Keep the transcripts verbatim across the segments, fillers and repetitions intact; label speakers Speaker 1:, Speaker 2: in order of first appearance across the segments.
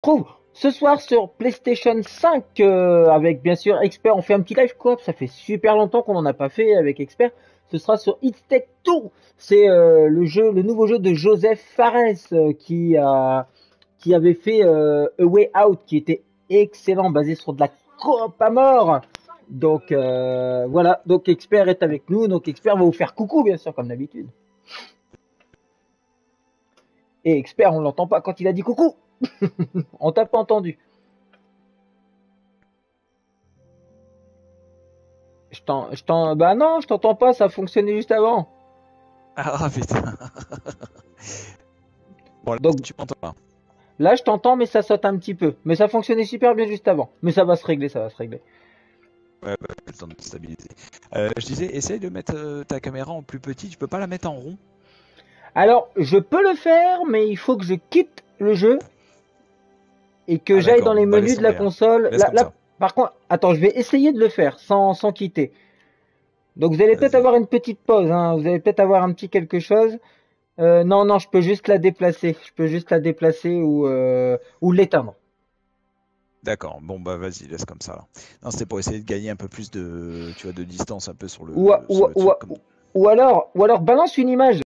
Speaker 1: retrouve ce soir sur PlayStation cinq euh, avec bien sûr Expert. On fait un petit live coop, ça fait super longtemps qu'on n'en a pas fait avec Expert. Ce sera sur It's Take Two. C'est euh, le jeu, le nouveau jeu de Joseph Fares euh, qui a qui avait fait euh, A Way Out, qui était excellent, basé sur de la coop à mort. Donc euh, voilà, donc Expert est avec nous, donc Expert va vous faire coucou bien sûr comme d'habitude. Et Expert, on l'entend pas quand il a dit coucou. On t'a pas entendu. Je t'en, je t'en, bah non, je t'entends pas, ça fonctionnait juste avant.
Speaker 2: Ah putain. Bon, là,
Speaker 1: Donc
Speaker 2: tu m'entends là.
Speaker 1: là, je t'entends, mais ça saute un petit peu. Mais ça fonctionnait super bien juste avant. Mais ça va se régler, ça va se régler.
Speaker 2: Ouais, bah, le temps de stabiliser. Euh, je disais, essaye de mettre euh, ta caméra en plus petit. Tu peux pas la mettre en rond?
Speaker 1: Alors, je peux le faire, mais il faut que je quitte le jeu et que
Speaker 2: Ah
Speaker 1: j'aille
Speaker 2: d'accord,
Speaker 1: dans les
Speaker 2: bon bah
Speaker 1: menus
Speaker 2: laisse
Speaker 1: de la
Speaker 2: tomber, hein.
Speaker 1: console.
Speaker 2: Laisse
Speaker 1: Là,
Speaker 2: comme
Speaker 1: là,
Speaker 2: ça.
Speaker 1: par contre, attends, je vais essayer de le faire sans, sans quitter. Donc vous allez peut-être
Speaker 2: Vas-y.
Speaker 1: avoir une petite pause, hein. Vous allez peut-être avoir un petit quelque chose. Euh, non, non, je peux juste la déplacer. Je peux juste la déplacer ou, euh, ou l'éteindre.
Speaker 2: D'accord, bon bah vas-y, laisse comme ça là. Non, c'était pour essayer de gagner un peu plus de, tu vois, de distance un peu sur
Speaker 1: Ou,
Speaker 2: le,
Speaker 1: ou,
Speaker 2: sur le
Speaker 1: ou,
Speaker 2: truc comme.
Speaker 1: ou alors, ou alors balance une image.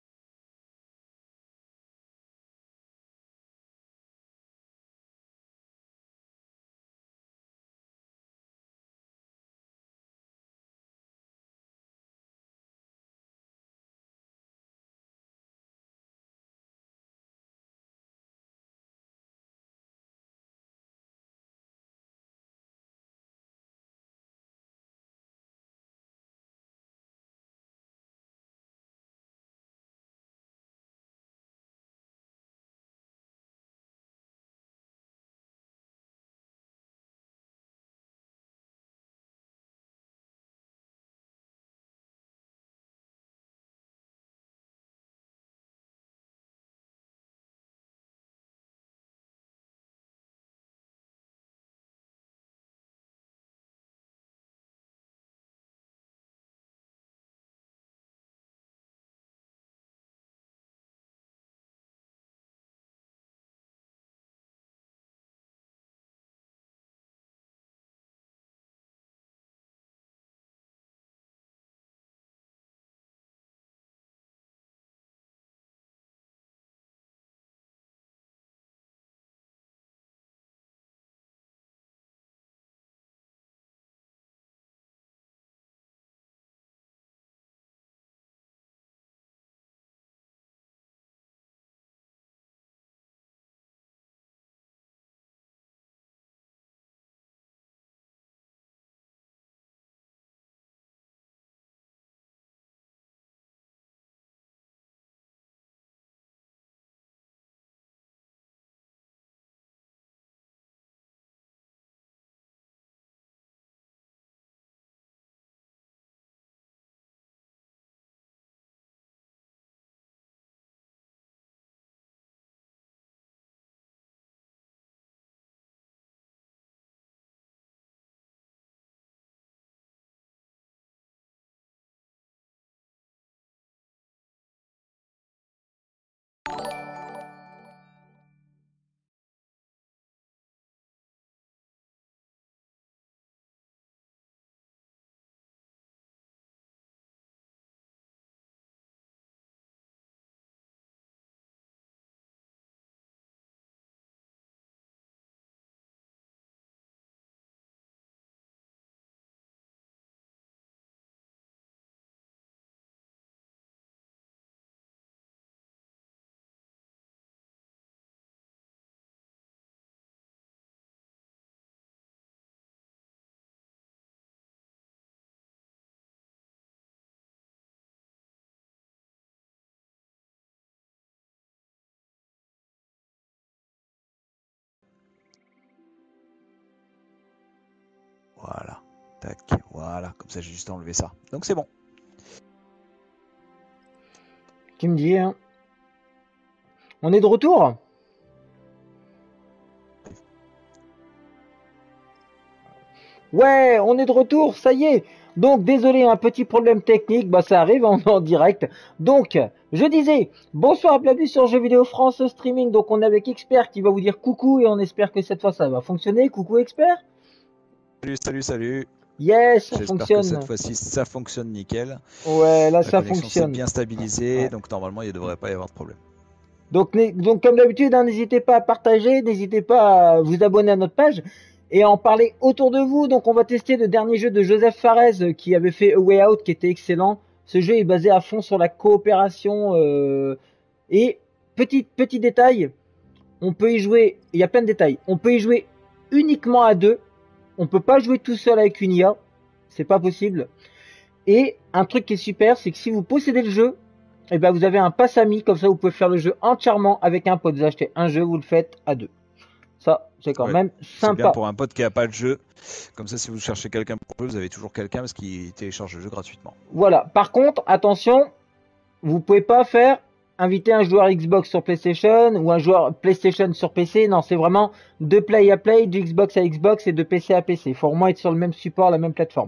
Speaker 2: Voilà, tac, voilà, comme ça j'ai juste enlevé ça. Donc c'est bon.
Speaker 1: Tu me dis, hein. On est de retour? Ouais, on est de retour, ça y est. Donc désolé, un petit problème technique, bah ça arrive, on est en direct. Donc je disais, bonsoir, bienvenue sur Jeux Vidéo France Streaming. Donc on est avec Expert qui va vous dire coucou et on espère que cette fois ça va fonctionner. Coucou Expert.
Speaker 2: Salut, salut, salut.
Speaker 1: Yes, ça
Speaker 2: J'espère
Speaker 1: fonctionne.
Speaker 2: que cette fois-ci ça fonctionne nickel.
Speaker 1: Ouais, là
Speaker 2: La
Speaker 1: ça
Speaker 2: connexion s'est
Speaker 1: fonctionne.
Speaker 2: bien stabilisée,
Speaker 1: Ouais.
Speaker 2: donc normalement il ne devrait pas y avoir de problème.
Speaker 1: Donc, né- donc comme d'habitude, hein, n'hésitez pas à partager, n'hésitez pas à vous abonner à notre page et à en parler autour de vous. Donc on va tester le dernier jeu de Joseph Fares euh, qui avait fait A Way Out qui était excellent. Ce jeu est basé à fond sur la coopération euh, et petit petit détail, on peut y jouer, il y a plein de détails. On peut y jouer uniquement à deux. On peut pas jouer tout seul avec une I A. C'est pas possible. Et un truc qui est super, c'est que si vous possédez le jeu, et ben vous avez un pass ami, comme ça vous pouvez faire le jeu entièrement avec un pote. Vous achetez un jeu, vous le faites à deux. Ça, c'est quand
Speaker 2: Ouais,
Speaker 1: même
Speaker 2: c'est bien
Speaker 1: sympa.
Speaker 2: pour un pote qui a pas de jeu. Comme ça, si vous cherchez quelqu'un pour jouer, vous avez toujours quelqu'un parce qu'il télécharge le jeu gratuitement.
Speaker 1: Voilà. Par contre, attention, vous pouvez pas faire inviter un joueur Xbox sur PlayStation ou un joueur PlayStation sur P C. Non, c'est vraiment de play à play, du Xbox à Xbox et de P C à P C. Il faut au moins être sur le même support, la même plateforme.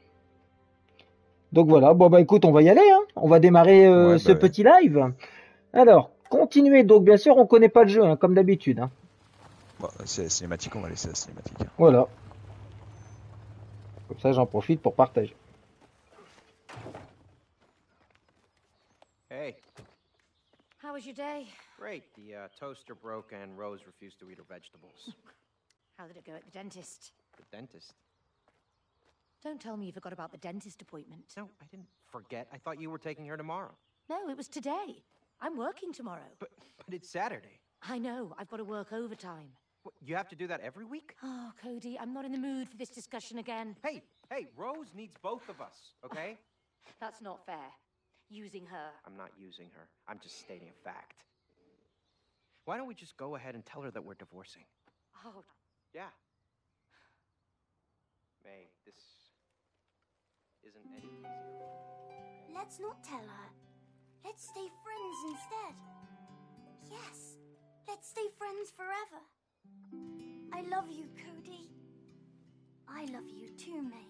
Speaker 1: Donc voilà, bon bah écoute, on va y aller, hein. On va démarrer euh,
Speaker 2: Ouais,
Speaker 1: ce
Speaker 2: bah ouais.
Speaker 1: petit live. Alors, continuez. Donc bien sûr, on connaît pas le jeu, hein, comme d'habitude. Hein.
Speaker 2: Bon, c'est la cinématique, on va laisser la cinématique. hein.
Speaker 1: Voilà. Comme ça, j'en profite pour partager.
Speaker 3: Hey,
Speaker 4: How was your day?
Speaker 3: great. The uh, toaster broke and Rose refused to eat her vegetables.
Speaker 4: How did it go at the dentist?
Speaker 3: The dentist?
Speaker 4: Don't tell me you forgot about the dentist appointment.
Speaker 3: No, I didn't forget. I thought you were taking her tomorrow.
Speaker 4: No, it was today. I'm working tomorrow.
Speaker 3: But but it's Saturday.
Speaker 4: I know, I've got to work overtime.
Speaker 3: What, you have to do that every week?
Speaker 4: Oh, Cody, I'm not in the mood for this discussion again.
Speaker 3: Hey, hey, Rose needs both of us, okay?
Speaker 4: That's not fair. Using her.
Speaker 3: I'm not using her. I'm just stating a fact. Why don't we just go ahead and tell her that we're divorcing?
Speaker 4: Oh,
Speaker 3: Yeah. May, this isn't any easier.
Speaker 5: Let's not tell her. Let's stay friends instead. Yes, let's stay friends forever. I love you, Cody. I love you too, May.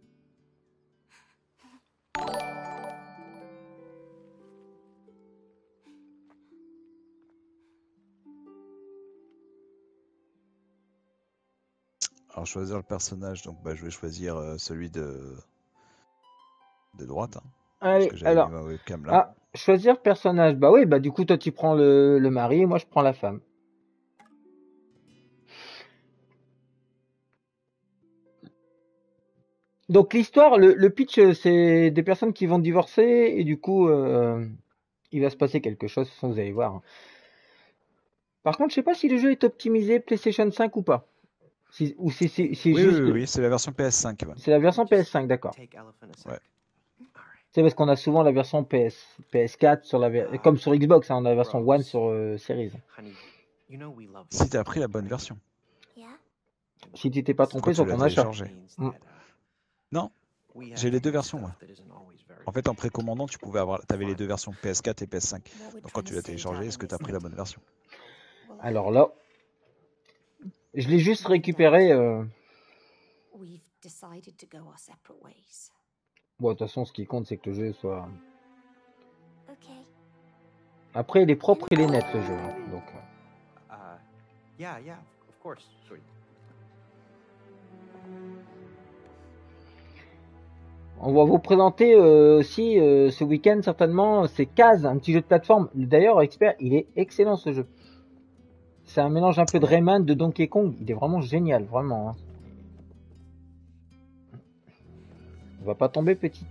Speaker 2: Alors choisir le personnage, donc bah, je vais choisir euh, celui de de droite. Hein, parce
Speaker 1: Allez,
Speaker 2: que j'avais
Speaker 1: alors.
Speaker 2: mis ma webcam là.
Speaker 1: Ah, choisir personnage. Bah oui, bah du coup, toi, tu prends le, le mari et moi, je prends la femme. Donc l'histoire, le, le pitch, euh, c'est des personnes qui vont divorcer et du coup, euh, il va se passer quelque chose, de toute façon, vous allez voir. Par contre, je sais pas si le jeu est optimisé PlayStation cinq ou pas. Si, ou si c'est si,
Speaker 2: Oui,
Speaker 1: juste...
Speaker 2: oui, oui, c'est la version P S cinq. Ouais.
Speaker 1: C'est la version P S cinq, d'accord.
Speaker 3: Take Elephant a sec.
Speaker 2: Ouais.
Speaker 3: All right.
Speaker 1: C'est parce qu'on a souvent la version P S, P S quatre sur la ver- comme sur Xbox, hein, on a la version
Speaker 3: Rose.
Speaker 1: One sur euh, Series.
Speaker 3: Honey, you know we love you.
Speaker 2: Si t'as pris la bonne version.
Speaker 5: Yeah?
Speaker 1: Si tu t'es pas
Speaker 2: Quand
Speaker 1: trompé
Speaker 2: tu
Speaker 1: sur
Speaker 2: l'as
Speaker 1: ton achat.
Speaker 2: téléchargé.
Speaker 1: Mm.
Speaker 2: Non,
Speaker 3: We have
Speaker 2: j'ai les
Speaker 3: to
Speaker 2: deux
Speaker 3: do
Speaker 2: versions,
Speaker 3: stuff
Speaker 2: moi.
Speaker 3: that isn't always very
Speaker 2: En fait, en précommandant, tu pouvais avoir, t'avais les deux versions P S quatre et P S cinq.
Speaker 4: what we're
Speaker 2: Donc quand
Speaker 4: trying
Speaker 2: tu
Speaker 4: to
Speaker 2: l'as
Speaker 4: say,
Speaker 2: téléchargé, est-ce que
Speaker 4: darling,
Speaker 2: t'as pris
Speaker 4: is
Speaker 2: la bonne version?
Speaker 4: well,
Speaker 1: Alors là, je l'ai juste récupéré. Euh...
Speaker 4: we've decided to go our separate ways.
Speaker 1: Bon, de toute façon, ce qui compte, c'est que le jeu soit.
Speaker 5: Okay.
Speaker 1: Après, il est propre, il est net le jeu. hein, Donc, euh,
Speaker 3: Uh, yeah, yeah, of course, sweet.
Speaker 1: on va vous présenter euh, aussi euh, ce week-end certainement. C'est Kaz, un petit jeu de plateforme. D'ailleurs, Expert, il est excellent ce jeu. C'est un mélange un peu de Rayman, de Donkey Kong. Il est vraiment génial, vraiment. Hein. On va pas tomber petite.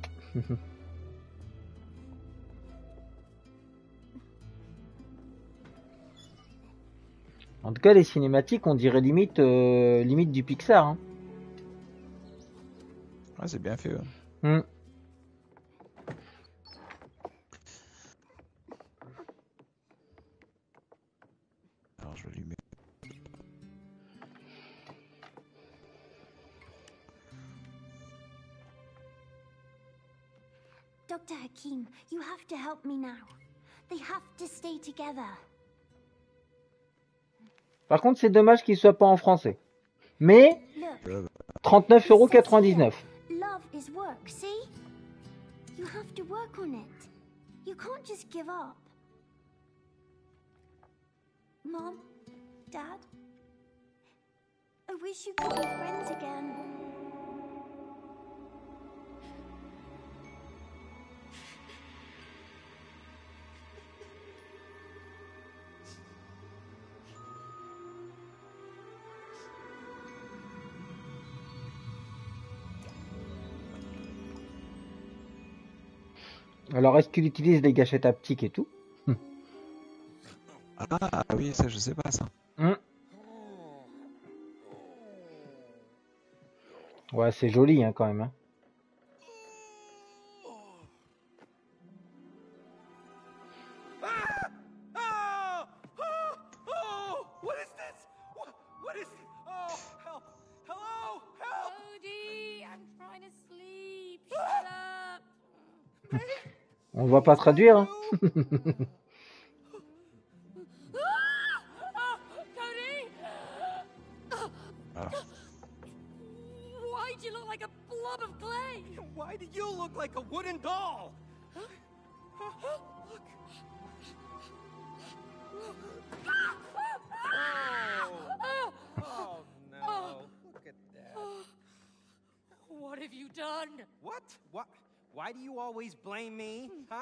Speaker 1: En tout cas, les cinématiques, on dirait limite, euh, limite du Pixar. Hein.
Speaker 2: Ouais, c'est bien fait. ouais.
Speaker 1: Hmm.
Speaker 2: Alors je vais lui mettre.
Speaker 5: Doctor Hakim, you have to help me now. They have to stay together.
Speaker 1: Par contre, c'est dommage qu'il soit pas en français. Mais
Speaker 5: Look,
Speaker 1: trente-neuf euros quatre-vingt-dix-neuf.
Speaker 5: love is work see? You have to work on it. You can't just give up. Mom, Dad, I wish you could be friends again.
Speaker 1: Alors, est-ce qu'il utilise des gâchettes haptiques et tout?
Speaker 2: Ah oui, ça je sais pas ça.
Speaker 1: Hmm. Ouais, c'est joli hein, quand même. Hein.
Speaker 3: Ah! Oh! Oh! Oh! What is this? What, what is this? Oh, help! Hello! Help!
Speaker 4: Cody, I'm trying to sleep. Shut up.
Speaker 1: On va pas traduire. Hein.
Speaker 4: Cody!
Speaker 2: Alors,
Speaker 4: Why do you look like a blob of clay?
Speaker 3: Why do you look like a wooden doll? Look. Oh. Oh no. Look at that.
Speaker 4: What have you done?
Speaker 3: What? What? Why do you always blame me? Huh?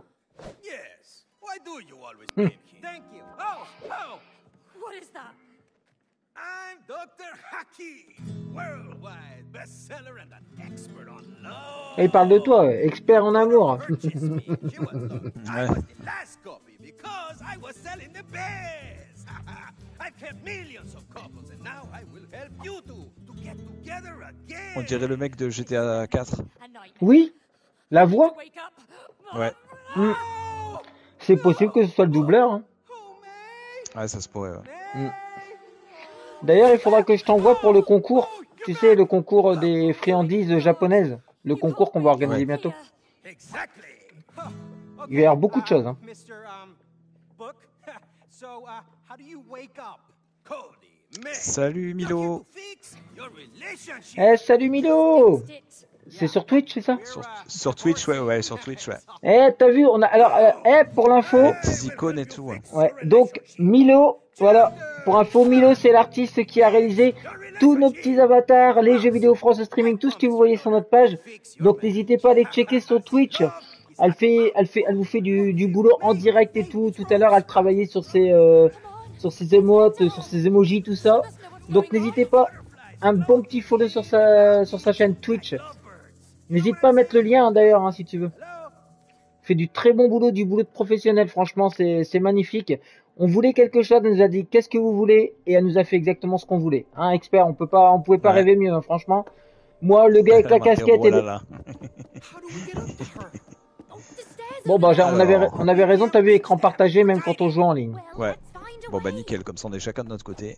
Speaker 6: Yes. Why do you always blame him?
Speaker 3: Thank you. Oh, oh.
Speaker 4: What is that?
Speaker 6: I'm Doctor Hakim, worldwide bestseller and an expert on love.
Speaker 1: Et il parle de toi, ouais, expert en amour.
Speaker 6: Purchase me. You was the, I was the last copy because I was selling the best. I've helped millions of couples and now I will help you two to get together again.
Speaker 2: on dirait le mec de G T A quatre.
Speaker 4: A nightmare.
Speaker 1: Oui, la voix.
Speaker 4: Wake up.
Speaker 2: Ouais.
Speaker 1: Hmm. C'est possible que ce soit le doubleur. Hein.
Speaker 3: Oh,
Speaker 2: Ouais, ça se pourrait. Ouais.
Speaker 3: May.
Speaker 1: Mm. D'ailleurs, il faudra que je t'envoie pour le concours. Tu sais, le concours des friandises japonaises. Le concours qu'on va organiser
Speaker 2: Ouais.
Speaker 1: bientôt.
Speaker 6: Exactly.
Speaker 3: Oh,
Speaker 1: Il va y avoir beaucoup de choses. Hein.
Speaker 3: mister Um, Book. So, uh, how do you wake up?
Speaker 6: Cody, man.
Speaker 2: Salut
Speaker 6: You're here
Speaker 2: Milo.
Speaker 6: to fix your relationship.
Speaker 1: Eh, salut Milo.
Speaker 4: Fixed it.
Speaker 1: C'est sur Twitch, c'est ça?
Speaker 2: Sur, sur Twitch, ouais, ouais, sur Twitch, ouais.
Speaker 1: Eh, t'as vu, on a. Alors, euh, eh, pour l'info.
Speaker 2: Les petites icônes et tout. Ouais.
Speaker 1: Ouais, donc Milo, voilà, pour info, Milo c'est l'artiste qui a réalisé tous nos petits avatars, les jeux vidéo France streaming, tout ce que vous voyez sur notre page. Donc n'hésitez pas à aller checker sur Twitch. Elle fait, elle fait, elle vous fait du, du boulot en direct et tout. Tout à l'heure, elle travaillait sur ses, euh, sur ses émotes, sur ses emojis, tout ça. Donc n'hésitez pas, un bon petit follow sur sa, sur sa chaîne Twitch. N'hésite pas à mettre le lien hein, d'ailleurs hein, si tu veux. Fait du très bon boulot, du boulot de professionnel, franchement c'est c'est magnifique. On voulait quelque chose, elle nous a dit qu'est-ce que vous voulez et elle nous a fait exactement ce qu'on voulait. Hein, expert, on peut pas, on pouvait pas
Speaker 2: Ouais.
Speaker 1: rêver mieux, hein, franchement. Moi, le gars avec la
Speaker 2: Marqué,
Speaker 1: casquette
Speaker 2: oh
Speaker 1: et
Speaker 2: là
Speaker 1: le...
Speaker 2: là.
Speaker 3: How do we get up to her?
Speaker 4: Oh, the stairs
Speaker 1: Bon
Speaker 4: are
Speaker 1: bah j'a- on avait
Speaker 2: Alors.
Speaker 1: on avait raison, t'as vu écran partagé même quand on joue en ligne.
Speaker 4: Well,
Speaker 2: Ouais.
Speaker 4: let's find a
Speaker 2: Bon bah
Speaker 4: way.
Speaker 2: nickel, comme ça on est chacun de notre côté.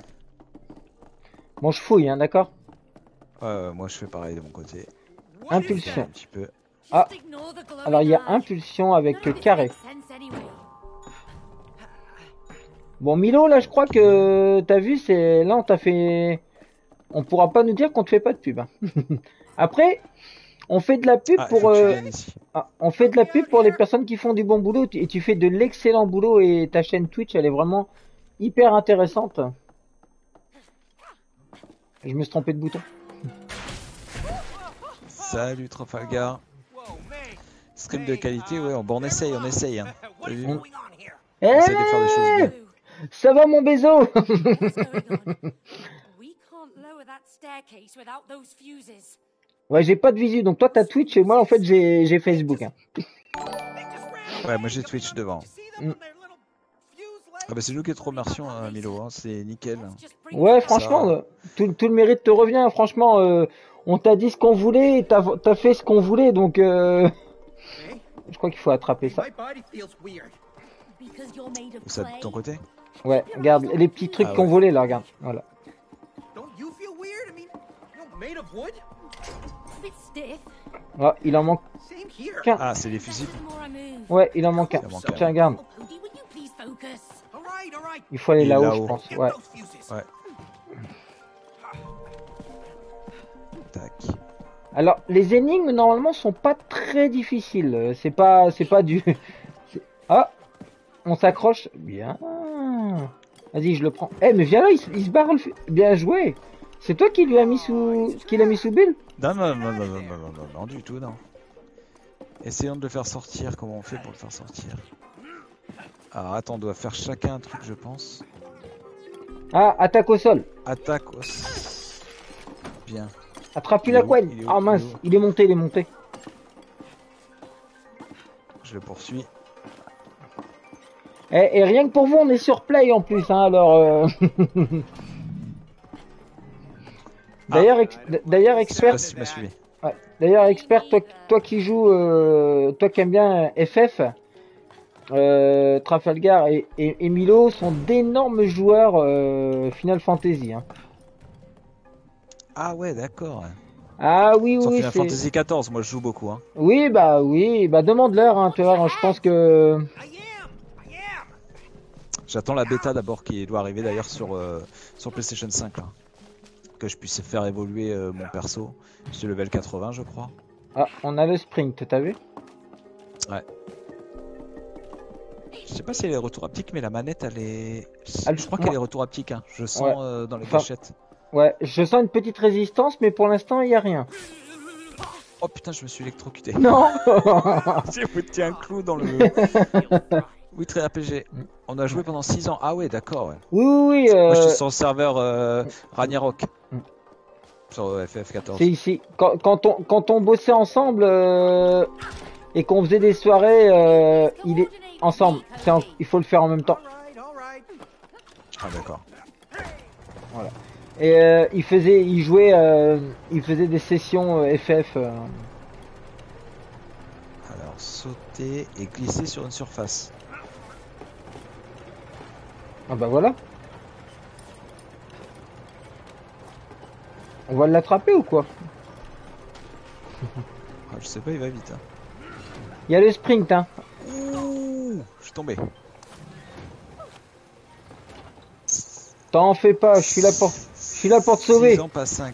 Speaker 1: Bon, je fouille, hein, d'accord.
Speaker 2: Euh, moi je fais pareil de mon côté.
Speaker 3: What is
Speaker 1: Impulsion.
Speaker 2: Un petit peu.
Speaker 1: Ah,
Speaker 4: Just ignore the glowing
Speaker 1: alors il y a
Speaker 4: eye.
Speaker 1: impulsion avec
Speaker 4: None of it
Speaker 1: carré.
Speaker 4: makes sense anyway.
Speaker 1: Bon Milo, là je crois que t'as vu, c'est là on t'a fait, on pourra pas nous dire qu'on te fait pas de pub. Hein. Après, on fait de la pub
Speaker 2: Ah, il faut
Speaker 1: pour,
Speaker 2: que tu
Speaker 1: euh,
Speaker 2: viennes ici.
Speaker 1: ah, on fait de la pub pour les personnes qui font du bon boulot et tu fais de l'excellent boulot et ta chaîne Twitch elle est vraiment hyper intéressante. Je me suis trompé de bouton.
Speaker 2: Salut Trafalgar.
Speaker 3: Whoa, May.
Speaker 2: Stream de qualité, ouais, bon, on essaye, on essaye. Hein.
Speaker 3: What
Speaker 2: T'as
Speaker 3: is
Speaker 2: vu
Speaker 3: going on here?
Speaker 1: Eh,
Speaker 2: On essaie de faire des choses bien.
Speaker 4: Blue,
Speaker 1: ça va mon bézo?
Speaker 4: what's going on? We can't lower that staircase without those fuses.
Speaker 1: Ouais, j'ai pas de visu, donc toi t'as Twitch et moi en fait j'ai j'ai Facebook. Hein.
Speaker 3: They just ran
Speaker 2: Ouais, moi j'ai Twitch devant.
Speaker 3: You see them
Speaker 1: Mm.
Speaker 3: with their little fuse legs?
Speaker 2: Ah bah c'est nous qui te remercions, hein, Milo, hein, c'est nickel.
Speaker 4: Let's just bring
Speaker 1: Ouais,
Speaker 4: it down.
Speaker 1: franchement,
Speaker 2: Ça-
Speaker 1: euh, tout, tout le mérite te revient. Franchement, euh, on t'a dit ce qu'on voulait, et t'as t'as fait ce qu'on voulait, donc euh,
Speaker 3: May,
Speaker 1: je crois qu'il faut attraper ça.
Speaker 3: my body feels weird.
Speaker 4: Because you're made of
Speaker 2: Ou ça de
Speaker 4: clay.
Speaker 2: ton côté?
Speaker 1: Ouais, regarde les petits trucs
Speaker 2: Ah
Speaker 1: qu'on
Speaker 2: ouais.
Speaker 1: volait là, regarde. Voilà.
Speaker 3: Don't you feel weird? I mean, you're made of wood.
Speaker 4: A bit stiff.
Speaker 1: Ah, il en manque
Speaker 3: Same here.
Speaker 1: qu'un.
Speaker 2: Ah, c'est les fusibles.
Speaker 4: The more I move.
Speaker 1: Ouais, il en manque un.
Speaker 2: Il en manque un.
Speaker 1: Tiens, regarde.
Speaker 4: Oh, Cody, will you please focus?
Speaker 3: All right, all right.
Speaker 1: Il faut aller
Speaker 2: Il est
Speaker 1: là-haut,
Speaker 2: là-haut.
Speaker 1: je pense.
Speaker 3: Get
Speaker 1: Ouais.
Speaker 3: those fuses.
Speaker 2: Ouais. Tac.
Speaker 1: Alors, les énigmes normalement sont pas très difficiles. Euh, C'est pas, c'est pas du. c'est- Ah, on s'accroche. Bien. Vas-y, je le prends. Eh, mais viens là, il, se il se barre. Le... fi- Bien joué. C'est toi qui lui a mis sous, qui l'a mis sous Bill?
Speaker 2: Non, non, non, non, non, non, non, non, non, du tout, non. Essayons de le faire sortir. Comment on fait pour le faire sortir? Alors, attends, on doit faire chacun un truc, je pense.
Speaker 1: Ah, attaque au sol.
Speaker 2: Attaque. au- Bien.
Speaker 1: Attrape-lui
Speaker 2: Il est
Speaker 1: la
Speaker 2: où
Speaker 1: couenne.
Speaker 2: Il est où
Speaker 1: Ah
Speaker 2: Il est
Speaker 1: mince,
Speaker 2: où
Speaker 1: il est monté, il est monté.
Speaker 2: Je le poursuis.
Speaker 1: Et, et rien que pour vous, on est sur Play en plus, hein, alors. euh, D'ailleurs, ex- d'ailleurs,
Speaker 2: Je sais
Speaker 1: expert,
Speaker 2: pas si tu m'as suivi.
Speaker 1: ouais. D'ailleurs, expert, toi, toi qui joues, euh, toi qui aimes bien F F, euh, Trafalgar et, et, et Milo sont d'énormes joueurs euh, Final Fantasy. Hein.
Speaker 2: Ah ouais, d'accord.
Speaker 1: Ah oui, oui,
Speaker 2: Sur
Speaker 1: oui,
Speaker 2: Final
Speaker 1: c'est.
Speaker 2: Fantasy quatorze, moi je joue beaucoup. Hein.
Speaker 1: Oui, bah oui, bah demande-leur, hein, tu vois, je pense que.
Speaker 6: I am. I am.
Speaker 2: J'attends la bêta d'abord qui doit arriver d'ailleurs sur, euh, sur PlayStation cinq. Là. Que je puisse faire évoluer euh, mon perso. Je suis level quatre-vingts, je crois.
Speaker 1: Ah, on a le sprint, t'as vu?
Speaker 2: Ouais. Je sais pas si elle est retour haptique, mais la manette elle est.
Speaker 1: Elle-
Speaker 2: Je crois
Speaker 1: moi-
Speaker 2: qu'elle est retour haptique. Hein. Je sens
Speaker 1: Ouais.
Speaker 2: euh, dans les
Speaker 1: Enfin-
Speaker 2: gâchettes.
Speaker 1: Ouais, je sens une petite résistance, mais pour l'instant, il y a rien.
Speaker 2: Oh putain, je me suis électrocuté.
Speaker 1: Non.
Speaker 2: J'ai foutu un clou dans le. Oui, très R P G. On a joué pendant six ans. Ah ouais, d'accord. Ouais.
Speaker 1: Oui, oui, oui.
Speaker 2: Moi, je
Speaker 1: euh,
Speaker 2: suis sur le serveur euh, Ragnarok.
Speaker 1: Mm.
Speaker 2: Sur euh, F F quatorze.
Speaker 1: C'est ici. Quand, quand on quand on bossait ensemble euh, et qu'on faisait des soirées, euh, il est ensemble. C'est en- il faut le faire en même temps.
Speaker 6: All right. All right.
Speaker 2: Ah d'accord.
Speaker 1: Et euh, il faisait, il jouait, euh, il faisait des sessions euh, F F. euh.
Speaker 2: Alors, sauter et glisser sur une surface.
Speaker 1: Ah bah voilà. On va l'attraper ou quoi?
Speaker 2: Ah, je sais pas, il va vite. Hein.
Speaker 1: Il y a le sprint, hein.
Speaker 2: Ouh, je suis tombé.
Speaker 1: T'en fais pas, je suis là pour, je suis là pour te sauver.
Speaker 2: six ans, pas cinq.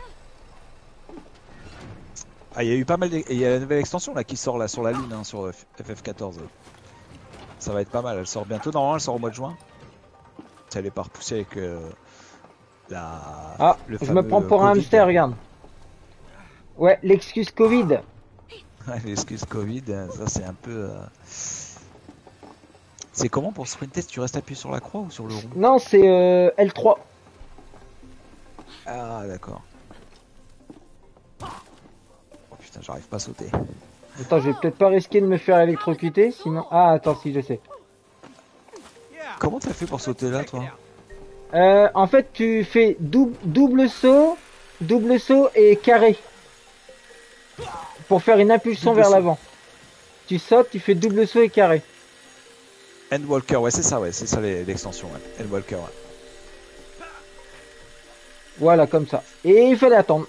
Speaker 2: Ah, il y a eu pas mal. d'e- Et il y a la nouvelle extension là qui sort là sur la lune, hein, sur F F quatorze. Ça va être pas mal. Elle sort bientôt. Normalement, elle sort au mois de juin. Ça elle est pas repoussée avec euh, la.
Speaker 1: Ah,
Speaker 2: le
Speaker 1: je me
Speaker 2: fameux
Speaker 1: prends pour un
Speaker 2: Covid.
Speaker 1: hamster, regarde. Ouais, l'excuse Covid.
Speaker 2: L'excuse Covid, ça c'est un peu. euh, C'est comment pour sprinter? Tu restes appuyé sur la croix ou sur le rond?
Speaker 1: Non, c'est euh, L trois.
Speaker 2: Ah, d'accord. Oh putain, j'arrive pas à sauter.
Speaker 1: Attends, je vais peut-être pas risquer de me faire électrocuter, sinon. Ah, attends, si je sais.
Speaker 6: Yeah.
Speaker 2: Comment t'as fait pour sauter là, toi?
Speaker 1: Euh, en fait, tu fais double, double saut, double saut et carré pour faire une impulsion
Speaker 2: Double
Speaker 1: vers
Speaker 2: saut.
Speaker 1: l'avant. Tu sautes, tu fais double saut et carré.
Speaker 2: Endwalker, ouais, c'est ça, ouais, c'est ça les- l'extension, ouais. Endwalker, ouais.
Speaker 1: Voilà, comme ça. Et il fallait attendre.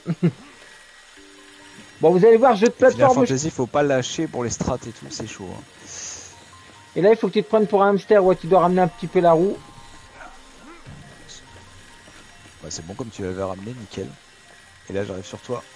Speaker 1: Bon, vous allez voir, jeu de
Speaker 2: Final
Speaker 1: plateforme.
Speaker 2: Fantasy, faut pas lâcher pour les strats et tout, c'est chaud. Hein.
Speaker 1: Et là, il faut que tu te prennes pour un hamster. Ouais, tu dois ramener un petit peu la roue.
Speaker 2: Ouais, c'est bon comme tu l'avais ramené, nickel. Et là, j'arrive sur toi.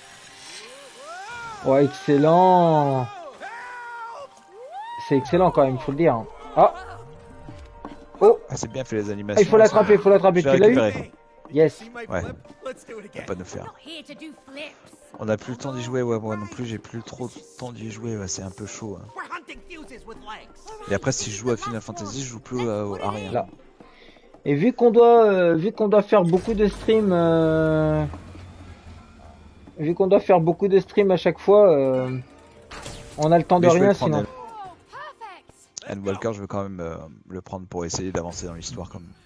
Speaker 1: Ouais, excellent. C'est excellent quand même, faut le dire. hein. Ah, oh,
Speaker 2: Ah, c'est bien fait les
Speaker 1: ah,
Speaker 2: animations.
Speaker 1: il faut l'attraper, il faut l'attraper.
Speaker 2: Je
Speaker 1: Tu
Speaker 2: l'ai
Speaker 1: l'as eu?
Speaker 2: récupéré.
Speaker 1: Yes.
Speaker 6: See my
Speaker 2: Ouais.
Speaker 6: flip? Let's do it
Speaker 2: On
Speaker 6: again.
Speaker 2: va pas nous faire.
Speaker 4: Not here to do flips.
Speaker 2: On a plus le temps d'y jouer, ouais, moi non plus, j'ai plus trop le temps d'y jouer, ouais, c'est un peu chaud. Hein.
Speaker 6: We're hunting fuses with legs.
Speaker 2: Et après, si je joue à Final Fantasy, je joue plus à, à rien.
Speaker 1: Là. Et vu qu'on doit, euh, vu qu'on doit faire beaucoup de streams, euh, vu qu'on doit faire beaucoup de streams à chaque fois, euh, on a le temps de
Speaker 2: Mais je vais
Speaker 1: rien
Speaker 2: le prendre,
Speaker 1: sinon.
Speaker 4: Perfect.
Speaker 2: Endwalker, je veux quand même euh, le prendre pour essayer d'avancer dans l'histoire quand même.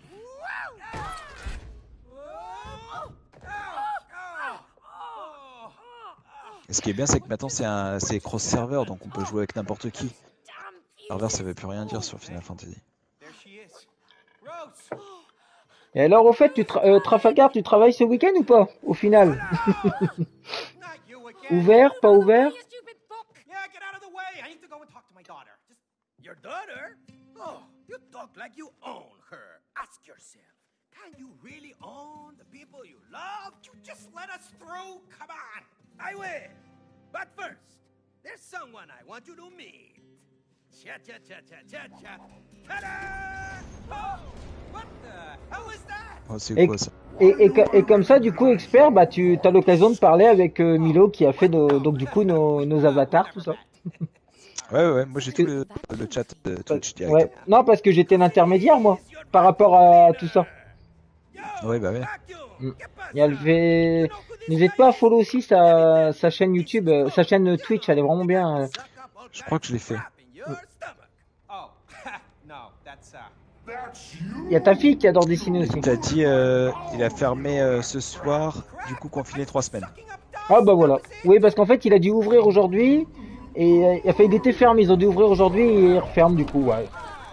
Speaker 2: Et ce qui est bien, c'est que maintenant c'est un c'est cross-server, donc on peut jouer avec n'importe qui. Server, ça veut plus rien dire sur Final Fantasy.
Speaker 6: There she is. Rose.
Speaker 1: Et alors, au fait, tu tra- euh, Trafalgar, tu travailles ce week-end ou pas? Au final,
Speaker 6: Not you again.
Speaker 1: ouvert, pas ouvert?
Speaker 4: You stupid book.
Speaker 6: Yeah, get out of the way. I need to go and talk to my daughter. Just your daughter? Oh, you talk like you own her. Ask yourself, and you really own the people you love, you just let us through. Come on, I will. But first, there's someone I want you to meet. Cha cha cha cha cha cha. Ta-da! Oh, what the hell is that?
Speaker 2: Oh, c'est
Speaker 1: Et,
Speaker 2: quoi ça?
Speaker 1: et, et, co- et comme ça, du coup, expert, bah, tu as l'occasion de parler avec euh, Milo qui a fait nos, donc du coup nos, nos avatars, tout ça.
Speaker 2: Ouais, ouais, ouais, moi j'ai tout le, le chat de Twitch direct.
Speaker 1: Ouais. Non, parce que j'étais l'intermédiaire, moi, par rapport à tout ça.
Speaker 2: Ouais, bah ouais.
Speaker 1: Mm. Et elle fait... N'hésite pas à follow aussi sa, sa chaîne YouTube, euh, sa chaîne Twitch, elle est vraiment bien. euh.
Speaker 2: Je crois que je l'ai fait.
Speaker 6: Oh, no, that's uh.
Speaker 1: Il y a ta fille qui adore dessiner aussi.
Speaker 2: Il a dit, euh, il a fermé euh, ce soir, du coup confiné trois semaines.
Speaker 1: Ah bah voilà. Oui, parce qu'en fait, il a dû ouvrir aujourd'hui. Et euh, enfin, il était fermé, ils ont dû ouvrir aujourd'hui et ils referment du coup, ouais.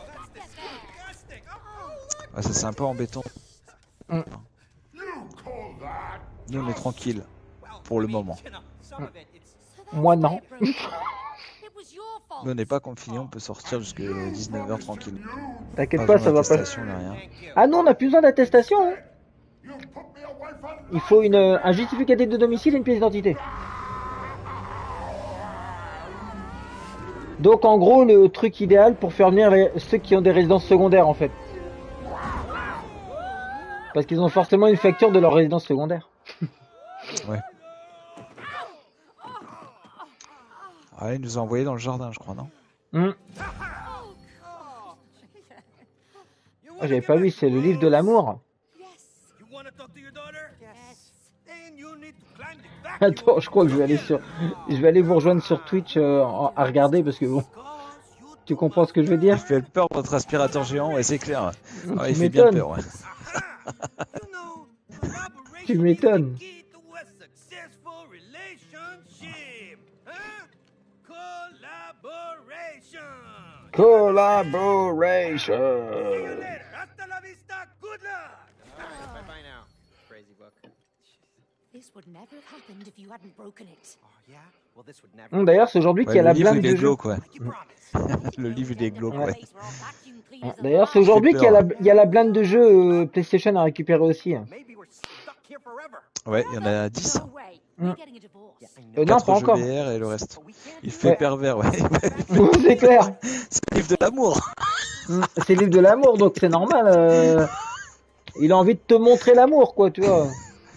Speaker 2: Ah, ça c'est un peu embêtant.
Speaker 1: Mm.
Speaker 2: Nous on est tranquille pour le moment.
Speaker 1: Moi non.
Speaker 2: Nous on n'est pas confinés, on peut sortir jusqu'à dix-neuf heures tranquille.
Speaker 1: T'inquiète pas, ça va pas.
Speaker 2: Attestation, ni rien.
Speaker 1: Ah non, on n'a plus besoin d'attestation. Hein. Il faut une, un justificatif de domicile et une pièce d'identité. Donc en gros, le truc idéal pour faire venir les, ceux qui ont des résidences secondaires en fait. Parce qu'ils ont forcément une facture de leur résidence secondaire.
Speaker 2: Ouais. Ah, il nous a envoyé dans le jardin, je crois, non?
Speaker 1: Hmm. Ah, j'avais pas vu, c'est le livre de l'amour. Attends, je crois que je vais aller sur, je vais aller vous rejoindre sur Twitch euh, à regarder parce que bon, tu comprends ce que je veux dire?
Speaker 2: Il fait peur votre aspirateur géant, ouais, c'est clair.
Speaker 1: Mmh,
Speaker 2: Ouais,
Speaker 1: tu
Speaker 2: il fait bien
Speaker 1: m'étonnes.
Speaker 2: peur, ouais.
Speaker 1: Tu m'étonnes. Collaboration.
Speaker 6: Hasta la vista, good luck. Bye bye now, crazy book.
Speaker 4: This would never have happened if you hadn't broken it.
Speaker 6: Oh yeah? Well, this would never.
Speaker 1: Hum, D'ailleurs, c'est aujourd'hui
Speaker 2: Ouais,
Speaker 1: qu'il y a
Speaker 2: le
Speaker 1: la
Speaker 2: livre
Speaker 1: blinde
Speaker 2: il
Speaker 1: de
Speaker 2: est
Speaker 1: jeu.
Speaker 2: glauque, ouais.
Speaker 6: You promise.
Speaker 2: Le livre il est glauque, ouais.
Speaker 1: Ah, D'ailleurs, c'est aujourd'hui qu'il y a la, il y a la blinde de jeu euh, PlayStation à récupérer aussi. hein.
Speaker 6: Maybe we're stuck here forever.
Speaker 2: Ouais, il y en a dix.
Speaker 4: No way.
Speaker 1: Mm.
Speaker 4: We're getting a divorce.
Speaker 1: Euh, non,
Speaker 2: quatre
Speaker 1: pas
Speaker 2: jeux
Speaker 1: encore.
Speaker 2: V R et le reste. Il fait
Speaker 1: Ouais.
Speaker 2: pervers, ouais.
Speaker 1: C'est clair.
Speaker 2: C'est le livre de l'amour.
Speaker 1: Hum, C'est le livre de l'amour, donc c'est normal. euh, Il a envie de te montrer l'amour, quoi, tu vois.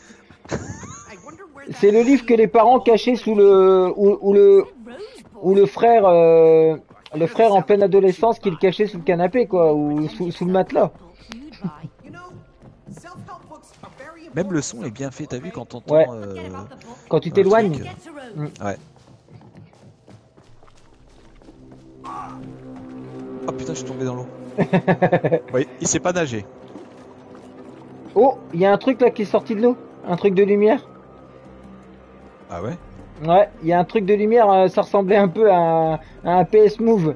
Speaker 1: C'est le livre que les parents cachaient sous le, ou, ou le, ou le frère, euh, le frère en pleine adolescence qui le cachait sous le canapé, quoi, ou sous, sous le matelas.
Speaker 6: You know, self-help books are very
Speaker 2: Même le son est bien fait, t'as vu quand t'entends.
Speaker 1: Ouais.
Speaker 2: euh,
Speaker 1: Quand tu
Speaker 2: un
Speaker 1: t'éloignes.
Speaker 2: truc,
Speaker 4: Get to
Speaker 1: Mm.
Speaker 4: Rome.
Speaker 2: Ouais. Oh putain, je suis tombé dans l'eau. Oui, il sait pas nager.
Speaker 1: Oh, il y a un truc là qui est sorti de l'eau, un truc de lumière.
Speaker 2: Ah ouais?
Speaker 1: Ouais, il y a un truc de lumière, euh, ça ressemblait un peu à un, à un P S Move.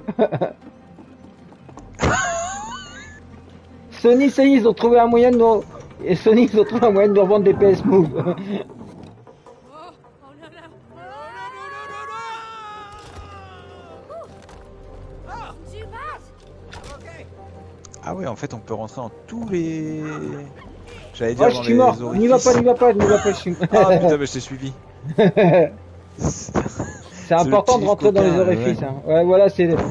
Speaker 1: Sony, ça y est, ils ont trouvé un moyen de nous... Et Sony, ils ont trouvé un moyen de nous revendre des P S Move.
Speaker 4: Oh, oh no, no.
Speaker 6: Oh,
Speaker 4: Too bad.
Speaker 6: okay.
Speaker 2: Ah ouais, en fait, on peut rentrer dans tous les. J'allais dire
Speaker 1: Oh, je
Speaker 2: dans
Speaker 1: suis
Speaker 2: les
Speaker 1: mort. N'y va pas, n'y va pas, n'y va pas, je suis...
Speaker 2: Ah putain, mais je t'ai suivi.
Speaker 1: C'est important
Speaker 2: le
Speaker 1: de rentrer
Speaker 2: petit
Speaker 1: dans les
Speaker 2: coquin,
Speaker 1: orifices.
Speaker 2: ouais.
Speaker 1: Hein. Ouais, voilà, c'est le...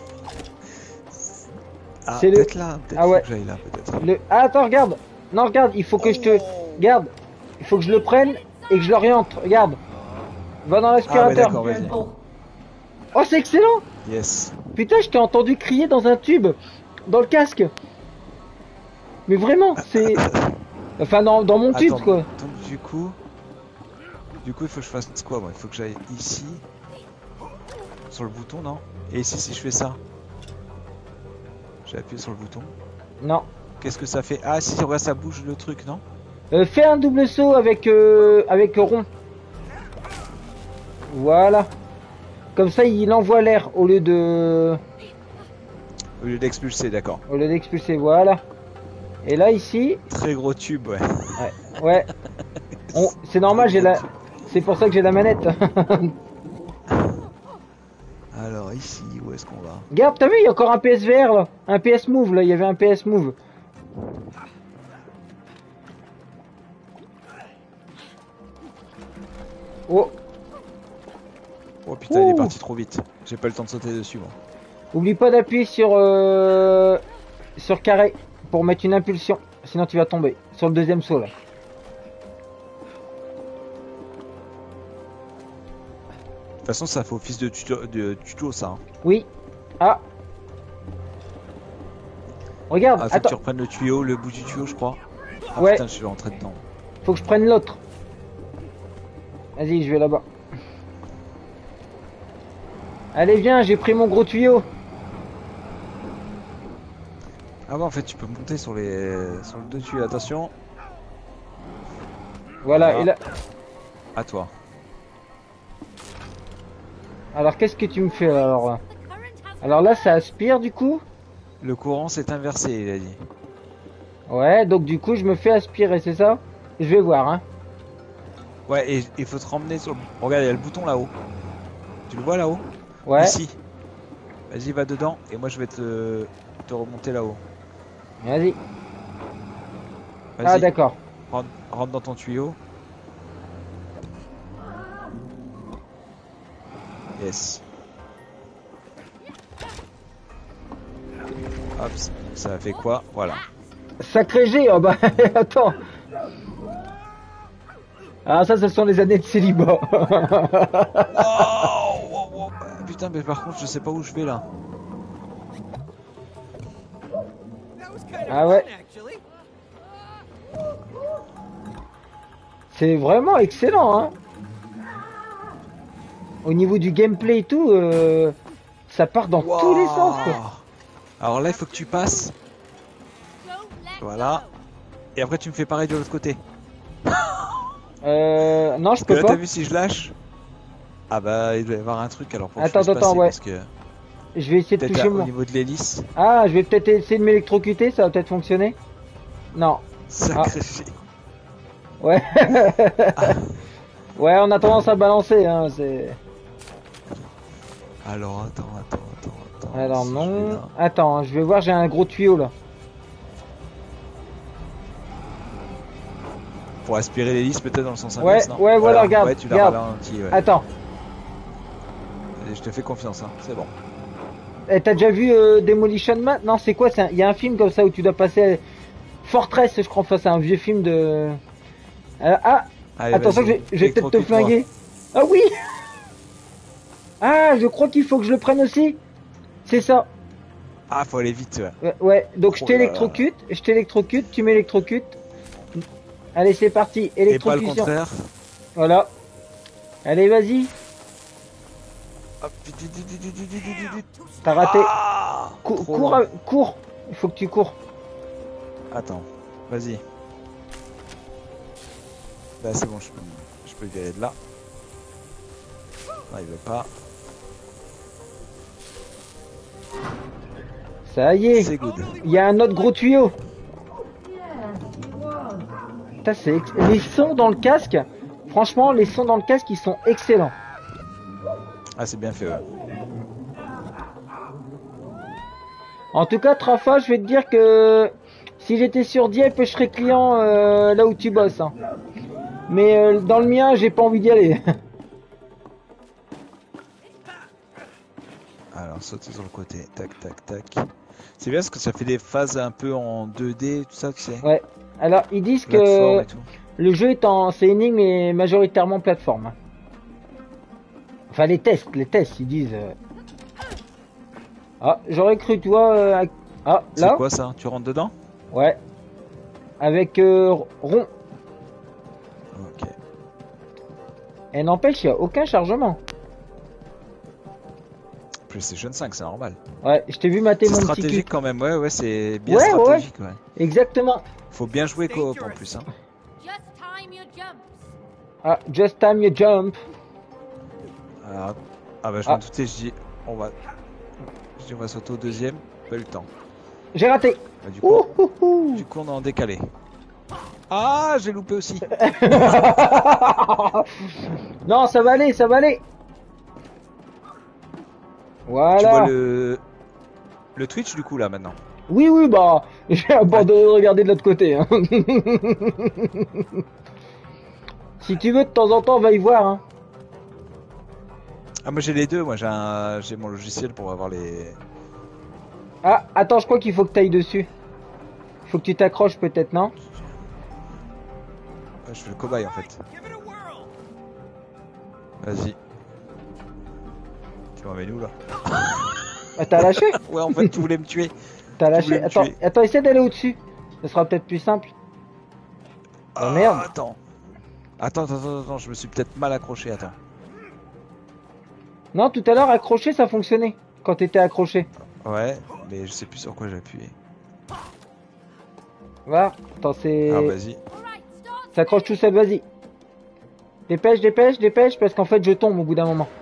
Speaker 2: Ah,
Speaker 1: C'est le-
Speaker 2: peut-être là, peut-être
Speaker 1: Ah ouais.
Speaker 2: faut que j'aille là, peut-être.
Speaker 1: le... Ah, attends, regarde. Non, regarde, il faut que je te... Regarde, il faut que je le prenne et que je l'oriente. Regarde. Va dans
Speaker 2: Ah ouais,
Speaker 1: l'aspirateur.
Speaker 2: d'accord, vas-y.
Speaker 1: Oh, c'est excellent.
Speaker 2: Yes.
Speaker 1: Putain, je t'ai entendu crier dans un tube, dans le casque. Mais vraiment, c'est... Enfin, dans, dans mon tube,
Speaker 2: Attends,
Speaker 1: quoi.
Speaker 2: donc du coup... Du coup, il faut que je fasse quoi, moi? Il faut que j'aille ici. Sur le bouton, non? Et ici, si je fais ça. J'ai appuyé sur le bouton.
Speaker 1: Non.
Speaker 2: Qu'est-ce que ça fait? Ah si, regarde, ça bouge le truc, non?
Speaker 1: Euh, fais un double saut avec, euh, avec rond. Voilà. Comme ça, il envoie l'air au lieu de...
Speaker 2: Au lieu d'expulser, d'accord.
Speaker 1: Au lieu d'expulser, voilà. Et là, ici...
Speaker 2: Très gros tube, ouais.
Speaker 1: Ouais. Ouais. On... C'est normal, j'ai la... C'est pour ça que j'ai la manette.
Speaker 2: Alors ici, où est-ce qu'on va?
Speaker 1: Regarde, t'as vu, il y a encore un P S V R là. Un P S Move là, il y avait un P S Move. Oh,
Speaker 2: Oh putain, il est
Speaker 1: Ouh.
Speaker 2: parti trop vite. J'ai pas le temps de sauter dessus, moi.
Speaker 1: oublie pas d'appuyer sur euh, sur carré pour mettre une impulsion, sinon tu vas tomber sur le deuxième saut là.
Speaker 2: De toute façon, ça fait office de tuto, de tuto ça. Hein.
Speaker 1: Oui. Ah. Regarde,
Speaker 2: Ah, faut que tu
Speaker 1: attends,
Speaker 2: reprennes le tuyau, le bout du tuyau, je crois. Ah
Speaker 1: Ouais.
Speaker 2: putain, je suis rentré dedans.
Speaker 1: faut que je prenne l'autre. Vas-y, je vais là-bas. Allez, viens, j'ai pris mon gros tuyau.
Speaker 2: Ah ouais, en fait, tu peux monter sur les sur le deux tuyaux. Attention,
Speaker 1: Voilà,
Speaker 2: Voilà.
Speaker 1: et là.
Speaker 2: à toi.
Speaker 1: Alors, qu'est-ce que tu me fais alors?
Speaker 4: The current has
Speaker 1: Alors là, ça aspire du coup.
Speaker 2: Le courant s'est inversé, il a dit.
Speaker 1: Ouais, donc du coup, je me fais aspirer, c'est ça? Je vais voir, hein.
Speaker 2: Ouais, et il faut te ramener sur le... Regarde, il y a le bouton là-haut. Tu le vois là-haut?
Speaker 1: Ouais,
Speaker 2: Ici. Vas-y, va dedans, et moi je vais te, te remonter là-haut.
Speaker 1: vas-y.
Speaker 2: Vas-y,
Speaker 1: Ah, d'accord.
Speaker 2: rentre, rentre dans ton tuyau. Yes. Hop, ça a fait quoi? Voilà.
Speaker 1: Sacré G, oh bah, attends. Ah, ça, ce sont les années de célibat.
Speaker 2: Oh, wow, wow. Putain, mais par contre, je sais pas où je vais là.
Speaker 3: That was kind of
Speaker 1: Ah ouais.
Speaker 3: fun, actually.
Speaker 1: C'est vraiment excellent, hein. Au niveau du gameplay et tout, euh, ça part dans tous les sens, quoi.
Speaker 2: Wow. Alors là, il faut que tu passes.
Speaker 4: don't let
Speaker 2: Voilà. Et après, tu me fais pareil de l'autre côté.
Speaker 1: Euh, non, je
Speaker 2: Parce que
Speaker 1: peux
Speaker 2: là,
Speaker 1: pas.
Speaker 2: t'as vu si je lâche? Ah bah, il doit y avoir un truc alors pour que je
Speaker 1: Attends,
Speaker 2: puisse
Speaker 1: attends,
Speaker 2: passer,
Speaker 1: ouais.
Speaker 2: parce que
Speaker 1: Je vais essayer de
Speaker 2: peut-être
Speaker 1: toucher
Speaker 2: là,
Speaker 1: mon...
Speaker 2: au niveau de l'hélice,
Speaker 1: Ah, je vais peut-être essayer de m'électrocuter, ça va peut-être fonctionner. Non.
Speaker 2: sacré G.
Speaker 1: Ouais. Ouais, on a tendance à balancer, hein, c'est...
Speaker 2: Alors, attends, attends, attends, attends.
Speaker 1: Alors
Speaker 2: si je vais
Speaker 1: non...
Speaker 2: là.
Speaker 1: Attends, hein, je vais voir, j'ai un gros tuyau, là.
Speaker 2: Pour aspirer l'hélice, peut-être dans le sens
Speaker 1: Ouais,
Speaker 2: inverse, non?
Speaker 1: ouais, voilà, regarde,
Speaker 2: Ouais, tu l'as
Speaker 1: regarde.
Speaker 2: ralenti, ouais.
Speaker 1: Attends.
Speaker 2: Et je te fais confiance, hein, c'est bon.
Speaker 1: Eh, t'as déjà vu euh, Demolition Man? Non, c'est quoi? Il y a un film comme ça où tu dois passer... Fortress, je crois, enfin, c'est un vieux film de... Euh, ah,
Speaker 2: Allez,
Speaker 1: attention, je
Speaker 2: vas-y,
Speaker 1: vais, je vais peut-être te
Speaker 2: électrocute-moi.
Speaker 1: flinguer. Ah oui. Ah, je crois qu'il faut que je le prenne aussi. C'est ça.
Speaker 2: Ah, faut aller vite, ouais.
Speaker 1: Ouais, ouais. Donc je
Speaker 2: Oh là là.
Speaker 1: t'électrocute, je t'électrocute, tu m'électrocutes. Allez, c'est parti,
Speaker 2: Et pas le
Speaker 1: électrocution.
Speaker 2: contraire.
Speaker 1: Voilà. Allez, vas-y.
Speaker 2: Hop, vite, vite, vite, vite, vite, vite, vite, vite.
Speaker 1: T'as raté.
Speaker 2: Ah,
Speaker 1: Cou-
Speaker 2: trop
Speaker 1: cours,
Speaker 2: long.
Speaker 1: à- cours. Il faut que tu cours.
Speaker 2: Attends, vas-y. Là, c'est bon, je peux, je peux y aller de là. Non, il veut pas.
Speaker 1: Ça y est.
Speaker 2: C'est good.
Speaker 1: Il y a un autre gros tuyau. Putain, c'est ex- les sons dans le casque. Franchement, les sons dans le casque, ils sont excellents.
Speaker 2: Ah, c'est bien fait, ouais.
Speaker 1: En tout cas, Trafa, je vais te dire que si j'étais sur Dieppe, je serais client euh, là où tu bosses. Hein. Mais euh, dans le mien, j'ai pas envie d'y aller.
Speaker 2: Alors, sauter sur le côté. Tac, tac, tac. C'est bien parce que ça fait des phases un peu en deux D, tout ça, tu sais.
Speaker 1: Ouais. Alors, ils disent
Speaker 2: Plateforme
Speaker 1: que
Speaker 2: et tout.
Speaker 1: le jeu est en, c'est énigme et majoritairement plateforme. hein. Enfin, les tests, les tests, ils disent. euh. Ah, j'aurais cru toi. euh, Ah,
Speaker 2: C'est
Speaker 1: là.
Speaker 2: quoi ça? Tu rentres dedans?
Speaker 1: Ouais. Avec euh, rond.
Speaker 2: Ok.
Speaker 1: Et n'empêche, il n'y a aucun chargement.
Speaker 2: PlayStation cinq, c'est normal.
Speaker 1: Ouais, je t'ai vu mater
Speaker 2: C'est
Speaker 1: mon petit
Speaker 2: stratégique
Speaker 1: cul.
Speaker 2: quand même, ouais, ouais, c'est bien
Speaker 1: Ouais, ouais.
Speaker 2: stratégique, ouais.
Speaker 1: Exactement.
Speaker 2: Faut bien jouer coop en plus, hein.
Speaker 4: Just time your jumps.
Speaker 1: Ah, just time you jump.
Speaker 2: Alors, ah bah je
Speaker 1: Ah.
Speaker 2: m'en doutais, je dis, on va, je dis on va sauter au deuxième, pas eu le temps.
Speaker 1: J'ai raté.
Speaker 2: Bah, du coup,
Speaker 1: Ouh, ouh, ouh.
Speaker 2: du coup on est en décalé. Ah, j'ai loupé aussi.
Speaker 1: Non, ça va aller, ça va aller.
Speaker 2: Tu
Speaker 1: Voilà.
Speaker 2: vois le, le Twitch du coup là maintenant.
Speaker 1: Oui, oui, bah, j'ai abandonné de regarder de l'autre côté. hein. Si tu veux, de temps en temps, va y voir. Hein.
Speaker 2: Ah, moi j'ai les deux, moi j'ai un... j'ai mon logiciel pour avoir les...
Speaker 1: Ah, attends, je crois qu'il faut que tu ailles dessus. Faut que tu t'accroches peut-être, non?
Speaker 2: Ouais, je fais le cobaye en fait.
Speaker 6: Give it a whirl.
Speaker 2: Vas-y. Tu m'emmènes où là?
Speaker 1: Ah, t'as lâché?
Speaker 2: Ouais, en fait, tu voulais me tuer.
Speaker 1: T'as
Speaker 2: Tu
Speaker 1: lâché?
Speaker 2: voulais me
Speaker 1: Attends,
Speaker 2: tuer.
Speaker 1: attends, essaie d'aller au-dessus. Ce sera peut-être plus simple. Oh
Speaker 2: Ah,
Speaker 1: merde.
Speaker 2: Attends. Attends, attends, attends, attends, je me suis peut-être mal accroché, attends.
Speaker 1: Non, tout à l'heure, accroché, ça fonctionnait. Quand t'étais accroché.
Speaker 2: Ouais, mais je sais plus sur quoi j'ai appuyé.
Speaker 1: Voilà. Attends, c'est...
Speaker 2: Ah, vas-y.
Speaker 4: Alright, start.
Speaker 1: S'accroche tout seul, vas-y. Dépêche, dépêche, dépêche, parce qu'en fait, je tombe au bout d'un moment.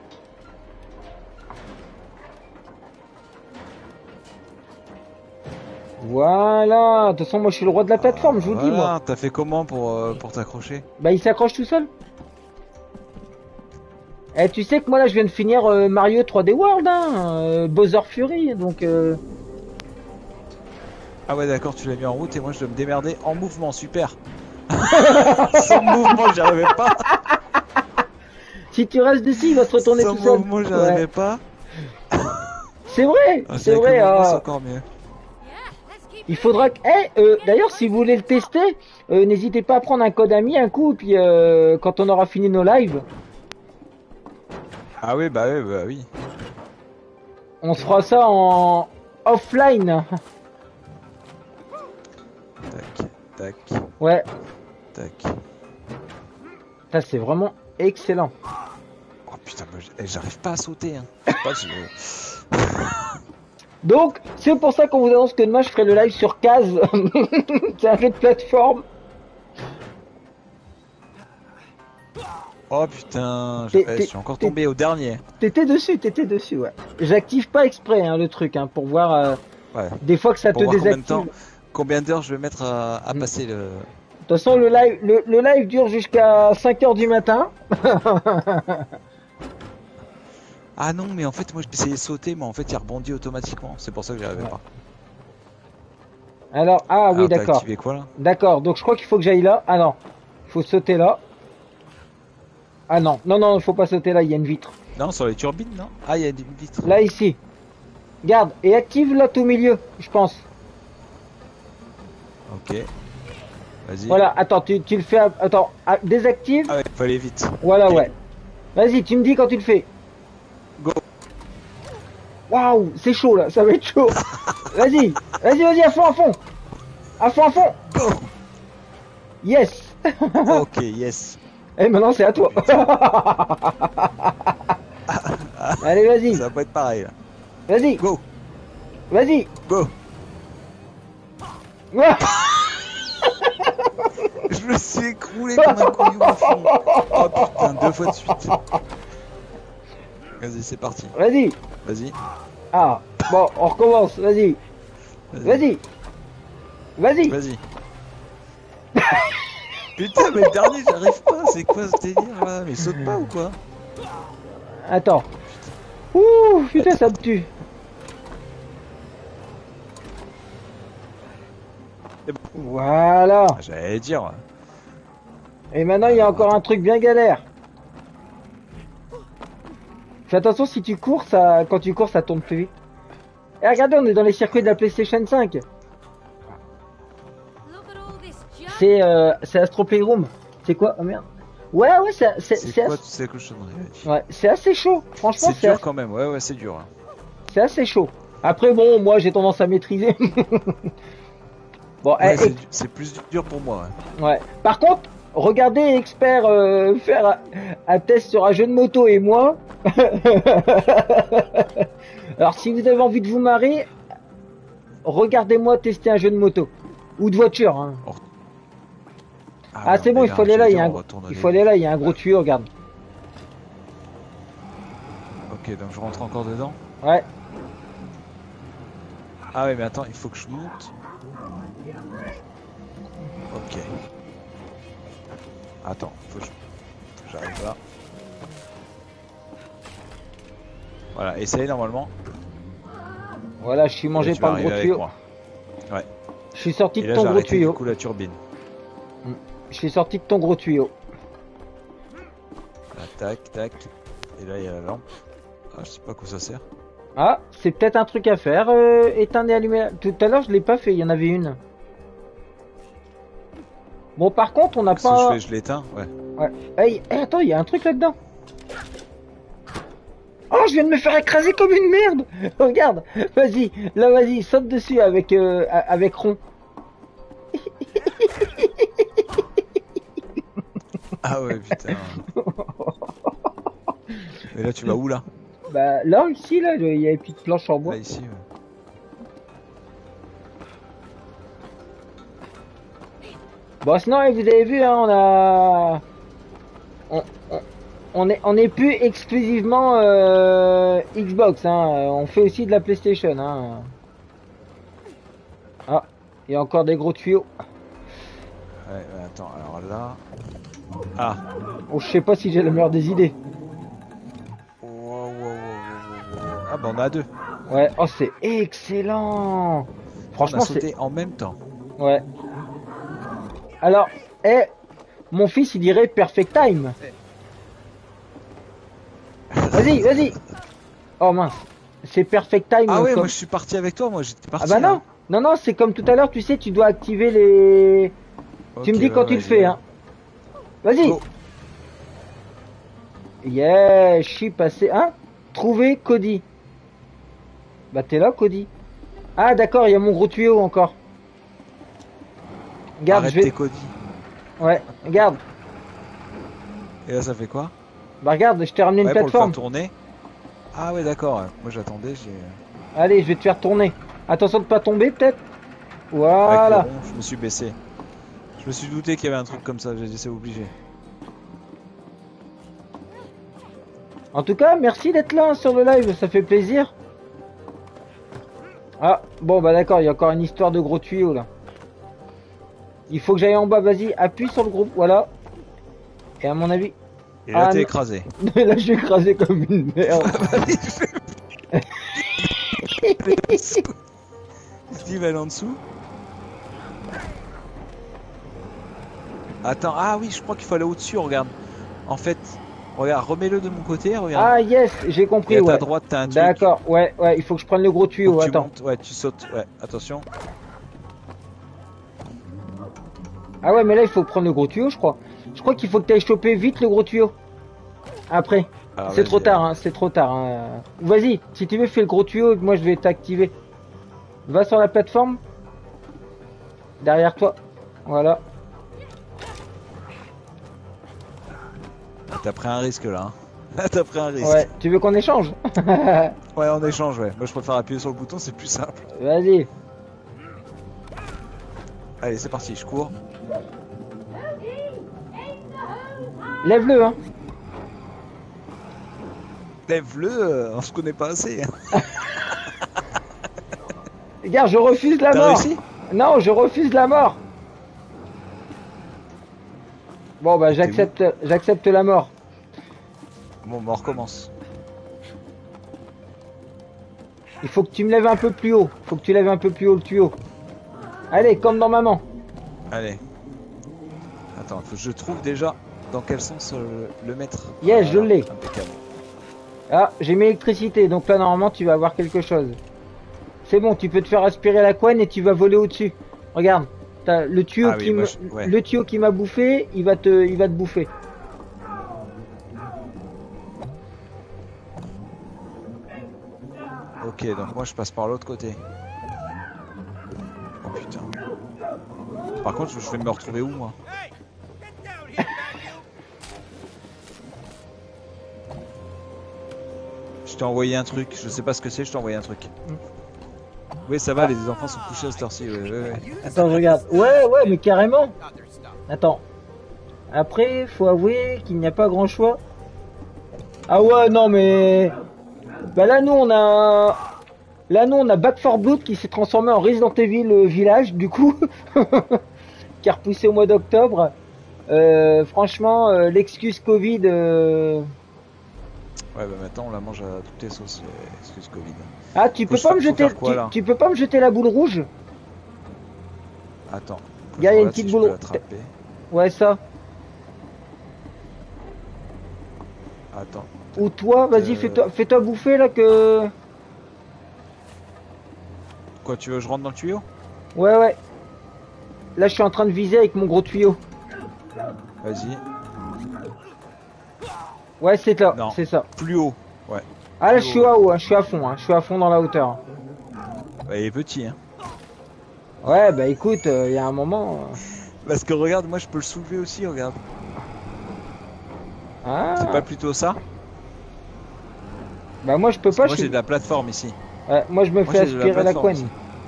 Speaker 1: Voilà. De toute façon, moi, je suis le roi de la plateforme, je vous le dis, moi.
Speaker 2: Voilà, t'as fait comment pour, euh, pour t'accrocher?
Speaker 1: Bah, il s'accroche tout seul. Eh, tu sais que moi, là, je viens de finir euh, Mario trois D World, hein, euh, Bowser Fury, donc... Euh...
Speaker 2: Ah ouais, d'accord, tu l'as mis en route et moi je dois me démerder en mouvement, super. Sans mouvement, j'y arrivais pas.
Speaker 1: Si tu restes dessus, il va se retourner
Speaker 2: Sans
Speaker 1: tout seul.
Speaker 2: mouvement, j'y
Speaker 1: Ouais.
Speaker 2: arrivais pas.
Speaker 1: C'est vrai,
Speaker 2: Ah,
Speaker 1: c'est
Speaker 2: avec
Speaker 1: vrai.
Speaker 2: le mouvement,
Speaker 1: euh,
Speaker 2: c'est encore mieux.
Speaker 4: Yeah, let's keep
Speaker 1: Il faudra que... Eh, euh, d'ailleurs, si vous voulez le tester, euh, n'hésitez pas à prendre un code ami un coup, puis euh, quand on aura fini nos lives,
Speaker 2: Ah oui, bah oui, bah oui.
Speaker 1: on se fera ça en offline.
Speaker 2: Tac, tac,
Speaker 1: Ouais,
Speaker 2: tac.
Speaker 1: ça c'est vraiment excellent.
Speaker 2: Oh putain, moi, j'- eh, j'arrive pas à sauter. Hein. Je sais pas, je-
Speaker 1: Donc, c'est pour ça qu'on vous annonce que demain je ferai le live sur Kaz. C'est un jeu de plateforme.
Speaker 2: Oh putain, je,
Speaker 1: T'es-
Speaker 2: eh,
Speaker 1: t'es-
Speaker 2: je suis encore
Speaker 1: t'es-
Speaker 2: tombé au dernier.
Speaker 1: T'étais dessus, t'étais dessus, ouais. J'active pas exprès hein, le truc, hein, pour voir euh,
Speaker 2: Ouais.
Speaker 1: des fois que ça
Speaker 2: Pour
Speaker 1: te
Speaker 2: voir combien de
Speaker 1: désactive.
Speaker 2: temps, combien d'heures je vais mettre à, à
Speaker 1: Mm.
Speaker 2: passer le.
Speaker 1: De toute façon, le live, le, le live dure jusqu'à cinq heures du matin.
Speaker 2: Ah non, mais en fait, moi j'ai essayé de sauter, mais en fait il rebondit automatiquement. C'est pour ça que j'y arrivais
Speaker 1: Ouais.
Speaker 2: pas.
Speaker 1: Alors, ah oui,
Speaker 2: Alors, t'as
Speaker 1: d'accord.
Speaker 2: activé quoi là?
Speaker 1: D'accord, donc je crois qu'il faut que j'aille là. Ah non, il faut sauter là. Ah non, non, non, il faut pas sauter là, il y a une vitre.
Speaker 2: Non, sur les turbines, non? Ah, il y a une vitre.
Speaker 1: Là, ici. Garde, et active là au milieu, je pense.
Speaker 2: Ok. Vas-y.
Speaker 1: Voilà, attends, tu, tu le fais. à- Attends, à- désactive.
Speaker 2: Ah ouais, faut aller vite.
Speaker 1: Voilà,
Speaker 2: Ok.
Speaker 1: ouais. Vas-y, tu me dis quand tu le fais.
Speaker 2: Go.
Speaker 1: Waouh, c'est chaud là, ça va être chaud. Vas-y, vas-y, vas-y, à fond, à fond. À fond, à fond.
Speaker 2: Go.
Speaker 1: Yes.
Speaker 2: Ok, yes.
Speaker 1: Et maintenant, c'est à toi. Allez, vas-y,
Speaker 2: Ça va pas être pareil là.
Speaker 1: vas-y,
Speaker 2: Go.
Speaker 1: vas-y.
Speaker 2: Go.
Speaker 1: Ouah.
Speaker 2: Je me suis écroulé comme un couillon au fond. Oh putain, deux fois de suite. Vas-y, c'est parti.
Speaker 1: Vas-y.
Speaker 2: Vas-y.
Speaker 1: Ah, bon, on recommence, vas-y. Vas-y. Vas-y.
Speaker 2: Vas-y. Putain, mais le dernier, j'arrive pas. C'est quoi ce délire là? Mais saute pas ou quoi?
Speaker 1: Attends. Ouh, putain, ça me tue.
Speaker 2: C'est bon.
Speaker 1: Voilà.
Speaker 2: Ah, j'allais dire.
Speaker 1: Et maintenant, il y a encore un truc bien galère. Fais attention, si tu cours, ça, quand tu cours, ça tourne plus vite. Et regardez, on est dans les circuits de la PlayStation cinq.
Speaker 4: Look at all this junk.
Speaker 1: C'est euh, c'est Astro Playroom. C'est quoi? Oh merde. Ouais, ouais, c'est c'est
Speaker 2: C'est
Speaker 1: c'est
Speaker 2: quoi
Speaker 1: as-
Speaker 2: toutes ces cochonneries?
Speaker 1: ouais, c'est assez chaud. Franchement,
Speaker 2: C'est
Speaker 1: c'est
Speaker 2: dur
Speaker 1: as-
Speaker 2: quand même. Ouais, ouais, c'est dur. hein.
Speaker 1: c'est assez chaud. Après, bon, moi, j'ai tendance à maîtriser. Bon,
Speaker 2: Ouais,
Speaker 1: eh,
Speaker 2: c'est
Speaker 1: eh,
Speaker 2: du- c'est plus dur pour moi. ouais.
Speaker 1: ouais. Par contre, regardez Expert euh, faire un, un test sur un jeu de moto et moi. Alors, si vous avez envie de vous marrer, regardez-moi tester un jeu de moto ou de voiture. Hein. Ah, c'est bon, il faut aller là. Il, y a un, il faut aller là. Il y a un gros tuyau. Regarde.
Speaker 2: Ok, donc je rentre encore dedans.
Speaker 1: Ouais.
Speaker 2: Ah ouais, mais attends, il faut que je monte. Ok. Attends, faut que je- faut que j'arrive là. Voilà, essaye normalement.
Speaker 1: Voilà, je suis mangé
Speaker 2: Et tu
Speaker 1: par
Speaker 2: vas
Speaker 1: le gros
Speaker 2: arriver avec
Speaker 1: tuyau.
Speaker 2: moi. Ouais.
Speaker 1: Je suis sorti
Speaker 2: Et
Speaker 1: de
Speaker 2: là,
Speaker 1: ton
Speaker 2: j'ai
Speaker 1: gros
Speaker 2: arrêté
Speaker 1: tuyau.
Speaker 2: du coup la turbine.
Speaker 1: Je suis sorti de ton gros tuyau.
Speaker 2: Là, tac, tac. Et là, il y a la lampe. Ah, je sais pas à quoi ça sert.
Speaker 1: Ah, c'est peut-être un truc à faire. Euh, éteindre et allumer. Tout à l'heure, je l'ai pas fait. Il y en avait une. Bon, par contre, on n'a
Speaker 2: Qu'est-ce que
Speaker 1: pas.
Speaker 2: je fais? Je l'éteins? Ouais.
Speaker 1: Ouais. Hey, hey, attends, il y a un truc là-dedans. Oh, je viens de me faire écraser comme une merde. Regarde, vas-y, là, vas-y, saute dessus avec euh, avec Ron.
Speaker 2: Ah ouais, putain. Mais là, tu vas où là?
Speaker 1: Bah là, ici, là, il y a une petite planche en bois.
Speaker 2: Là, ici. Ouais.
Speaker 1: Bon, sinon, vous avez vu, hein, on a, on, on, on est, on est plus exclusivement euh, Xbox, hein. On fait aussi de la PlayStation, hein. Ah, il y a encore des gros tuyaux.
Speaker 2: Ouais, ouais, attends, alors là. Ah.
Speaker 1: Oh, je sais pas si j'ai la meilleure des idées.
Speaker 2: Wow, wow, wow, wow, wow, wow. Ah bah on a deux.
Speaker 1: Ouais, oh, c'est excellent. Franchement,
Speaker 2: on a
Speaker 1: c'est.
Speaker 2: sauté en même temps.
Speaker 1: Ouais. Alors, eh, mon fils, il dirait perfect time. Vas-y, vas-y. Oh mince, c'est perfect time.
Speaker 2: Ah ouais,
Speaker 1: comme...
Speaker 2: moi je suis parti avec toi, moi j'étais parti.
Speaker 1: Ah bah non,
Speaker 2: hein.
Speaker 1: non, non, c'est comme tout à l'heure, tu sais, tu dois activer les...
Speaker 2: Ok,
Speaker 1: tu me dis
Speaker 2: ouais,
Speaker 1: quand tu
Speaker 2: ouais,
Speaker 1: le fais,
Speaker 2: ouais.
Speaker 1: hein. Vas-y.
Speaker 2: Go.
Speaker 1: Yeah, je suis passé, hein. Trouver Cody. Bah t'es là, Cody. Ah d'accord, il y a mon gros tuyau encore. Regarde,
Speaker 2: Arrête
Speaker 1: je vais...
Speaker 2: tes Cody.
Speaker 1: Ouais, regarde.
Speaker 2: Et là ça fait quoi?
Speaker 1: Bah regarde, je t'ai ramené une
Speaker 2: Ouais, pour le
Speaker 1: plateforme.
Speaker 2: faire tourner. Ah ouais, d'accord. ouais. Moi j'attendais, j'ai.
Speaker 1: Allez, je vais te faire tourner. Attention de pas tomber peut-être.
Speaker 2: Avec
Speaker 1: Voilà.
Speaker 2: le rond, je me suis baissé. Je me suis douté qu'il y avait un truc comme ça, j'ai dit c'est obligé.
Speaker 1: En tout cas, merci d'être là hein, sur le live, ça fait plaisir. Ah, bon bah d'accord, il y a encore une histoire de gros tuyaux là. Il faut que j'aille en bas, vas-y, appuie sur le groupe, voilà. Et à mon avis...
Speaker 2: Et là
Speaker 1: Ah,
Speaker 2: t'es
Speaker 1: non.
Speaker 2: écrasé.
Speaker 1: Là je suis écrasé comme une merde.
Speaker 2: Steve elle est en dessous. Attends, ah oui, je crois qu'il faut aller au-dessus, regarde. En fait, regarde, remets-le de mon côté, regarde.
Speaker 1: Ah yes, j'ai compris,
Speaker 2: Et à
Speaker 1: ouais.
Speaker 2: ta droite, t'as un truc.
Speaker 1: D'accord, ouais, ouais, il faut que je prenne le gros
Speaker 2: Faut
Speaker 1: tuyau,
Speaker 2: que tu
Speaker 1: attends.
Speaker 2: montes, ouais, tu sautes, ouais, attention.
Speaker 1: Ah ouais, mais là il faut prendre le gros tuyau, je crois. Je crois qu'il faut que tu ailles choper vite le gros tuyau. Après.
Speaker 2: Alors,
Speaker 1: C'est
Speaker 2: vas-y,
Speaker 1: trop tard,
Speaker 2: allez.
Speaker 1: hein, c'est trop tard. Hein. Vas-y, si tu veux, fais le gros tuyau, moi je vais t'activer. Va sur la plateforme. Derrière toi. Voilà.
Speaker 2: T'as pris un risque là. Hein. Là, t'as pris un risque.
Speaker 1: Ouais, tu veux qu'on échange?
Speaker 2: Ouais, on échange, ouais. Moi, je préfère appuyer sur le bouton, c'est plus simple.
Speaker 1: Vas-y.
Speaker 2: Allez, c'est parti, je cours.
Speaker 1: Lève-le, hein.
Speaker 2: Lève-le, euh, on se connaît pas assez. Hein.
Speaker 1: Regarde, je refuse la
Speaker 2: T'as
Speaker 1: mort.
Speaker 2: réussi?
Speaker 1: Non, je refuse la mort. Bon, bah j'accepte, j'accepte la mort.
Speaker 2: Bon, bah, on recommence.
Speaker 1: Il faut que tu me lèves un peu plus haut. Faut que tu lèves un peu plus haut le tuyau. Allez, comme dans maman.
Speaker 2: Allez. Attends, faut que je trouve déjà dans quel sens euh, le mettre.
Speaker 1: Yes, je l'ai.
Speaker 2: Impeccable.
Speaker 1: Ah, j'ai mis électricité, donc là normalement tu vas avoir quelque chose. C'est bon, tu peux te faire aspirer la couenne et tu vas voler au-dessus. Regarde, t'as le tuyau
Speaker 2: Ah oui,
Speaker 1: qui
Speaker 2: moi,
Speaker 1: me,
Speaker 2: je- ouais.
Speaker 1: le tuyau qui m'a bouffé, il va te, il va te bouffer.
Speaker 2: Ok, donc moi je passe par l'autre côté. Oh putain. Par contre, je vais me retrouver où moi?
Speaker 6: Hey, get down here, man, you.
Speaker 2: Je t'ai envoyé un truc, je sais pas ce que c'est, je t'ai envoyé un truc. Oui, ça va, les enfants sont couchés à cette heure-ci. Ouais, ouais, ouais.
Speaker 1: Attends, je regarde. Ouais, ouais, mais carrément.
Speaker 6: Other stuff.
Speaker 1: Attends. Après, faut avouer qu'il n'y a pas grand choix. Ah ouais, non mais... Bah là, nous, on a... Là, nous, on a Back four Blood qui s'est transformé en Resident Evil euh, Village, du coup. Qui a repoussé au mois d'octobre. Euh, franchement, euh, l'excuse Covid... euh,
Speaker 2: Ouais, bah maintenant on la mange à toutes les sauces, euh, excuse Covid.
Speaker 1: Ah, tu
Speaker 2: Faut
Speaker 1: peux
Speaker 2: je
Speaker 1: pas
Speaker 2: fa-
Speaker 1: me
Speaker 2: faut
Speaker 1: jeter...
Speaker 2: faire quoi,
Speaker 1: tu,
Speaker 2: là
Speaker 1: tu peux pas me jeter la boule rouge?
Speaker 2: Attends.
Speaker 1: Il y a
Speaker 2: Voilà,
Speaker 1: une
Speaker 2: si
Speaker 1: petite
Speaker 2: je peux
Speaker 1: boule-
Speaker 2: l'attraper.
Speaker 1: Ouais, ça.
Speaker 2: Attends.
Speaker 1: Ou toi, vas-y,
Speaker 2: Euh.
Speaker 1: fais-toi fais-toi bouffer là que...
Speaker 2: Quoi, tu veux que je rentre dans le tuyau?
Speaker 1: Ouais, ouais. Là, je suis en train de viser avec mon gros tuyau.
Speaker 2: Vas-y.
Speaker 1: Ouais, c'est là,
Speaker 2: Non.
Speaker 1: c'est ça.
Speaker 2: Plus haut. Ouais.
Speaker 1: Ah là,
Speaker 2: Plus
Speaker 1: je suis
Speaker 2: haut.
Speaker 1: à haut, hein, je suis à fond, hein, je suis à fond dans la hauteur.
Speaker 2: Ouais, il est petit, hein.
Speaker 1: Ouais, bah écoute, il euh, y a un moment... euh,
Speaker 2: Parce que regarde, moi je peux le soulever aussi, regarde.
Speaker 1: Ah,
Speaker 2: C'est pas plutôt ça?
Speaker 1: bah moi je peux
Speaker 2: Parce que
Speaker 1: pas,
Speaker 2: moi
Speaker 1: je
Speaker 2: j'ai
Speaker 1: suis...
Speaker 2: de la plateforme ici.
Speaker 1: Ouais, moi je me
Speaker 2: Moi,
Speaker 1: fais
Speaker 2: j'ai de la
Speaker 1: aspirer la
Speaker 2: plateforme
Speaker 1: couenne.
Speaker 2: aussi.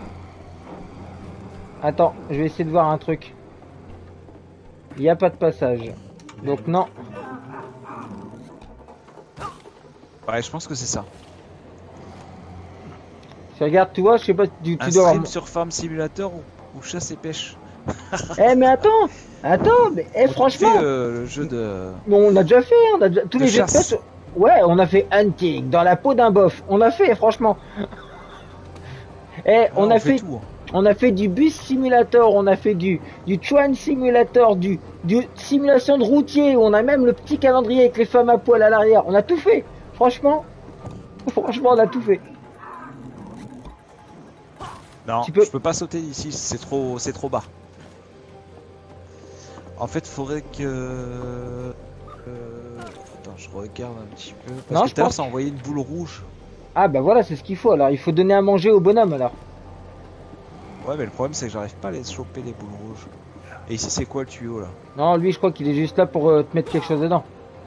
Speaker 1: Attends, je vais essayer de voir un truc. Il n'y a pas de passage. Donc non.
Speaker 2: Ouais, je pense que c'est ça.
Speaker 1: Tu regardes, tu vois, je sais pas, tu, tu
Speaker 2: Un
Speaker 1: dois...
Speaker 2: stream sur Farm Simulator ou, ou chasse et pêche.
Speaker 1: Eh mais attends, attends, mais eh, franchement,
Speaker 2: Fais le, le jeu de...
Speaker 1: bon, on a déjà fait, on a déjà... tous
Speaker 2: de
Speaker 1: les jeux de
Speaker 2: chasse.
Speaker 1: pêche. Ouais, on a fait hunting dans la peau d'un bof. On a fait, franchement. Eh, on
Speaker 2: Ah,
Speaker 1: a fait,
Speaker 2: tout.
Speaker 1: on a fait du bus simulator, on a fait du du train simulator, du du simulation de routier. On a même le petit calendrier avec les femmes à poil à l'arrière. On a tout fait. Franchement, franchement, on a tout fait.
Speaker 2: Non,
Speaker 1: Tu peux-
Speaker 2: je peux pas sauter ici, c'est trop, c'est trop bas. En fait, faudrait que... Euh... Attends, je regarde un petit peu. Parce
Speaker 1: Non,
Speaker 2: que
Speaker 1: je
Speaker 2: tout à l'heure,
Speaker 1: pense-
Speaker 2: ça a envoyé une boule rouge.
Speaker 1: Ah bah voilà, c'est ce qu'il faut. Alors, il faut donner à manger au bonhomme alors.
Speaker 2: Ouais, mais le problème, c'est que j'arrive pas à les choper, les boules rouges. Et ici, c'est quoi le tuyau, là?
Speaker 1: Non, lui, je crois qu'il est juste là pour euh, te mettre quelque chose dedans.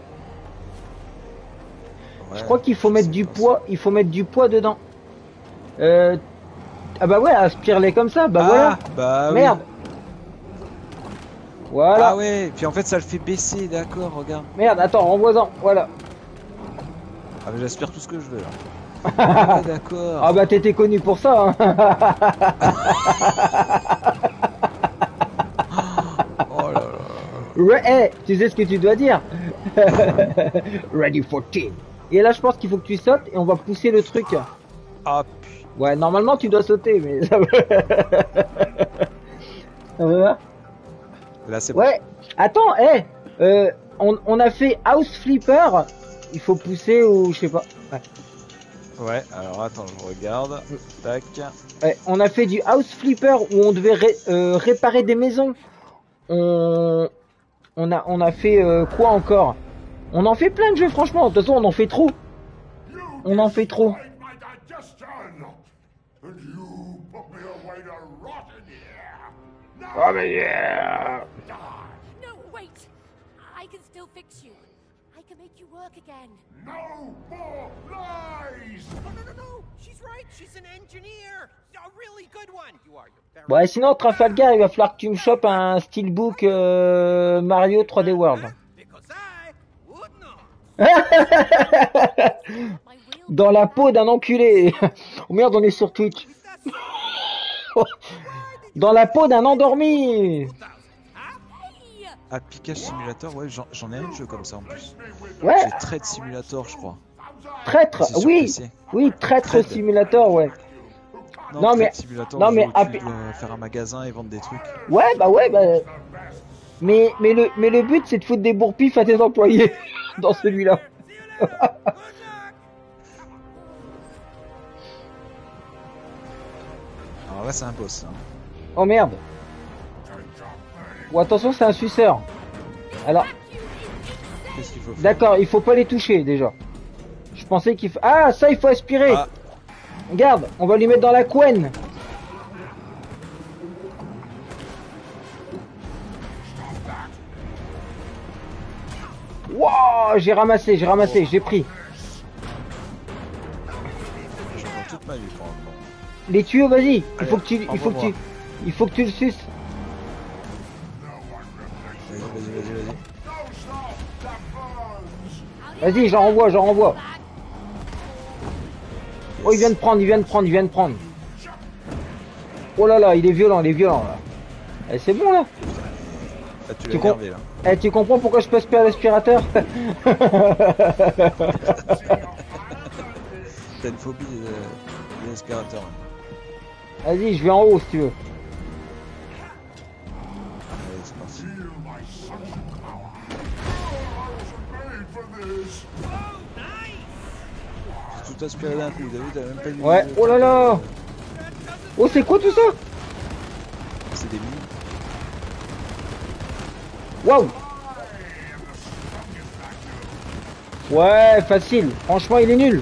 Speaker 2: Ouais,
Speaker 1: Je crois qu'il faut
Speaker 2: je
Speaker 1: mettre
Speaker 2: sais
Speaker 1: du
Speaker 2: pas.
Speaker 1: poids, il faut mettre du poids dedans. Euh... Ah bah ouais, aspire-les comme ça, bah
Speaker 2: ah,
Speaker 1: voilà.
Speaker 2: bah oui.
Speaker 1: Merde. Voilà.
Speaker 2: Ah ouais, puis en fait, ça le fait baisser, d'accord, regarde.
Speaker 1: Merde, attends, renvoie-en, voilà.
Speaker 2: Ah, mais j'aspire tout ce que je veux, là. Ah ouais, d'accord.
Speaker 1: Ah bah t'étais connu pour ça, hein.
Speaker 2: Oh là là.
Speaker 1: Re- eh, tu sais ce que tu dois dire. Ready for team. Et là, je pense qu'il faut que tu sautes et on va pousser le truc.
Speaker 2: Ah, putain.
Speaker 1: Ouais, normalement tu dois sauter, mais ça va. Ça va?
Speaker 2: Là, c'est bon.
Speaker 1: Ouais. Attends, eh, euh, on, on a fait House Flipper. Il faut pousser ou je sais pas. Ouais.
Speaker 2: Ouais, alors attends, je regarde. Tac.
Speaker 1: Ouais, on a fait du House Flipper où on devait ré- euh, réparer des maisons. On, on a, on a fait euh, quoi encore? On en fait plein de jeux, franchement. De toute façon, on en fait trop. On en fait trop. Oh mais yeah.
Speaker 4: No, wait! I can still fix you. I can make you work again.
Speaker 6: No more lies! No, no, no, no! She's right. She's an engineer. A really good one. You are. You're very.
Speaker 1: Bon, et sinon, Trafalgar, il va falloir que tu me chopes un steelbook euh, Mario trois D World.
Speaker 6: Because I would not.
Speaker 4: My wheel.
Speaker 1: Dans la peau d'un enculé. Oh merde, on est sur Twitch. Dans la peau d'un endormi.
Speaker 4: Hey!
Speaker 2: Ah, Pikachu Simulator, ouais, j'en j'en ai un jeu comme ça en plus.
Speaker 1: Ouais,
Speaker 2: C'est Trade Simulator, je crois.
Speaker 1: traître.
Speaker 2: C'est sur
Speaker 1: Oui,
Speaker 2: P C.
Speaker 1: oui, traître
Speaker 2: Trade.
Speaker 1: simulator, ouais.
Speaker 2: Non,
Speaker 1: Non,
Speaker 2: Trade
Speaker 1: mais-
Speaker 2: Simulator,
Speaker 1: non,
Speaker 2: le
Speaker 1: mais
Speaker 2: jeu où
Speaker 1: app-
Speaker 2: tu dois faire un magasin et vendre des trucs.
Speaker 1: Ouais, bah ouais, bah. Mais, mais le, mais le but, c'est de foutre des bourre-pifs à tes employés dans celui-là.
Speaker 6: See you later. Good luck.
Speaker 2: Alors là, c'est un boss. Hein.
Speaker 1: Oh merde. Oh, attention, c'est un suceur. Alors,
Speaker 2: Qu'est-ce qu'il faut faire?
Speaker 1: d'accord, il faut pas les toucher déjà. Je pensais qu'il faut. Ah, ça, il faut aspirer.
Speaker 2: Ah,
Speaker 1: Regarde, on va lui mettre dans la couenne. Wow, j'ai ramassé, j'ai ramassé, j'ai pris.
Speaker 2: je prends toute ma vie pour un moment.
Speaker 1: Les tuyaux, vas-y. Il
Speaker 2: Allez,
Speaker 1: faut que tu, il faut que tu,
Speaker 2: envoie-moi.
Speaker 1: il faut que tu le suces.
Speaker 2: Vas-y, vas-y, vas-y, vas-y.
Speaker 1: Vas-y, j'en renvoie, j'en renvoie. Oh, il vient de prendre, il vient de prendre, il vient de prendre. Oh là là, il est violent, il est violent là. Eh, c'est bon là.
Speaker 2: Là, tu
Speaker 1: Tu
Speaker 2: l'as
Speaker 1: com-
Speaker 2: énervé là.
Speaker 1: Eh, tu comprends pourquoi je passe pas à l'aspirateur?
Speaker 2: T'as une phobie de, de l'aspirateur.
Speaker 1: Vas-y, je vais en haut si tu veux.
Speaker 2: Allez, c'est parti. J'ai tout aspiré d'un coup, t'as vu, t'as même pas eu...
Speaker 1: Ouais, oh là là. Oh, c'est quoi tout ça?
Speaker 2: C'est des mines.
Speaker 1: Waouh. Ouais, facile. Franchement, il est nul.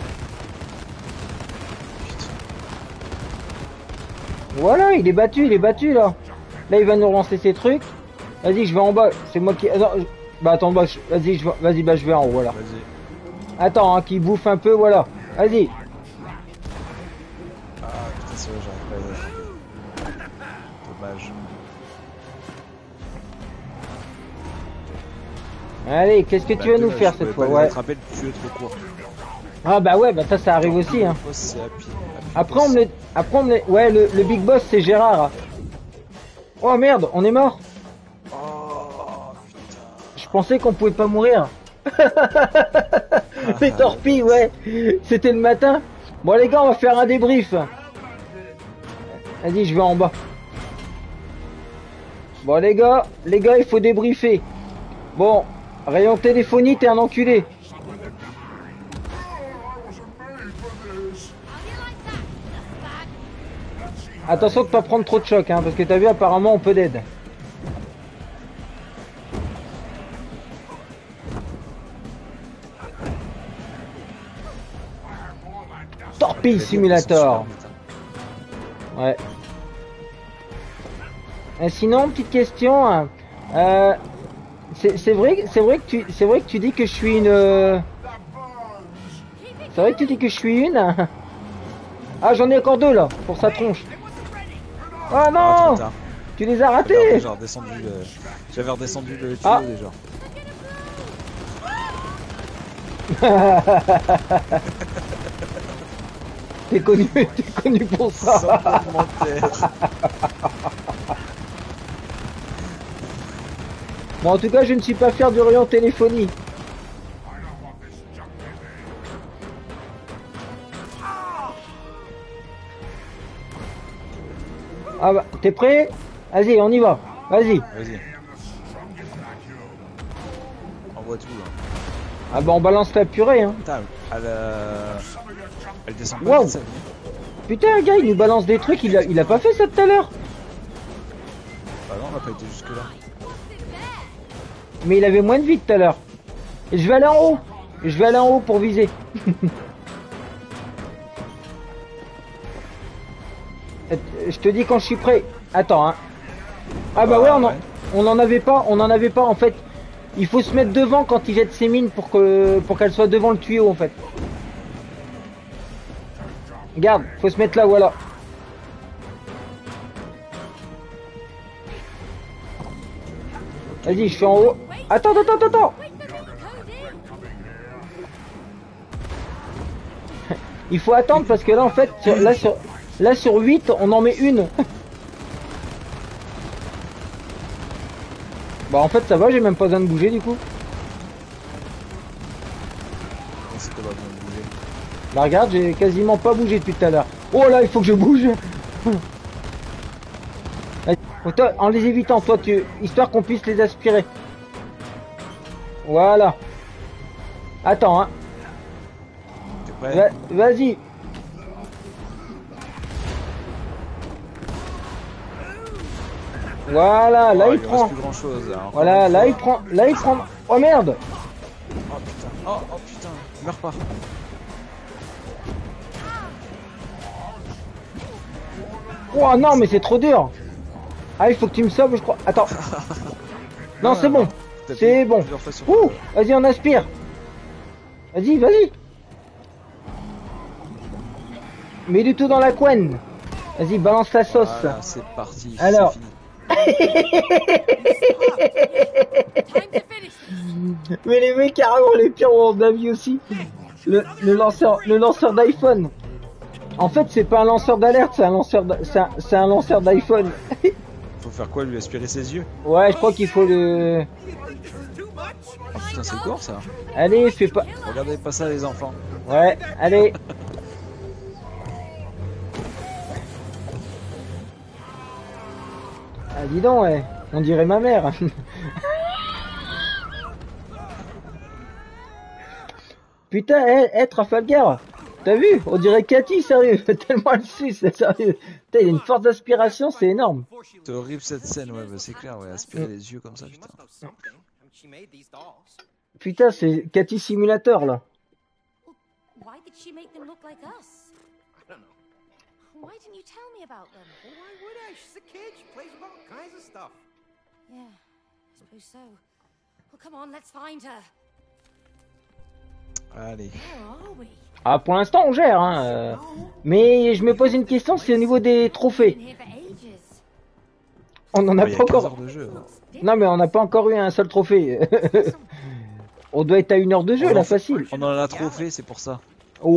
Speaker 1: Voilà, il est battu, il est battu là. Là, il va nous relancer ses trucs. Vas-y, je vais en bas. C'est moi qui... Attends, je- Bah attends, bah, je- vas-y, je vais... Vas-y, bah je vais en haut, voilà.
Speaker 2: Vas-y.
Speaker 1: Attends, hein, qu'il bouffe un peu, voilà. Vas-y.
Speaker 2: Ah putain, c'est vrai, j'arrive pas à les attraper. Dommage.
Speaker 1: Allez, qu'est-ce que tu vas nous faire cette fois? Ouais.
Speaker 2: Attraper le tuyau trop court.
Speaker 1: Ah bah ouais, bah ça, ça arrive aussi, hein.
Speaker 2: Le boss, c'est Happy. Happy
Speaker 1: Après,
Speaker 2: boss.
Speaker 1: on me le... Après, on me le... Ouais, le, le big boss, c'est Gérard. Oh merde, on est mort.
Speaker 2: Oh putain.
Speaker 1: Je pensais qu'on pouvait pas mourir. Mais torpille, ouais. C'était le matin. Bon les gars, on va faire un débrief. Vas-y, je vais en bas. Bon les gars, les gars, il faut débriefer. Bon, rayon téléphonie, t'es un enculé. Attention de pas prendre trop de choc, hein, parce que t'as vu, apparemment, on peut d'aide. Torpille Simulator. Ouais. Et sinon, petite question. Hein, euh, c'est c'est vrai, c'est vrai que tu, c'est vrai que tu dis que je suis une. euh, C'est vrai que tu dis que je suis une. Ah, j'en ai encore deux là, pour sa tronche. Oh
Speaker 2: Ah,
Speaker 1: non,
Speaker 2: trop tard.
Speaker 1: tu les as
Speaker 2: J'avais
Speaker 1: ratés.
Speaker 2: déjà redescendu le... J'avais redescendu le tuyau
Speaker 1: Ah.
Speaker 2: déjà.
Speaker 1: T'es connu, t'es connu pour ça.
Speaker 2: Sans commentaire.
Speaker 1: Bon, en tout cas, je ne suis pas fier du rayon téléphonie. Ah bah, t'es prêt? Vas-y, on y va. Vas-y.
Speaker 2: Vas-y. Envoie tout là.
Speaker 1: Ah bah, on balance la purée, hein.
Speaker 2: Putain, elle, euh... elle descend pas
Speaker 1: Wow.
Speaker 2: vite, ça.
Speaker 1: Putain, un gars, il nous balance des trucs, il a, il a pas fait ça tout à l'heure.
Speaker 2: Bah non, on n'a pas été jusque là.
Speaker 1: Mais il avait moins de vie tout à l'heure. Et je vais aller en haut. Je vais aller en haut pour viser. Je te dis quand je suis prêt. Attends, hein. Ah bah ouais, on en, on en avait pas, on en avait pas en fait. Il faut se mettre devant quand il jette ses mines pour que pour qu'elle soit devant le tuyau en fait. Regarde, faut se mettre là, voilà. Vas-y, je suis en haut. Attends, attends, attends, attends. Il faut attendre parce que là en fait, sur, là sur là sur huit, on en met une. Bah en fait ça va, j'ai même pas besoin de bouger du coup.
Speaker 2: C'est pas besoin de bouger.
Speaker 1: Bah regarde, j'ai quasiment pas bougé depuis tout à l'heure. Oh là, il faut que je bouge. Toi, en les évitant, toi, tu, histoire qu'on puisse les aspirer. Voilà. Attends, hein.
Speaker 2: T'es prêt?
Speaker 1: Va- Vas-y. Voilà, là
Speaker 2: Oh,
Speaker 1: il
Speaker 2: lui
Speaker 1: prend.
Speaker 2: reste plus grand chose. Hein.
Speaker 1: Voilà, là il prend. Là il prend. Oh merde.
Speaker 2: Oh putain. Oh, oh putain. Meurs pas.
Speaker 1: Oh non, mais c'est trop dur. Ah, il faut que tu me sauves, je crois. Attends. Non, c'est bon.
Speaker 2: T'as
Speaker 1: C'est
Speaker 2: appuyé
Speaker 1: bon.
Speaker 2: plusieurs fois sur-
Speaker 1: Ouh, vas-y, on aspire. Vas-y, vas-y. Mets du tout dans la couenne. Vas-y, balance la sauce.
Speaker 2: Voilà, c'est parti.
Speaker 1: Alors.
Speaker 2: c'est fini.
Speaker 4: Time to finish this.
Speaker 1: Mais les mecs, carrément, les pires on a vu aussi. Le, le lanceur, le lanceur d'iPhone. En fait, c'est pas un lanceur d'alerte, c'est un lanceur, d'- c'est un, c'est un lanceur d'iPhone.
Speaker 2: Faut faire quoi? Lui aspirer ses yeux?
Speaker 1: Ouais, je crois qu'il faut le.
Speaker 2: Oh putain, c'est gore ça.
Speaker 1: Allez, fais pas.
Speaker 2: Regardez pas ça, les enfants.
Speaker 1: Ouais, allez. Ah, dis donc, ouais. On dirait ma mère. Putain, eh, eh, Trafalgar, t'as vu? On dirait Cathy, sérieux, tellement elle suce, c'est sérieux. Putain, il a une force d'aspiration, c'est énorme.
Speaker 2: C'est horrible cette scène, ouais, bah, c'est clair, ouais, aspirer les yeux comme ça, putain.
Speaker 1: Putain, c'est Cathy Simulator, là.
Speaker 4: Why did she make them look like us?
Speaker 6: I don't know.
Speaker 4: Why didn't you tell me about them?
Speaker 6: Well, why would I? She's a kid. She plays with all kinds of stuff.
Speaker 4: Yeah, I suppose so. Well, come on, let's find her.
Speaker 2: Allez.
Speaker 4: Where are we?
Speaker 1: Ah, pour l'instant, on gère, hein. euh, Mais je me pose une question, c'est au niveau des
Speaker 4: Been
Speaker 1: trophées.
Speaker 4: here for ages.
Speaker 1: On en a
Speaker 2: Ouais, il y
Speaker 1: pas
Speaker 2: a quinze
Speaker 1: encore...
Speaker 2: heures de jeu. hein.
Speaker 1: Non, mais on n'a pas encore eu un seul trophée. On doit être à une heure de jeu,
Speaker 2: On
Speaker 1: là,
Speaker 2: en fait-
Speaker 1: facile.
Speaker 2: On en a trop fait, c'est pour ça.
Speaker 1: Oh,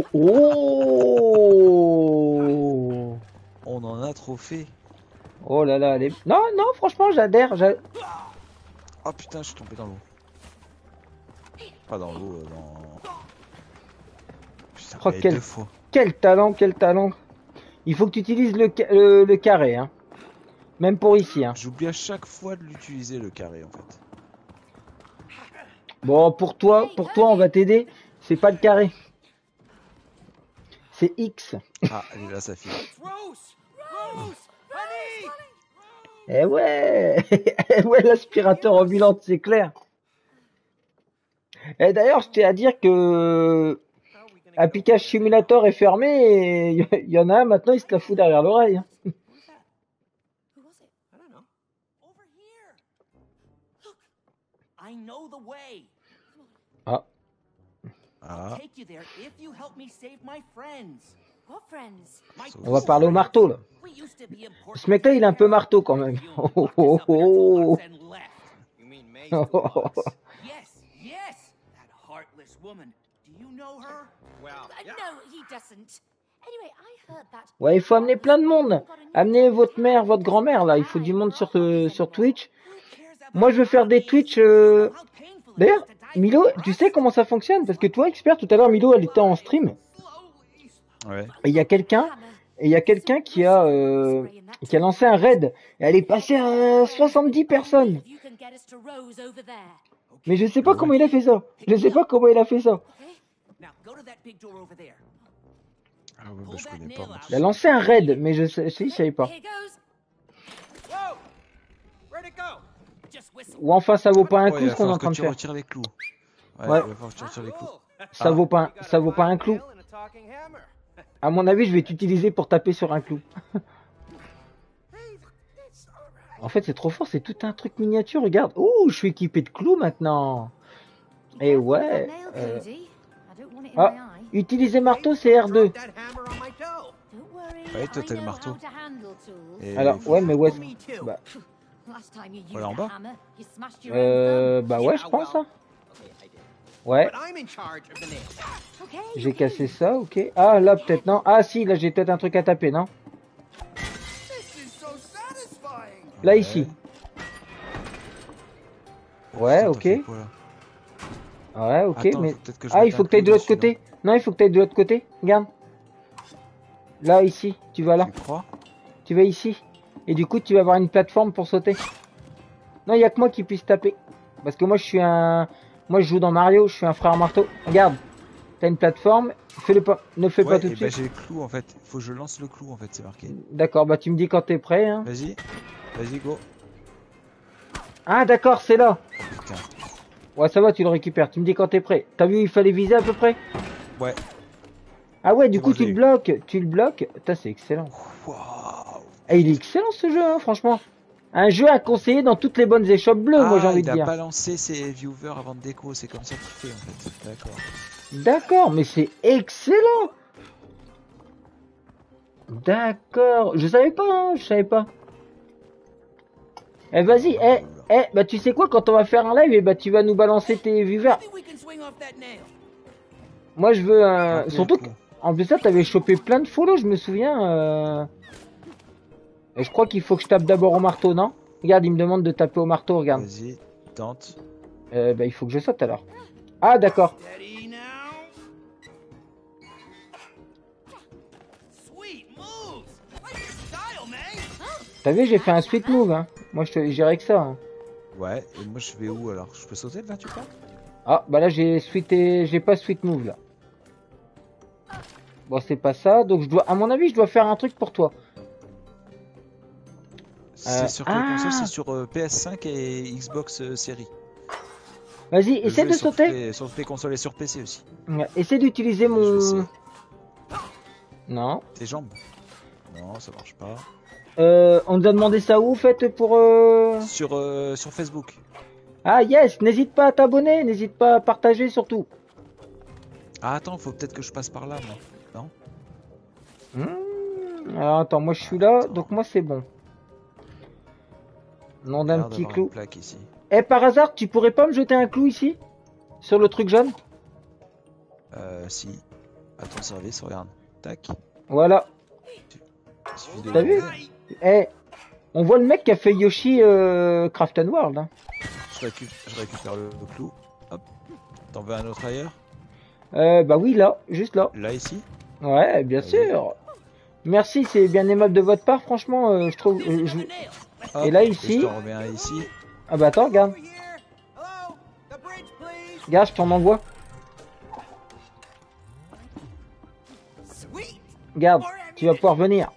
Speaker 1: oh
Speaker 2: On en a trop fait.
Speaker 1: Oh là là, les... Non, non, franchement, j'adhère. j'a-
Speaker 2: Oh putain, je suis tombé dans l'eau. Pas dans l'eau, euh, dans... Putain,
Speaker 1: Oh,
Speaker 2: mais
Speaker 1: quel-
Speaker 2: deux fois.
Speaker 1: Quel talent, quel talent. Il faut que tu utilises le, ca- le, le carré, hein. Même pour ici, hein.
Speaker 2: J'oublie à chaque fois de l'utiliser, le carré, en fait.
Speaker 1: Bon, pour toi, pour toi, on va t'aider. C'est pas le carré. C'est X.
Speaker 2: Ah, elle est là, sa fille.
Speaker 6: It's Rose! Rose! Honey!
Speaker 1: Eh ouais, eh ouais, l'aspirateur ambulante, c'est clair. Et d'ailleurs, je tiens à dire que
Speaker 6: How are we gonna
Speaker 1: Application Simulator est fermé et il y en a un maintenant, il se la fout derrière l'oreille. hein.
Speaker 4: Who was it?
Speaker 6: I don't know.
Speaker 3: Over here. Look, I know the way.
Speaker 1: Ah,
Speaker 2: Ah,
Speaker 3: Take you there if you help me save my friends.
Speaker 4: What friends?
Speaker 3: My
Speaker 1: on va parler au marteau là.
Speaker 3: We used to be important.
Speaker 1: Ce mec-là, il est un peu marteau quand même.
Speaker 3: You
Speaker 1: Oh,
Speaker 3: locked
Speaker 1: oh,
Speaker 3: us up in our
Speaker 1: oh.
Speaker 3: box and left.
Speaker 6: You mean Maze
Speaker 1: Oh,
Speaker 6: the
Speaker 1: oh, oh.
Speaker 6: Box?
Speaker 3: Yes, yes, that heartless woman. Do you know her?
Speaker 6: Well,
Speaker 4: Uh,
Speaker 6: yeah.
Speaker 4: No, he doesn't. Anyway, I heard that.
Speaker 1: Ouais, il faut amener plein de monde. Amenez votre mère, votre grand-mère là. Il faut du monde sur, euh, sur Twitch. Moi, je veux faire des Twitch. euh, D'ailleurs, Milo, tu sais comment ça fonctionne? Parce que toi, expert, tout à l'heure, Milo, elle était en stream.
Speaker 2: ouais.
Speaker 1: Et il y a quelqu'un, et il y a quelqu'un qui a, euh, qui a lancé un raid. Et elle est passée à soixante-dix personnes.
Speaker 4: You can get us to Rose over there.
Speaker 1: Mais je sais pas comment il a fait ça. Je sais pas comment il a fait ça.
Speaker 3: Okay? Now go to that big door over there.
Speaker 2: Ah ouais, bah, je connais pas. moi.
Speaker 1: Il a lancé un raid, mais je sais, si, je savais pas.
Speaker 4: Here goes.
Speaker 6: Whoa! Where'd it go?
Speaker 3: Just whistle.
Speaker 1: Ou enfin, ça vaut pas un
Speaker 2: Ouais,
Speaker 1: coup
Speaker 2: il
Speaker 1: ce
Speaker 2: va
Speaker 1: qu'on est en
Speaker 2: falloir
Speaker 1: train
Speaker 2: que
Speaker 1: de
Speaker 2: tu
Speaker 1: faire.
Speaker 2: retires les clous. Ouais,
Speaker 1: Ouais.
Speaker 2: il va falloir que tu retires les clous.
Speaker 6: Cool.
Speaker 1: Ça vaut pas, un-
Speaker 6: Got a
Speaker 1: ça vaut pas un
Speaker 6: fine
Speaker 1: clou.
Speaker 6: nail and a talking hammer.
Speaker 1: À mon avis, je vais t'utiliser pour taper sur un clou.
Speaker 6: Hey, it's all right.
Speaker 1: En fait, c'est trop fort, c'est tout un truc miniature. Regarde, ouh, je suis équipé de clous maintenant. Et ouais. euh, Ah, utiliser marteau, c'est R deux.
Speaker 6: Drop that hammer on my toe.
Speaker 2: Ouais, toi, t'as le marteau. Et
Speaker 1: Alors,
Speaker 2: il faut-
Speaker 1: ouais, mais ouais.
Speaker 6: Me too.
Speaker 1: Bah,
Speaker 2: Voilà, en bas.
Speaker 1: euh, bah ouais, je pense. hein.
Speaker 6: Okay, I did.
Speaker 1: Ouais,
Speaker 6: But I'm in charge of the nail.
Speaker 1: j'ai cassé ça, ok. Ah, là, peut-être, non. Ah, si, là, j'ai peut-être un truc à taper, non?
Speaker 6: This is so satisfying.
Speaker 1: Là, ici. Ouais,
Speaker 2: Putain, t'as
Speaker 1: ok.
Speaker 2: fait quoi, là
Speaker 1: Ouais, ok,
Speaker 2: Attends,
Speaker 1: mais...
Speaker 2: faut peut-être que je
Speaker 1: Ah,
Speaker 2: mette
Speaker 1: il faut
Speaker 2: un
Speaker 1: que t'ailles de
Speaker 2: clou
Speaker 1: l'autre
Speaker 2: dessus,
Speaker 1: côté. Non, il faut que t'ailles de l'autre côté. Regarde. Là, ici. Tu vas là.
Speaker 2: Tu crois?
Speaker 1: Tu vas ici. Et du coup, tu vas avoir une plateforme pour sauter. Non, il y a que moi qui puisse taper. Parce que moi, je suis un... Moi, je joue dans Mario. Je suis un frère marteau. Regarde. T'as une plateforme. Fais-le pas. Ne fais
Speaker 2: Ouais,
Speaker 1: pas tout
Speaker 2: et
Speaker 1: de
Speaker 2: bah,
Speaker 1: suite.
Speaker 2: j'ai le clou en fait. Faut que je lance le clou en fait, c'est marqué.
Speaker 1: D'accord, bah tu me dis quand t'es prêt. Hein.
Speaker 2: Vas-y, vas-y, go.
Speaker 1: Ah, d'accord, c'est là.
Speaker 2: Putain.
Speaker 1: Ouais, ça va, tu le récupères. Tu me dis quand t'es prêt. T'as vu, il fallait viser à peu près.
Speaker 2: Ouais.
Speaker 1: Ah ouais, du
Speaker 2: C'est
Speaker 1: coup,
Speaker 2: bon, je
Speaker 1: tu
Speaker 2: l'ai
Speaker 1: le
Speaker 2: eu.
Speaker 1: bloques. Tu le bloques. Putain, c'est excellent.
Speaker 2: Waouh.
Speaker 1: Et il est excellent ce jeu, hein, franchement. Un jeu à conseiller dans toutes les bonnes échoppes bleues, moi j'ai
Speaker 2: Ah,
Speaker 1: envie
Speaker 2: il
Speaker 1: de
Speaker 2: a
Speaker 1: dire.
Speaker 2: pas lancé ses viewers avant de déco, c'est comme ça qu'il fait en fait. D'accord.
Speaker 1: D'accord, mais c'est excellent. D'accord, je savais pas, hein, je savais pas. Eh vas-y, eh, eh, bah tu sais quoi, quand on va faire un live, eh bah tu vas nous balancer tes viewers.
Speaker 3: Maybe we can swing off that nail.
Speaker 1: Moi je veux un...
Speaker 2: Ok,
Speaker 1: Surtout
Speaker 2: cool.
Speaker 1: qu'en plus de ça, t'avais chopé plein de follow, je me souviens. Euh... Et je crois qu'il faut que je tape d'abord au marteau, non? Regarde, il me demande de taper au marteau, regarde.
Speaker 2: Vas-y, tente.
Speaker 1: Euh, bah il faut que je saute alors. Ah d'accord.
Speaker 6: Steady now.
Speaker 3: Sweet moves. Like your style, man.
Speaker 1: T'as vu, j'ai fait un sweet move, hein. Moi je te j'irai que ça. Hein.
Speaker 2: Ouais, et moi je vais où alors? Je peux sauter là, tu penses?
Speaker 1: Ah, bah là j'ai sweeté, j'ai pas sweet move là. Bon, c'est pas ça. Donc, je dois, à mon avis, je dois faire un truc pour toi.
Speaker 2: C'est
Speaker 1: Euh,
Speaker 2: sur quelle
Speaker 1: ah.
Speaker 2: console? C'est sur euh, P S cinq et Xbox euh, Series.
Speaker 1: Vas-y,
Speaker 2: Le
Speaker 1: essaie
Speaker 2: jeu
Speaker 1: de
Speaker 2: est sur
Speaker 1: sauter.
Speaker 2: toutes les- sur toutes les consoles et sur P C aussi.
Speaker 1: Ouais, essaie d'utiliser
Speaker 2: Je vais
Speaker 1: mon...
Speaker 2: essayer.
Speaker 1: Non.
Speaker 2: Tes jambes? Non, ça marche pas.
Speaker 1: Euh, on nous a demandé ça où, en fait, pour... Euh...
Speaker 2: Sur, euh, sur Facebook.
Speaker 1: Ah, yes. N'hésite pas à t'abonner. N'hésite pas à partager, surtout.
Speaker 2: Ah, attends, faut peut-être que je passe par là, moi. Non?
Speaker 1: Hmm, alors, attends, moi, je suis là.
Speaker 2: Attends.
Speaker 1: Donc, moi, c'est bon. Nom
Speaker 2: Il y a
Speaker 1: d'un
Speaker 2: l'air
Speaker 1: petit
Speaker 2: d'avoir
Speaker 1: clou.
Speaker 2: une plaque ici.
Speaker 1: Eh, par hasard, tu pourrais pas me jeter un clou ici? Sur le truc jaune?
Speaker 2: Euh, si. À ton service, regarde. Tac.
Speaker 1: Voilà.
Speaker 2: Il suffit de
Speaker 1: T'as vu?
Speaker 2: demander.
Speaker 1: Eh, on voit le mec qui a fait Yoshi euh, Craft and World. Hein.
Speaker 2: Je, récup- je récupère le, le clou. Hop. T'en veux un autre ailleurs?
Speaker 1: Euh, bah oui, là, juste là.
Speaker 2: Là, ici?
Speaker 1: Ouais, bien
Speaker 2: Oui.
Speaker 1: sûr. Merci, c'est bien aimable de votre part, franchement, euh, je trouve... euh, je-
Speaker 2: Hop.
Speaker 1: Et là,
Speaker 2: Je
Speaker 1: ici...
Speaker 2: t'en remets un ici.
Speaker 1: Ah bah attends, regarde.
Speaker 3: Over here. Hello? The bridge, please.
Speaker 1: Regarde, je t'en envoie.
Speaker 3: Sweet.
Speaker 1: Regarde, tu vas pouvoir venir.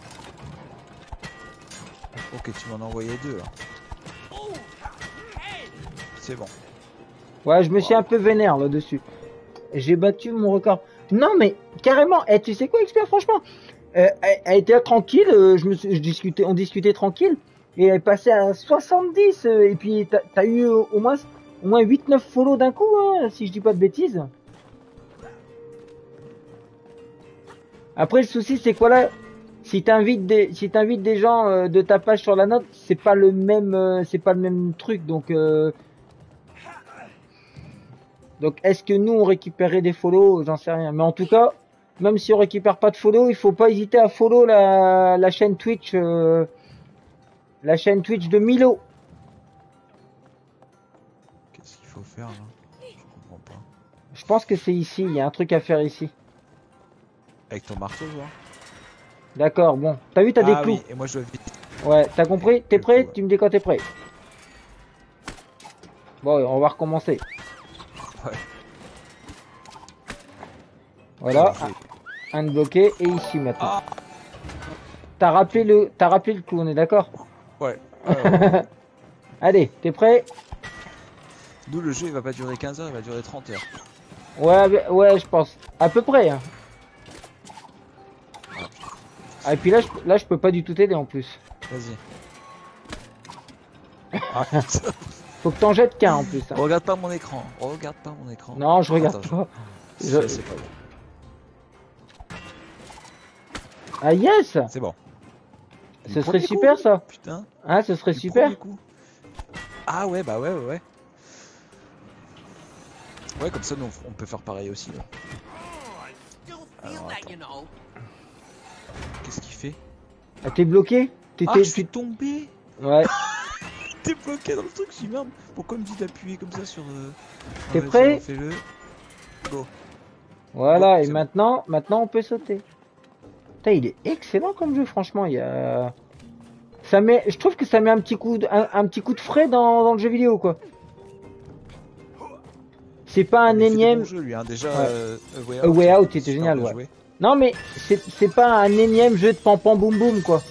Speaker 2: Ok, tu m'en as envoyé deux, là. C'est bon.
Speaker 1: Ouais, je me suis un peu vénère là-dessus. J'ai battu mon record. Non, mais carrément, eh, tu sais quoi, expert, franchement, euh, elle, elle était tranquille, euh, je me suis, je discutais, on discutait tranquille, et elle passait à soixante-dix, euh, et puis t'as t'as eu euh, au moins, au moins huit neuf follow d'un coup, hein, si je dis pas de bêtises. Après, le souci, c'est quoi là? Si t'invites des, si t'invites des gens euh, de ta page sur la note, c'est pas le même, euh, c'est pas le même truc, donc. Euh, Donc, est-ce que nous, on récupérait des follow? J'en sais rien. Mais en tout cas, même si on récupère pas de follow, il faut pas hésiter à follow la, la chaîne Twitch, euh, la chaîne Twitch de Milo.
Speaker 2: Qu'est-ce qu'il faut faire, là? Je comprends pas.
Speaker 1: Je pense que c'est ici. Il y a un truc à faire ici.
Speaker 2: Avec ton marteau, là?
Speaker 1: D'accord. Bon. T'as vu, t'as des
Speaker 2: Ah
Speaker 1: clous.
Speaker 2: oui, et moi je dois vite.
Speaker 1: Ouais. T'as compris? T'es
Speaker 2: Le
Speaker 1: prêt?
Speaker 2: coup, ouais.
Speaker 1: Tu me dis quand t'es prêt. Bon, on va recommencer.
Speaker 2: Ouais.
Speaker 1: Voilà.
Speaker 2: Je vais-
Speaker 1: Un, un de bloqué et ici maintenant.
Speaker 2: Ah
Speaker 1: T'as rappelé le, t'as rappelé le clou. On est d'accord?
Speaker 2: Ouais. ouais, ouais.
Speaker 1: Allez, t'es prêt?
Speaker 2: Nous, le jeu, il va pas durer quinze heures, il va durer trente heures.
Speaker 1: Ouais, mais- ouais, je pense. À peu près. Hein. Ah, et puis là, je, là, je peux pas du tout t'aider en plus.
Speaker 2: Vas-y. Ah, putain.
Speaker 1: Faut que t'en jettes qu'un en plus. Hein.
Speaker 2: Regarde pas mon écran. Regarde pas mon écran.
Speaker 1: Non, je regarde
Speaker 2: Attends,
Speaker 1: pas.
Speaker 2: je-
Speaker 1: Je-
Speaker 2: C'est pas bon.
Speaker 1: Ah yes,
Speaker 2: C'est bon.
Speaker 1: ce
Speaker 2: Le
Speaker 1: serait
Speaker 2: premier
Speaker 1: super
Speaker 2: coup,
Speaker 1: ça.
Speaker 2: Putain.
Speaker 1: Hein, ce serait
Speaker 2: Le
Speaker 1: super.
Speaker 2: premier coup. Ah ouais, bah ouais, ouais, ouais. Ouais, comme ça, nous, on peut faire pareil aussi. Là.
Speaker 3: Still feel
Speaker 2: Alors,
Speaker 3: that,
Speaker 2: attends.
Speaker 3: you know.
Speaker 2: Qu'est-ce qu'il fait?
Speaker 1: Ah, t'es bloqué? T'es,
Speaker 2: Ah,
Speaker 1: t'es-
Speaker 2: je suis
Speaker 1: tu-
Speaker 2: tombé.
Speaker 1: Ouais.
Speaker 2: T'es bloqué dans le truc, je suis merde. Pourquoi me dit d'appuyer comme ça sur... Euh...
Speaker 1: T'es
Speaker 2: vas-y,
Speaker 1: prêt?
Speaker 2: Fais-le. Go.
Speaker 1: Voilà.
Speaker 2: Oh,
Speaker 1: Et
Speaker 2: c'est
Speaker 1: maintenant, maintenant, on peut sauter. Putain, il est excellent comme jeu, franchement. Il y a. Ça met. Je trouve que ça met un petit coup, de, un, un petit coup de frais dans, dans le jeu vidéo, quoi. C'est pas un
Speaker 2: Il fait des
Speaker 1: énième.
Speaker 2: bons jeux, lui, hein. Déjà,
Speaker 1: Ouais.
Speaker 2: euh, A Way
Speaker 1: A Way Out,
Speaker 2: c'est
Speaker 1: était
Speaker 2: super
Speaker 1: génial,
Speaker 2: bien
Speaker 1: ouais.
Speaker 2: joué.
Speaker 1: Non, mais c'est c'est pas un énième jeu de pam pam boum boum, quoi.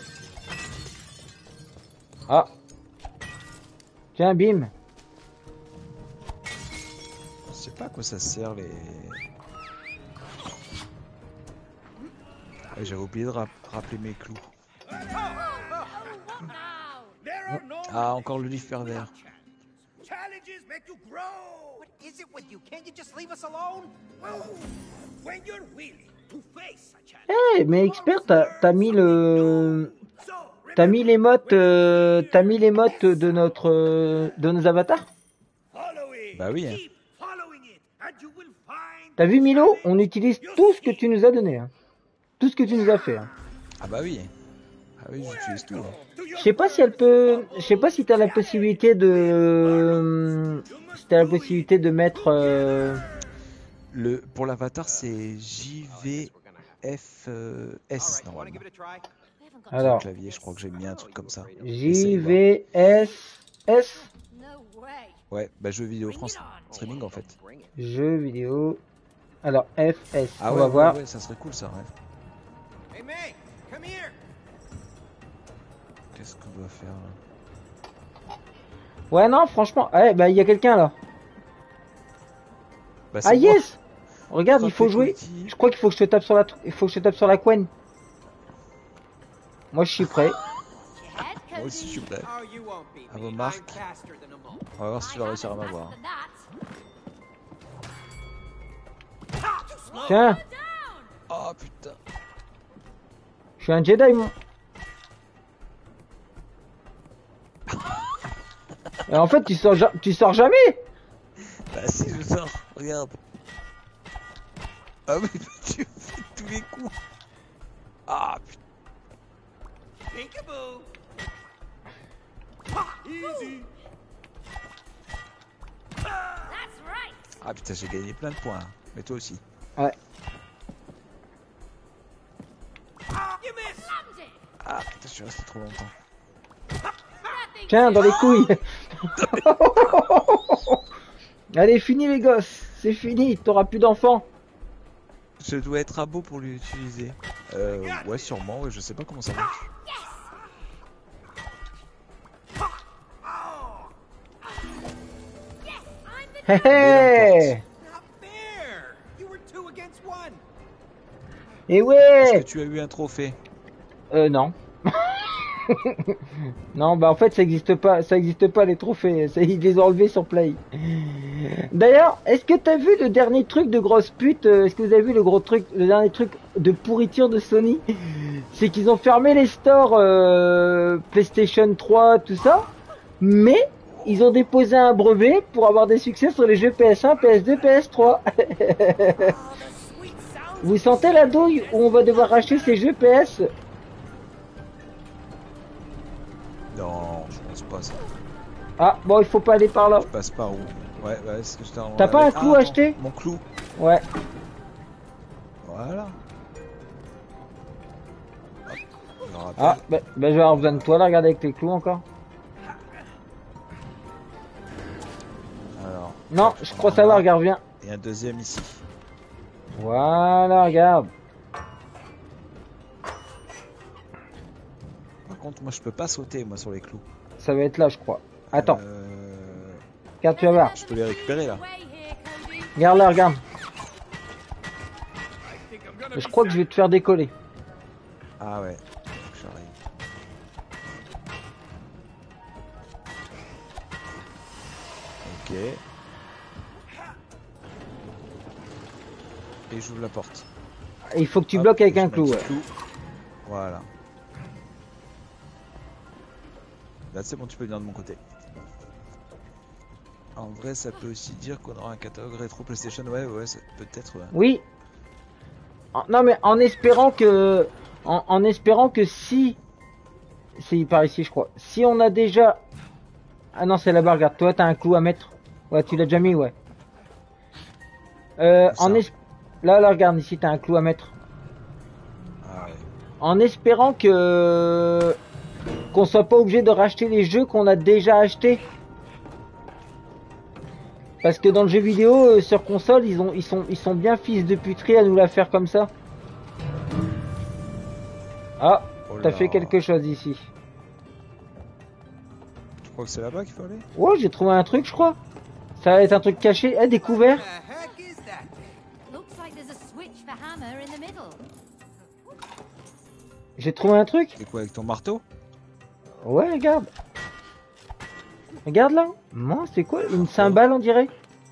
Speaker 1: Ah. Tiens, bim.
Speaker 2: Je sais pas à quoi ça sert, les... Ouais, j'avais oublié de rap- rappeler mes clous.
Speaker 6: There are no
Speaker 2: Ah, encore le livre pervers.
Speaker 6: challenges make you grow.
Speaker 3: What is it with you? Can't you just leave us alone?
Speaker 6: Well, when you're willing to face a challenge.
Speaker 1: Eh, mais expert, t'as t'as mis le.
Speaker 6: So,
Speaker 1: T'as mis les mottes, euh, t'as mis les mottes de notre, euh, de nos avatars.
Speaker 6: follow it.
Speaker 2: Bah oui, hein.
Speaker 6: Keep following it, and you will find
Speaker 1: T'as vu Milo? On utilise tout ce que tu nous as donné, hein. Tout ce que tu nous as fait. Hein.
Speaker 2: Ah bah oui. Ah oui, j'utilise tout. Hein.
Speaker 6: to your
Speaker 1: Je sais pas si elle peut, je sais pas si t'as la possibilité de, si t'as la possibilité de mettre. Euh...
Speaker 2: Le, pour l'avatar, c'est J V F euh, S
Speaker 3: Wanna
Speaker 2: normalement.
Speaker 3: give it a try?
Speaker 2: Sur le
Speaker 1: Alors,
Speaker 2: clavier, je crois que j'ai mis un truc comme ça.
Speaker 1: J
Speaker 2: Essaye, voir.
Speaker 1: V S S,
Speaker 4: No way.
Speaker 2: Ouais, bah jeux vidéo France streaming en fait.
Speaker 3: Bring it.
Speaker 1: jeux vidéo Alors F, S,
Speaker 2: Ah
Speaker 1: on
Speaker 2: ouais,
Speaker 1: va
Speaker 2: ouais,
Speaker 1: voir.
Speaker 2: ouais, ça serait cool ça, ouais.
Speaker 6: Hey, May, come here.
Speaker 2: Qu'est-ce qu'on doit faire là?
Speaker 1: Ouais, non, franchement, ouais, bah il y a quelqu'un là.
Speaker 2: Bah, c'est
Speaker 1: Ah
Speaker 2: moi.
Speaker 1: yes! Regarde, il faut
Speaker 2: Frappez
Speaker 1: jouer.
Speaker 2: Cody.
Speaker 1: Je crois qu'il faut que je te tape sur la, il faut que je te tape sur la couenne. Moi, je suis prêt.
Speaker 2: Moi aussi, je suis prêt.
Speaker 6: Oh, you won't beat
Speaker 2: À
Speaker 6: me.
Speaker 2: vos
Speaker 6: I'm
Speaker 2: marques.
Speaker 6: faster than a mole.
Speaker 2: On va voir si tu vas réussir à m'avoir.
Speaker 1: Tiens,
Speaker 2: Oh putain.
Speaker 1: je suis un Jedi, mon. Et en fait, tu sors, ja- tu sors jamais.
Speaker 2: Bah si, je sors, regarde. Ah oui, tu fais tous les coups. Ah putain.
Speaker 6: Peekaboo. Easy.
Speaker 2: Ah putain, j'ai gagné plein de points. Mais toi aussi.
Speaker 1: Ouais.
Speaker 6: You missed.
Speaker 2: Ah putain, je suis resté trop longtemps.
Speaker 1: Tiens, dans les couilles. Allez, fini les gosses. C'est fini. T'auras plus d'enfants.
Speaker 2: Je dois être à beau pour l'utiliser. Euh, ouais, sûrement, ouais, je sais pas comment ça marche.
Speaker 1: Hé hé.
Speaker 6: Not fair. You were two against one.
Speaker 1: Et
Speaker 2: Est-ce
Speaker 1: ouais.
Speaker 2: que tu as eu un trophée?
Speaker 1: Euh, non. Non, bah en fait ça existe pas, ça existe pas les trophées, ça, ils les ont enlevés sur Play. D'ailleurs, est-ce que t'as vu le dernier truc de grosse pute, euh, est-ce que vous avez vu le gros truc, le dernier truc de pourriture de Sony? C'est qu'ils ont fermé les stores euh, PlayStation trois, tout ça, mais ils ont déposé un brevet pour avoir des succès sur les jeux P S un, P S deux, P S trois. Vous sentez la douille où on va devoir racheter ces jeux P S?
Speaker 2: Non, je pense pas ça.
Speaker 1: Ah, bon, il faut pas aller par là.
Speaker 2: Je passe par où? Ouais, ouais, est-ce que je t'en...
Speaker 1: T'as pas un
Speaker 2: Ah,
Speaker 1: clou
Speaker 2: attends,
Speaker 1: acheté?
Speaker 2: Mon clou.
Speaker 1: Ouais.
Speaker 2: Voilà. Hop, je me rappelle.
Speaker 1: Ah, bah, bah je vais avoir besoin de toi là, regarde avec les clous encore.
Speaker 2: Alors,
Speaker 1: Non, je crois savoir, regarde, viens.
Speaker 2: et un deuxième ici.
Speaker 1: Voilà, regarde.
Speaker 2: Par contre, moi je peux pas sauter moi sur les clous.
Speaker 1: Ça va être là, je crois. Attends,
Speaker 2: Euh...
Speaker 1: regarde, tu vas voir.
Speaker 2: Je peux les récupérer là.
Speaker 1: Regarde là, regarde. Je crois que je vais te faire décoller.
Speaker 2: Ah ouais, faut que j'arrive. Ok. Et j'ouvre la porte.
Speaker 1: Il faut que tu
Speaker 2: Hop,
Speaker 1: bloques avec
Speaker 2: je
Speaker 1: un
Speaker 2: mets
Speaker 1: clou.
Speaker 2: petit
Speaker 1: Ouais.
Speaker 2: clou. Voilà. Là c'est bon, tu peux venir de mon côté. En vrai, ça peut aussi dire qu'on aura un catalogue rétro PlayStation. Ouais, ouais, ça- peut-être. Ouais.
Speaker 1: Oui. En- Non mais en espérant que, en, en espérant que si, c'est par ici, je crois. Si on a déjà, ah non, c'est là-bas. Regarde, toi, t'as un clou à mettre. Ouais, tu l'as déjà mis, ouais. Euh,
Speaker 2: Où ça
Speaker 1: en es... Là, là, regarde, ici, t'as un clou à mettre.
Speaker 2: Ah ouais.
Speaker 1: En espérant que qu'on soit pas obligé de racheter les jeux qu'on a déjà achetés. Parce que dans le jeu vidéo euh, sur console, ils ont ils sont ils sont bien fils de puterie à nous la faire comme ça. Ah,
Speaker 2: Oh
Speaker 1: t'as
Speaker 2: là.
Speaker 1: fait quelque chose ici.
Speaker 2: Tu crois que c'est là-bas qu'il faut aller?
Speaker 1: Ouais, j'ai trouvé un truc, je crois. Ça va être un truc caché, eh, découvert.
Speaker 6: The heck is that?
Speaker 4: Looks like there's a switch for hammer in the middle.
Speaker 1: J'ai trouvé un truc.
Speaker 2: C'est quoi avec ton marteau?
Speaker 1: Ouais, regarde. Regarde là. Non, c'est quoi? Une cymbale, on dirait.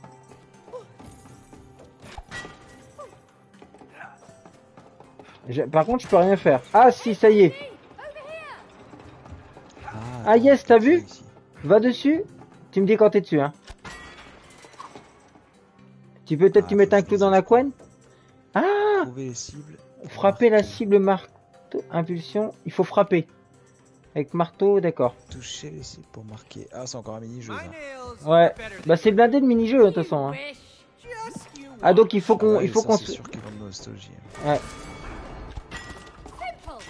Speaker 1: Je- Par contre, je peux rien faire. Ah si, ça y est. Ah, yes, t'as vu?
Speaker 2: Ici.
Speaker 1: Va dessus. Tu me dis quand t'es dessus, hein. Tu peux peut-être
Speaker 2: Ah,
Speaker 1: tu mettre
Speaker 2: faut
Speaker 1: un
Speaker 2: que
Speaker 1: clou
Speaker 2: je
Speaker 1: dans la
Speaker 2: les
Speaker 1: couenne. Ah,
Speaker 2: Trouver les cibles.
Speaker 1: frapper la
Speaker 2: Marteau.
Speaker 1: cible marteau, impulsion. Il faut frapper. Avec marteau, d'accord.
Speaker 2: Toucher les cibles pour marquer. Ah, c'est encore un mini-jeu.
Speaker 6: My
Speaker 2: ça.
Speaker 6: nails
Speaker 1: Ouais.
Speaker 6: are better
Speaker 1: Bah
Speaker 6: than
Speaker 1: c'est blindé de mini-jeu, de toute façon. Hein.
Speaker 4: Wish.
Speaker 6: just you.
Speaker 1: Ah donc il faut
Speaker 2: Ah
Speaker 1: qu'on,
Speaker 2: ouais,
Speaker 1: il faut
Speaker 2: ça,
Speaker 1: qu'on
Speaker 2: c'est
Speaker 1: se.
Speaker 2: sûr qu'ils vont de nostalgie.
Speaker 1: Ouais.
Speaker 4: Simple.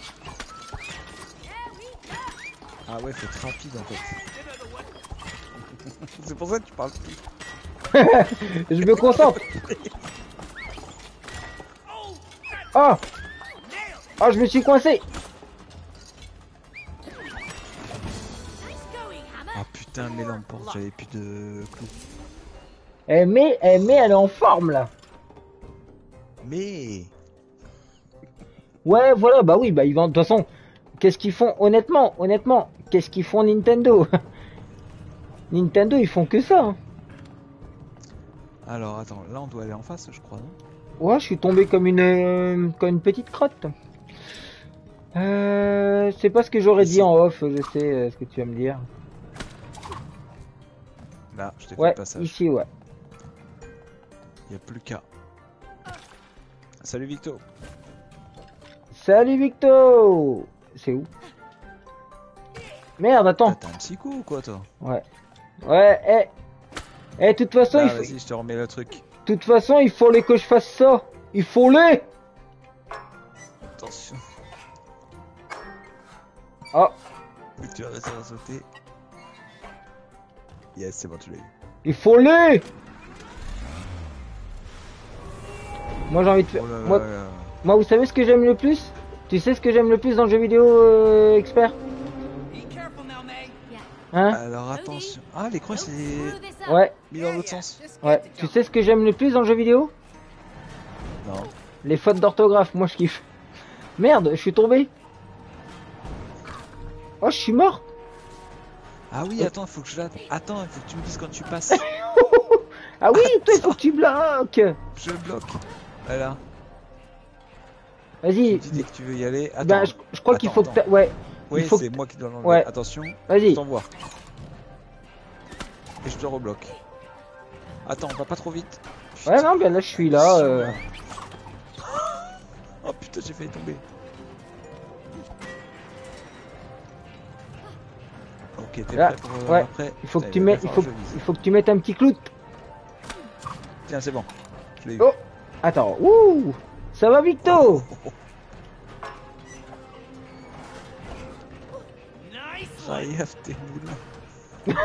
Speaker 2: Ah ouais, faut être rapide en fait. C'est pour ça que tu parles plus.
Speaker 1: Je me concentre. Oh Oh, je me suis coincé.
Speaker 2: Ah putain, mais l'emporte, j'avais plus de clous.
Speaker 1: Eh, mais, eh, mais elle est en forme là.
Speaker 2: Mais...
Speaker 1: Ouais, voilà, bah oui, bah ils vont. De toute façon, qu'est-ce qu'ils font honnêtement, honnêtement, qu'est-ce qu'ils font Nintendo? Nintendo, ils font que ça. Hein.
Speaker 2: Alors attends, là on doit aller en face, je crois, non?
Speaker 1: Ouais, je suis tombé comme une, euh, comme une petite crotte. Euh, c'est pas ce que j'aurais dit en off, je sais euh, ce que tu vas me dire.
Speaker 2: Là, je t'ai fait
Speaker 1: Ouais,
Speaker 2: le passage.
Speaker 1: ici, ouais.
Speaker 2: Il n'y a plus qu'à. Salut Victo.
Speaker 1: Salut Victo. C'est où? Merde, attends.
Speaker 2: Ah, t'as un psycho ou quoi toi?
Speaker 1: Ouais. Ouais, eh. Eh, de toute façon,
Speaker 2: Ah,
Speaker 1: il faut...
Speaker 2: vas-y, je te remets le truc.
Speaker 1: De toute façon, il faut les que je fasse ça. Il faut les.
Speaker 2: Attention.
Speaker 1: Oh,
Speaker 2: Tu vas réussir à sauter. Yes, c'est bon, tu l'as eu.
Speaker 1: il faut les. Moi, j'ai envie de faire.
Speaker 2: Oh là là
Speaker 1: Moi,
Speaker 2: là là.
Speaker 1: moi, vous savez ce que j'aime le plus? Tu sais ce que j'aime le plus dans le jeu vidéo, euh, expert?
Speaker 3: Be careful now, May.
Speaker 1: Hein?
Speaker 2: Alors attention. Ah, l'écran c'est
Speaker 1: Ouais,
Speaker 2: mis dans l'autre sens.
Speaker 3: Just
Speaker 1: ouais.
Speaker 3: get to
Speaker 1: Tu
Speaker 3: jump.
Speaker 1: sais ce que j'aime le plus dans le jeu vidéo?
Speaker 2: Non.
Speaker 1: Les fautes d'orthographe, moi je kiffe. Merde, je suis tombé. Oh, je suis mort.
Speaker 2: Ah oui, attends, faut que je la... Attends, il faut que tu me dises quand tu passes.
Speaker 1: Ah oui, toi, il faut que tu bloques.
Speaker 2: Je bloque. Voilà.
Speaker 1: Vas-y.
Speaker 2: Tu dis dès que tu veux y aller. Attends.
Speaker 1: Ben, je, je crois qu'il
Speaker 2: Attends,
Speaker 1: faut que
Speaker 2: attends.
Speaker 1: t'a- ouais.
Speaker 2: Oui,
Speaker 1: il faut
Speaker 2: c'est
Speaker 1: que-
Speaker 2: moi qui dois l'enlever.
Speaker 1: Ouais.
Speaker 2: Attention.
Speaker 1: Vas-y.
Speaker 2: Je t'envoie. Et je te rebloque. Attends, va pas trop vite.
Speaker 1: Ouais, non, ben là, je suis là. euh.
Speaker 2: Oh putain, j'ai failli tomber. Ok, t'es
Speaker 1: Là,
Speaker 2: prêt pour euh,
Speaker 1: ouais.
Speaker 2: après?
Speaker 1: Il faut que
Speaker 2: Putain,
Speaker 1: tu
Speaker 2: va
Speaker 1: mettes,
Speaker 2: bien
Speaker 1: il faut,
Speaker 2: falloir que je vise.
Speaker 1: il faut que tu mettes un petit clout.
Speaker 2: Tiens, c'est bon. Je l'ai eu.
Speaker 1: Oh, attends. Ouh, ça va, Victo?
Speaker 3: Nice.
Speaker 2: Rayaf, t'es moulin.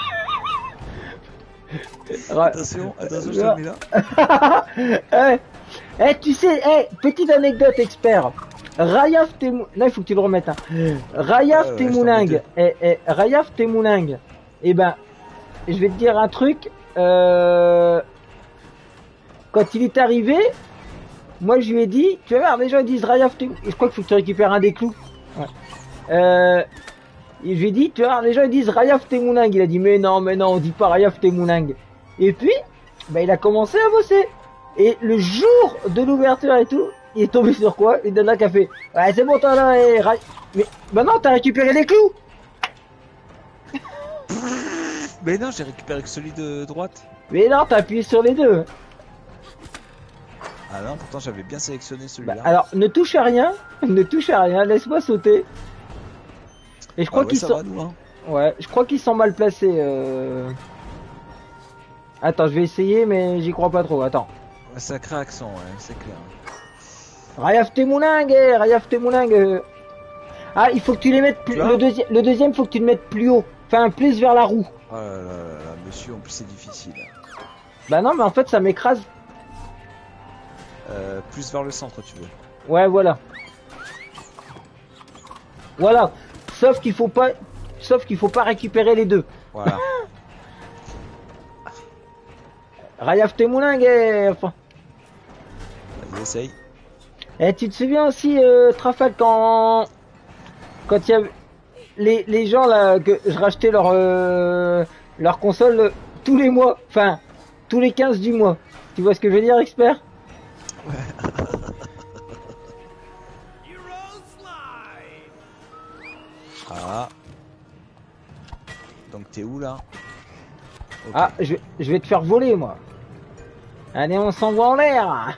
Speaker 1: Ra-
Speaker 2: Attention, attention, je te le mets là.
Speaker 1: eh, eh, tu sais, eh, petite anecdote, expert. Rayaf Temou... Là, il faut que tu le remettes. Hein. Rayaf
Speaker 2: Ouais, ouais,
Speaker 1: Temouling.
Speaker 2: je t'en
Speaker 1: Eh, eh, Rayaf Temouling. Eh ben, je vais te dire un truc. Euh... Quand il est arrivé, moi, je lui ai dit, tu vas voir, les gens ils disent Rayaf Temouling. Je crois qu'il faut que tu récupères un des clous. Ouais. Euh... Et je lui ai dit, tu vois, les gens ils disent Rayaf Temouling. Il a dit, mais non, mais non, on dit pas Rayaf Temouling. Et puis, bah, il a commencé à bosser. Et le jour de l'ouverture et tout, il est tombé sur quoi? Il y en a qui a fait, ouais, c'est bon, toi là, et Ray... mais bah non, t'as récupéré les clous.
Speaker 2: Mais non, j'ai récupéré que celui de droite.
Speaker 1: Mais non, t'as appuyé sur les deux.
Speaker 2: Ah non, pourtant j'avais bien sélectionné
Speaker 1: Bah,
Speaker 2: celui-là.
Speaker 1: alors, ne touche à rien, ne touche à rien, laisse-moi sauter. Et je
Speaker 2: Ah
Speaker 1: crois
Speaker 2: ouais,
Speaker 1: qu'ils
Speaker 2: ça
Speaker 1: sont,
Speaker 2: va, nous, hein.
Speaker 1: ouais, je crois qu'ils sont mal placés. Euh... Attends, je vais essayer, mais j'y crois pas trop. Attends.
Speaker 2: Ouais, sacré accent, ouais, c'est clair.
Speaker 1: Rayaf Temouling, eh, Rayaf Temouling. euh. Ah, il faut que tu les mettes plus...
Speaker 2: Tu vois
Speaker 1: le deuxième, le deuxième, faut que tu le mettes plus haut. Enfin, plus vers la roue.
Speaker 2: Oh là là là là, monsieur, en plus c'est difficile.
Speaker 1: Bah non, mais en fait, ça m'écrase.
Speaker 2: Euh, plus vers le centre, tu veux.
Speaker 1: Ouais, voilà. Voilà. Sauf qu'il faut pas, sauf qu'il faut pas récupérer les deux.
Speaker 2: Voilà.
Speaker 1: Rayaf Temouling, eh, enfin.
Speaker 2: Vas-y, essaye.
Speaker 1: Et tu te souviens aussi, euh, Trafal, quand, quand il y avait les, les gens là, que je rachetais leur, euh, leur console euh, tous les mois, enfin, tous les quinze du mois. Tu vois ce que je veux dire, expert?
Speaker 3: Euro slide.
Speaker 2: Ah. Donc t'es où là? Ok.
Speaker 1: Ah, je, je vais te faire voler, moi. Allez, on s'envoie en l'air.
Speaker 2: Alors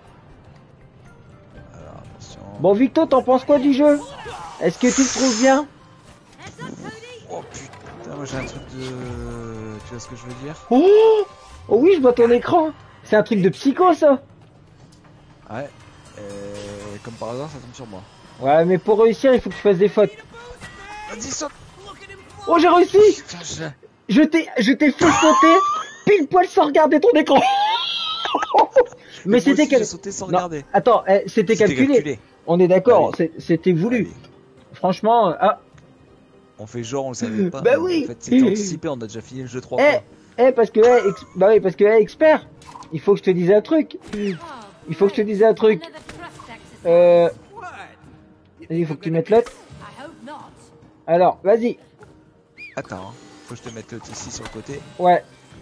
Speaker 2: attention.
Speaker 1: Bon, Victo, t'en penses quoi du jeu? Est-ce que tu le trouves bien?
Speaker 2: Oh putain, moi j'ai un truc de... Tu vois ce que je veux dire?
Speaker 1: Oh, oh oui, je vois ton écran. C'est un truc de psycho, ça.
Speaker 2: Ouais. Et comme par hasard, ça tombe sur moi.
Speaker 1: Ouais, mais pour réussir, il faut que tu fasses des fautes.
Speaker 2: Vas-y, saute!
Speaker 1: Oh, j'ai réussi.
Speaker 2: Putain, je...
Speaker 1: je t'ai, je t'ai fait sauter pile poil sans regarder ton écran. Mais
Speaker 2: moi
Speaker 1: c'était
Speaker 2: aussi,
Speaker 1: quel...
Speaker 2: j'ai sauté sans
Speaker 1: Non,
Speaker 2: regarder.
Speaker 1: attends, eh, c'était
Speaker 2: C'était
Speaker 1: calculé.
Speaker 2: calculé.
Speaker 1: On est d'accord,
Speaker 2: Allez.
Speaker 1: c'est- c'était voulu.
Speaker 2: Allez.
Speaker 1: Franchement, euh, ah,
Speaker 2: On fait genre, on le savait pas.
Speaker 1: Bah
Speaker 2: mais
Speaker 1: oui.
Speaker 2: En fait, c'est anticipé, on a déjà fini le jeu trois
Speaker 1: eh,
Speaker 2: fois.
Speaker 1: eh, parce que, eh, ex- bah oui, parce que, eh, expert, il faut que je te dise un truc. Il faut que je te dise un truc.
Speaker 4: Another thrust exercise.
Speaker 1: Euh,
Speaker 6: What?
Speaker 1: il faut que tu mettes l'autre.
Speaker 4: I hope not.
Speaker 1: Alors, vas-y.
Speaker 2: Attends, hein. Faut que je te mette l'autre ici sur le côté.
Speaker 1: Ouais.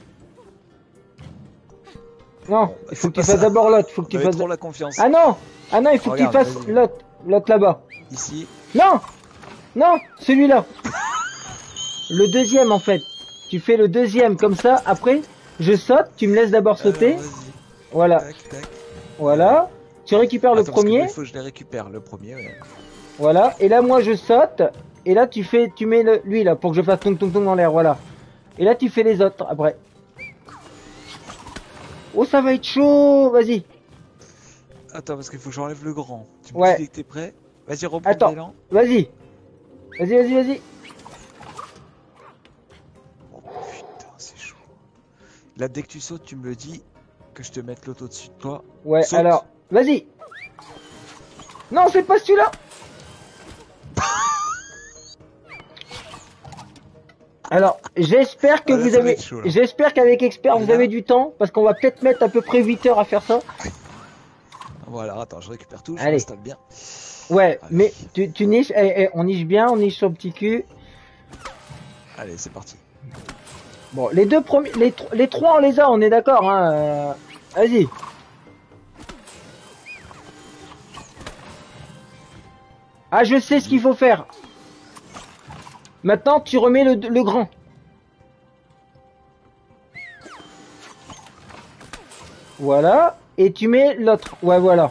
Speaker 1: Non,
Speaker 2: Bon,
Speaker 1: il faut
Speaker 2: c'est
Speaker 1: que tu
Speaker 2: pas
Speaker 1: fasses
Speaker 2: ça.
Speaker 1: d'abord l'autre. Faut que
Speaker 2: On
Speaker 1: tu
Speaker 2: avait
Speaker 1: fasses.
Speaker 2: trop la confiance.
Speaker 1: Ah non, ah non, il faut que tu
Speaker 2: Regarde,
Speaker 1: fasses
Speaker 2: vas-y.
Speaker 1: l'autre, l'autre là-bas.
Speaker 2: Ici.
Speaker 1: Non, non, celui-là. Le deuxième en fait. Tu fais le deuxième comme ça. Après, je saute. Tu me laisses d'abord sauter.
Speaker 2: Alors, vas-y.
Speaker 1: Voilà,
Speaker 2: Tac, tac.
Speaker 1: voilà. Tu récupères le
Speaker 2: Attends, parce que
Speaker 1: premier.
Speaker 2: Il faut que je les récupère, le premier, ouais.
Speaker 1: Voilà. Et là, moi, je saute. Et là, tu fais, tu mets le, lui là pour que je fasse tong tong tong dans l'air. Voilà. Et là, tu fais les autres après. Oh, ça va être chaud. Vas-y.
Speaker 2: Attends, parce qu'il faut que j'enlève le grand. Tu me
Speaker 1: Ouais.
Speaker 2: dis dès que t'es prêt. Vas-y, reprends
Speaker 1: Attends.
Speaker 2: l'élan.
Speaker 1: Vas-y. Vas-y, vas-y, vas-y.
Speaker 2: Oh putain, c'est chaud. Là, dès que tu sautes, tu me le dis que je te mette l'autre au-dessus de toi.
Speaker 1: Ouais,
Speaker 2: Saute.
Speaker 1: alors, vas-y. Non, c'est pas celui-là. Alors, j'espère que
Speaker 2: Ah, là,
Speaker 1: vous
Speaker 2: ça va
Speaker 1: avez,
Speaker 2: être chaud, là.
Speaker 1: j'espère qu'avec Expert vous
Speaker 2: Là.
Speaker 1: avez du temps, parce qu'on va peut-être mettre à peu près huit heures à faire ça.
Speaker 2: Voilà, attends, je récupère tout, je
Speaker 1: Allez.
Speaker 2: m'installe bien.
Speaker 1: Ouais,
Speaker 2: Allez.
Speaker 1: mais tu, tu niches, eh, eh, on niche bien, on niche sur le petit cul.
Speaker 2: Allez, c'est parti.
Speaker 1: Bon, les deux premiers, les, tro- les trois on les a, on est d'accord, hein. euh, Vas-y. Ah, je sais ce qu'il faut faire. Maintenant, tu remets le, le grand. Voilà. Et tu mets l'autre. Ouais, voilà.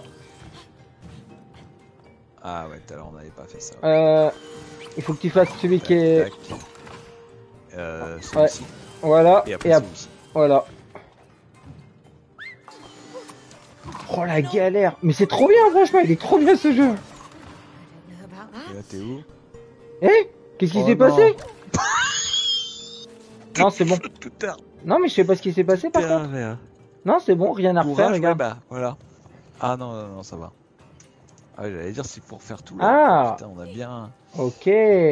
Speaker 2: Ah ouais, tout à l'heure, on n'avait pas fait ça.
Speaker 1: Euh, il faut que tu fasses celui qui est...
Speaker 2: Tac, tac. Euh, celui-ci.
Speaker 1: Voilà.
Speaker 2: Et après,
Speaker 1: Et après,
Speaker 2: celui-ci.
Speaker 1: voilà. Oh la galère. Mais c'est trop bien, franchement. Il est trop bien ce jeu.
Speaker 4: I don't know about
Speaker 2: Et
Speaker 4: that.
Speaker 2: là, t'es où?
Speaker 1: Eh? Qu'est-ce qui
Speaker 2: Oh
Speaker 1: s'est
Speaker 2: non.
Speaker 1: passé? Non, c'est bon.
Speaker 2: Tout tard.
Speaker 1: Non, mais je sais pas ce qui s'est passé par
Speaker 2: T'es
Speaker 1: contre.
Speaker 2: un verre.
Speaker 1: Non, c'est bon, rien à refaire,
Speaker 2: Courage,
Speaker 1: les
Speaker 2: ouais,
Speaker 1: gars.
Speaker 2: bah, voilà. Ah non, non, non, ça va. Ah, j'allais dire, c'est pour faire tout là.
Speaker 1: Ah.
Speaker 2: Putain, on a bien.
Speaker 1: Ok.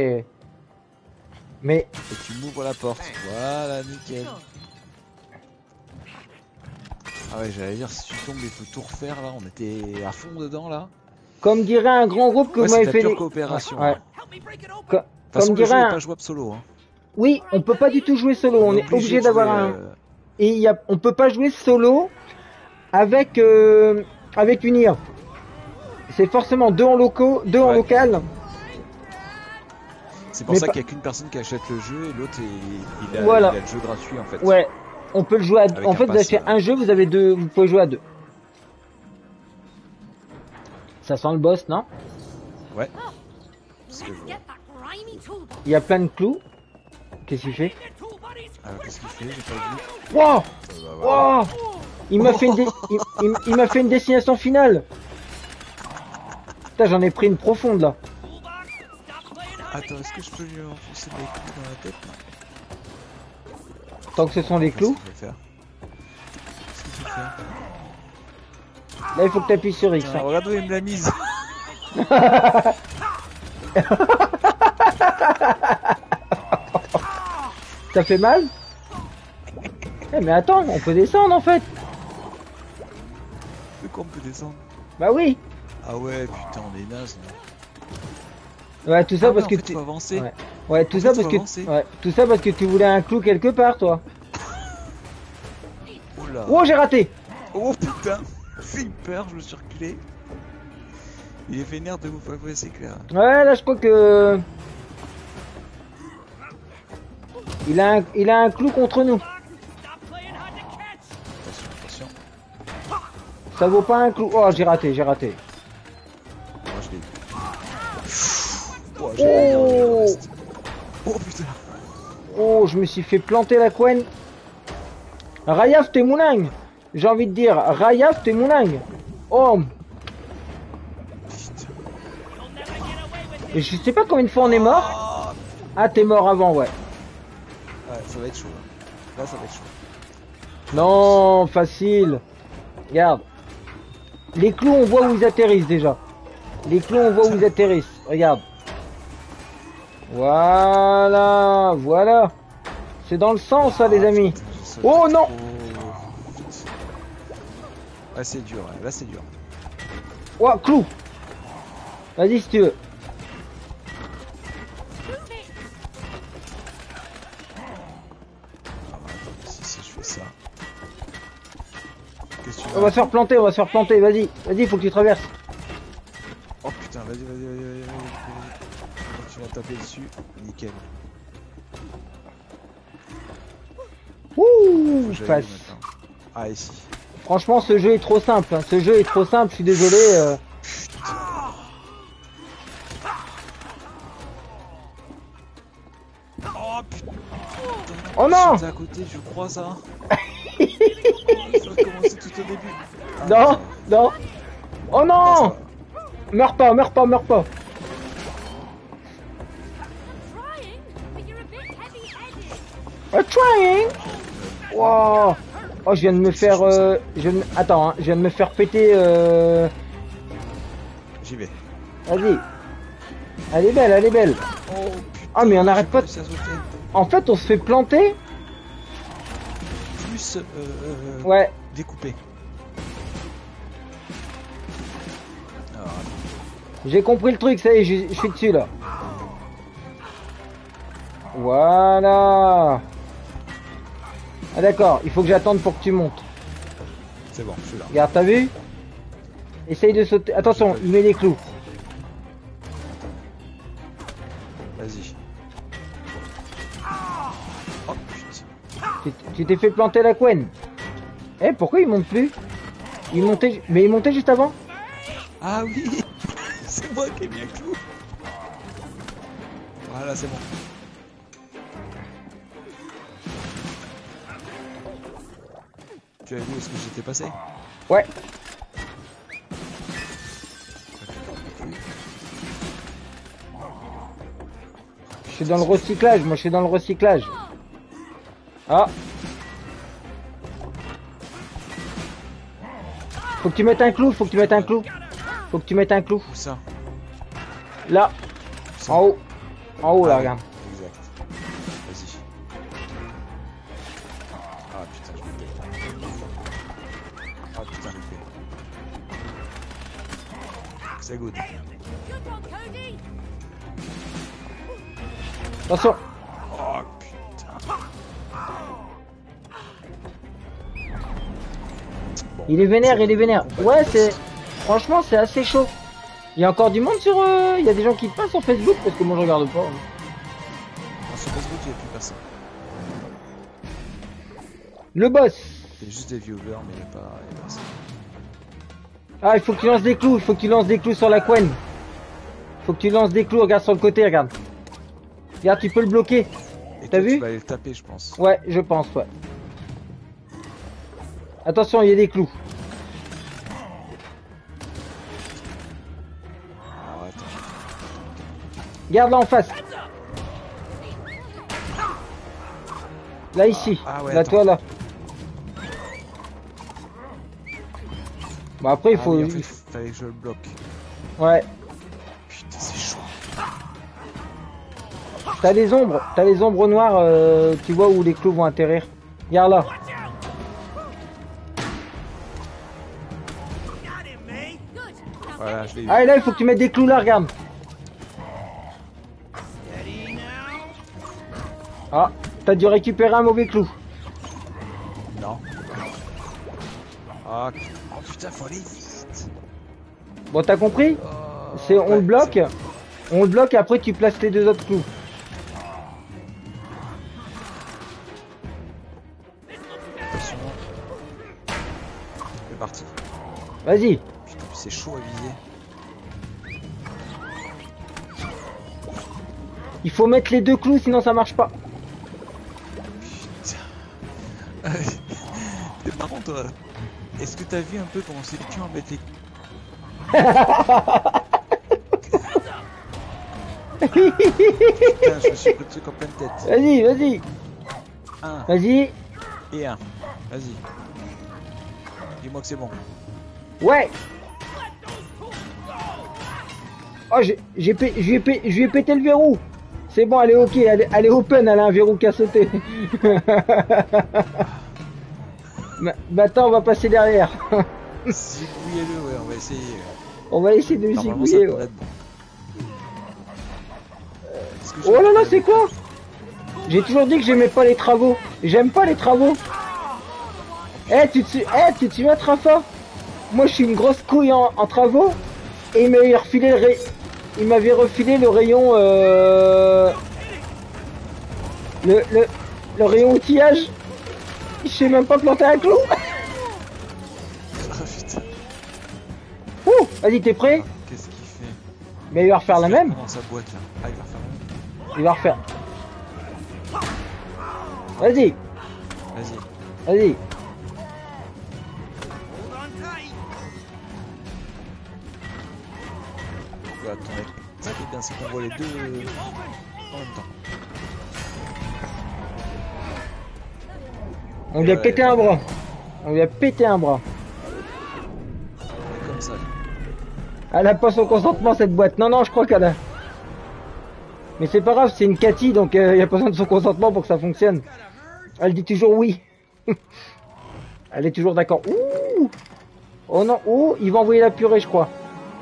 Speaker 1: Mais,
Speaker 2: Et tu m'ouvres la porte. Voilà, nickel. Ah ouais, j'allais dire, si tu tombes, il faut tout refaire là. On était à fond dedans là.
Speaker 1: comme dirait un grand groupe que
Speaker 2: Ouais,
Speaker 1: vous
Speaker 2: c'est
Speaker 1: m'avez
Speaker 2: de la
Speaker 1: fait...
Speaker 2: pure
Speaker 1: les-
Speaker 2: coopération.
Speaker 1: Ouais.
Speaker 2: hein.
Speaker 6: Help me break it open.
Speaker 1: Co-
Speaker 2: De toute
Speaker 1: Comme
Speaker 2: façon, le jeu
Speaker 1: dirait
Speaker 2: est
Speaker 1: un...
Speaker 2: pas jouable solo. Hein.
Speaker 1: Oui, on peut pas du tout jouer solo, on, est obligé
Speaker 2: de
Speaker 1: d'avoir
Speaker 2: jouer,
Speaker 1: un...
Speaker 2: euh,
Speaker 1: Et il y a... on peut pas jouer solo avec, euh, avec une I A. C'est forcément deux en locaux, deux en
Speaker 2: Ouais.
Speaker 1: local.
Speaker 2: C'est pour
Speaker 1: Mais
Speaker 2: ça
Speaker 1: pas-
Speaker 2: qu'il y a qu'une personne qui achète le jeu et l'autre il, il a,
Speaker 1: Voilà.
Speaker 2: il a le jeu gratuit en fait.
Speaker 1: Ouais, on peut le jouer à deux.
Speaker 2: Avec
Speaker 1: En
Speaker 2: un
Speaker 1: fait, vous
Speaker 2: pass,
Speaker 1: achetez
Speaker 2: euh.
Speaker 1: un jeu, vous avez deux, vous pouvez jouer à deux. Ça sent le boss, non?
Speaker 2: Ouais. C'est ce que je
Speaker 4: Let's
Speaker 2: vois.
Speaker 4: get that grimy toolbox.
Speaker 1: Il y a plein de clous. Qu'est-ce qu'il fait?
Speaker 2: Alors qu'est-ce qu'il fait? J'ai pas vu.
Speaker 1: Wow!
Speaker 2: Ça va, voilà.
Speaker 1: Wow! Il m'a fait une, dé- il, il- il m'a fait une destination finale. Putain, j'en ai pris une profonde là.
Speaker 2: Attends, est-ce que je peux lui enfoncer des clous dans la tête?
Speaker 1: Tant que ce sont les clous.
Speaker 2: Qu'est-ce qu'il faut faire? Qu'est-ce qu'il faut faire?
Speaker 1: Là, il faut que tu appuies sur X.
Speaker 2: Putain,
Speaker 1: hein.
Speaker 2: regarde où il me l'a mise.
Speaker 1: Ça fait mal? Eh, mais attends, on peut descendre en fait.
Speaker 2: De quoi on peut descendre?
Speaker 1: Bah oui.
Speaker 2: Ah ouais, putain, on est naze. là.
Speaker 1: Ouais, tout ça
Speaker 2: Ah ouais,
Speaker 1: parce
Speaker 2: en
Speaker 1: que
Speaker 2: fait,
Speaker 1: tu.
Speaker 2: faut avancer.
Speaker 1: Ouais. Ouais, tout
Speaker 2: En
Speaker 1: ça
Speaker 2: fait,
Speaker 1: parce
Speaker 2: faut
Speaker 1: que.
Speaker 2: avancer.
Speaker 1: Ouais, tout ça parce que tu voulais un clou quelque part, toi.
Speaker 2: Oula.
Speaker 1: Oh, j'ai raté.
Speaker 2: Oh putain, j'ai eu peur, je me suis reculé. Il est vénère de vous, ouais, c'est clair.
Speaker 1: Ouais, là, je crois que. Il a un, il a un clou contre nous.
Speaker 2: Attention, attention.
Speaker 1: Ça vaut pas un clou. Oh, j'ai raté, j'ai raté.
Speaker 2: Moi je l'ai vu. Oh, j'ai vénère,
Speaker 1: Oh.
Speaker 2: le reste. Oh putain.
Speaker 1: Oh, je me suis fait planter la couenne. Rayaf, t'es moulingue. J'ai envie de dire, Rayaf, t'es moulingue. Oh.
Speaker 2: Putain.
Speaker 1: Et je sais pas combien de fois on est mort. Ah, t'es mort avant, ouais.
Speaker 2: Ouais, ça va être chaud. Là, ça va être chaud.
Speaker 1: Non, facile. Regarde. Les clous, on voit où ils atterrissent déjà. Les clous, on voit où ils atterrissent. Regarde. Voilà, voilà. C'est dans le sens, ça, les amis. Oh non.
Speaker 2: Là, c'est dur. Là, c'est dur.
Speaker 1: Oh, clou. Vas-y, si tu veux.
Speaker 2: Si, si je fais ça. Qu'est-ce que tu
Speaker 1: On va se faire planter, on va se faire planter. Vas-y, vas-y, faut que tu traverses.
Speaker 2: Oh putain, vas-y, vas-y, vas-y, vas-y, vas-y. Tu vas taper dessus. Nickel.
Speaker 1: Ouh, face.
Speaker 2: Ah, ici.
Speaker 1: Franchement, ce jeu est trop simple. Hein. Ce jeu est trop simple, je suis désolé. Euh...
Speaker 2: Oh putain.
Speaker 1: Oh non.
Speaker 2: J'étais à côté, je crois ça. Ça a commencé tout au début. Ah,
Speaker 1: non, non. Oh non, non meurs pas, meurs pas, meurs pas. I'm trying. Wow. Oh, je viens de me faire... Euh, je viens de... Attends, hein, je viens de me faire péter... Euh...
Speaker 2: J'y vais.
Speaker 1: Vas-y. Elle est belle, elle est belle.
Speaker 2: Oh,
Speaker 1: ah, mais on n'arrête pas de... En fait, on se fait planter.
Speaker 2: Plus... Euh, euh,
Speaker 1: ouais.
Speaker 2: Découpé.
Speaker 1: J'ai compris le truc, ça y est, je suis dessus, là. Voilà. Ah d'accord, il faut que j'attende pour que tu montes.
Speaker 2: C'est bon, je suis là.
Speaker 1: Regarde, t'as vu? Essaye de sauter. Attention, il met des clous.
Speaker 2: Vas-y. Oh putain.
Speaker 1: Tu t'es fait planter la couenne. Eh, pourquoi il monte plus? Il montait... Mais il montait juste avant?
Speaker 2: Ah oui. C'est moi qui ai mis un clou. Voilà, c'est bon. Tu as vu où est-ce que j'étais passé?
Speaker 1: Ouais. Je suis dans le recyclage, moi je suis dans le recyclage. Ah. Faut que tu mettes un clou, faut que tu mettes un clou. Faut que tu mettes un clou.
Speaker 2: Où ça?
Speaker 1: Là. En haut. En haut là, regarde.
Speaker 2: Exact. Vas-y. Ah putain, je me pète. Ah putain, je me pète. C'est good.
Speaker 1: Attention.
Speaker 2: Oh putain. Bon,
Speaker 1: il est vénère, il est vénère. Ouais, c'est... Franchement, c'est assez chaud. Il y a encore du monde sur... Euh... Il y a des gens qui te passent sur Facebook parce que moi je regarde pas.
Speaker 2: Ah, sur Facebook, il n'y a plus personne.
Speaker 1: Le boss.
Speaker 2: Il y a juste des viewers, mais il n'y a pas... il y a personne.
Speaker 1: Ah, il faut que tu lances des clous, il faut que tu lances des clous sur la couenne. Faut que tu lances des clous, regarde sur le côté, regarde. Regarde, tu peux le bloquer. T'as vu?
Speaker 2: Tu vas aller le taper, je pense.
Speaker 1: Ouais, je pense, ouais. Attention, il y a des clous.
Speaker 2: Ah, attends.
Speaker 1: Regarde là en face. Là, ici.
Speaker 2: Ah, ouais,
Speaker 1: là,
Speaker 2: attends.
Speaker 1: toi, là. Bon, après, il
Speaker 2: Ah
Speaker 1: faut...
Speaker 2: oui, en fait, il fallait que je le bloque.
Speaker 1: Ouais.
Speaker 2: Putain, c'est chaud.
Speaker 1: T'as les ombres, t'as les ombres noires, euh, tu vois où les clous vont atterrir. Regarde là.
Speaker 2: Voilà, je l'ai eu.
Speaker 1: Ah, et là, il faut que tu mettes des clous là, regarde. Ah, t'as dû récupérer un mauvais clou.
Speaker 2: Non. Ah, oh putain, faut aller vite.
Speaker 1: Bon, t'as compris? C'est on
Speaker 2: ouais,
Speaker 1: le bloque, on le bloque et après tu places les deux autres clous.
Speaker 2: Attention. C'est parti.
Speaker 1: Vas-y.
Speaker 2: Putain, c'est chaud à viser.
Speaker 1: Il faut mettre les deux clous sinon ça marche pas.
Speaker 2: Putain. C'est marrant toi. Est-ce que t'as vu un peu comment c'est dur à mettre les... Putain, je me suis pris le truc en pleine tête.
Speaker 1: Vas-y, vas-y.
Speaker 2: Un
Speaker 1: Vas-y.
Speaker 2: et un. Vas-y. Dis-moi que c'est bon.
Speaker 1: Ouais. Oh, j'ai j'ai pé- je lui ai pé- je lui ai pété le verrou. C'est bon, elle est ok, elle est, elle est open, elle a un verrou qui a sauté. Ma- Maintenant, on va passer derrière.
Speaker 2: Zigouillez-le, ouais, on va essayer.
Speaker 1: On va essayer de le
Speaker 2: Normalement, ça
Speaker 1: zigouiller.
Speaker 2: devrait
Speaker 1: Ouais.
Speaker 2: être bon. Est-ce que je
Speaker 1: Oh
Speaker 2: vais
Speaker 1: là là,
Speaker 2: faire
Speaker 1: c'est
Speaker 2: des-
Speaker 1: quoi? J'ai toujours dit que j'aimais pas les travaux. J'aime pas les travaux. Eh, tu te, su- eh, tu te souviens, Trafa? Moi, je suis une grosse couille en, en travaux. Et il m'avait refilé le, ray- il m'avait refilé le rayon, euh... le, le, le rayon outillage. Je sais même pas planter un clou.
Speaker 2: Ah putain,
Speaker 1: Ouh, vas-y, t'es prêt?
Speaker 2: qu'est-ce qu'il fait?
Speaker 1: Mais il va refaire la
Speaker 2: Qu'est-ce qu'il
Speaker 1: même.
Speaker 2: fait dans sa boîte là. Ah, il va refaire la même.
Speaker 1: Il va refaire. Vas-y,
Speaker 2: Vas-y.
Speaker 1: vas-y.
Speaker 6: Hold on tight.
Speaker 2: Ouais, attends, mec. Ça qui est bien, c'est qu'on voit les deux en même temps.
Speaker 1: On lui a
Speaker 2: Ouais.
Speaker 1: pété un bras. On lui a pété un bras.
Speaker 2: Ouais, comme ça.
Speaker 1: Elle a pas son consentement, cette boîte. Non, non, je crois qu'elle a. Mais c'est pas grave, c'est une Cathy, donc il euh, y a pas besoin de son consentement pour que ça fonctionne. Elle dit toujours oui. Elle est toujours d'accord. Ouh. Oh non, oh, il va envoyer la purée, je crois.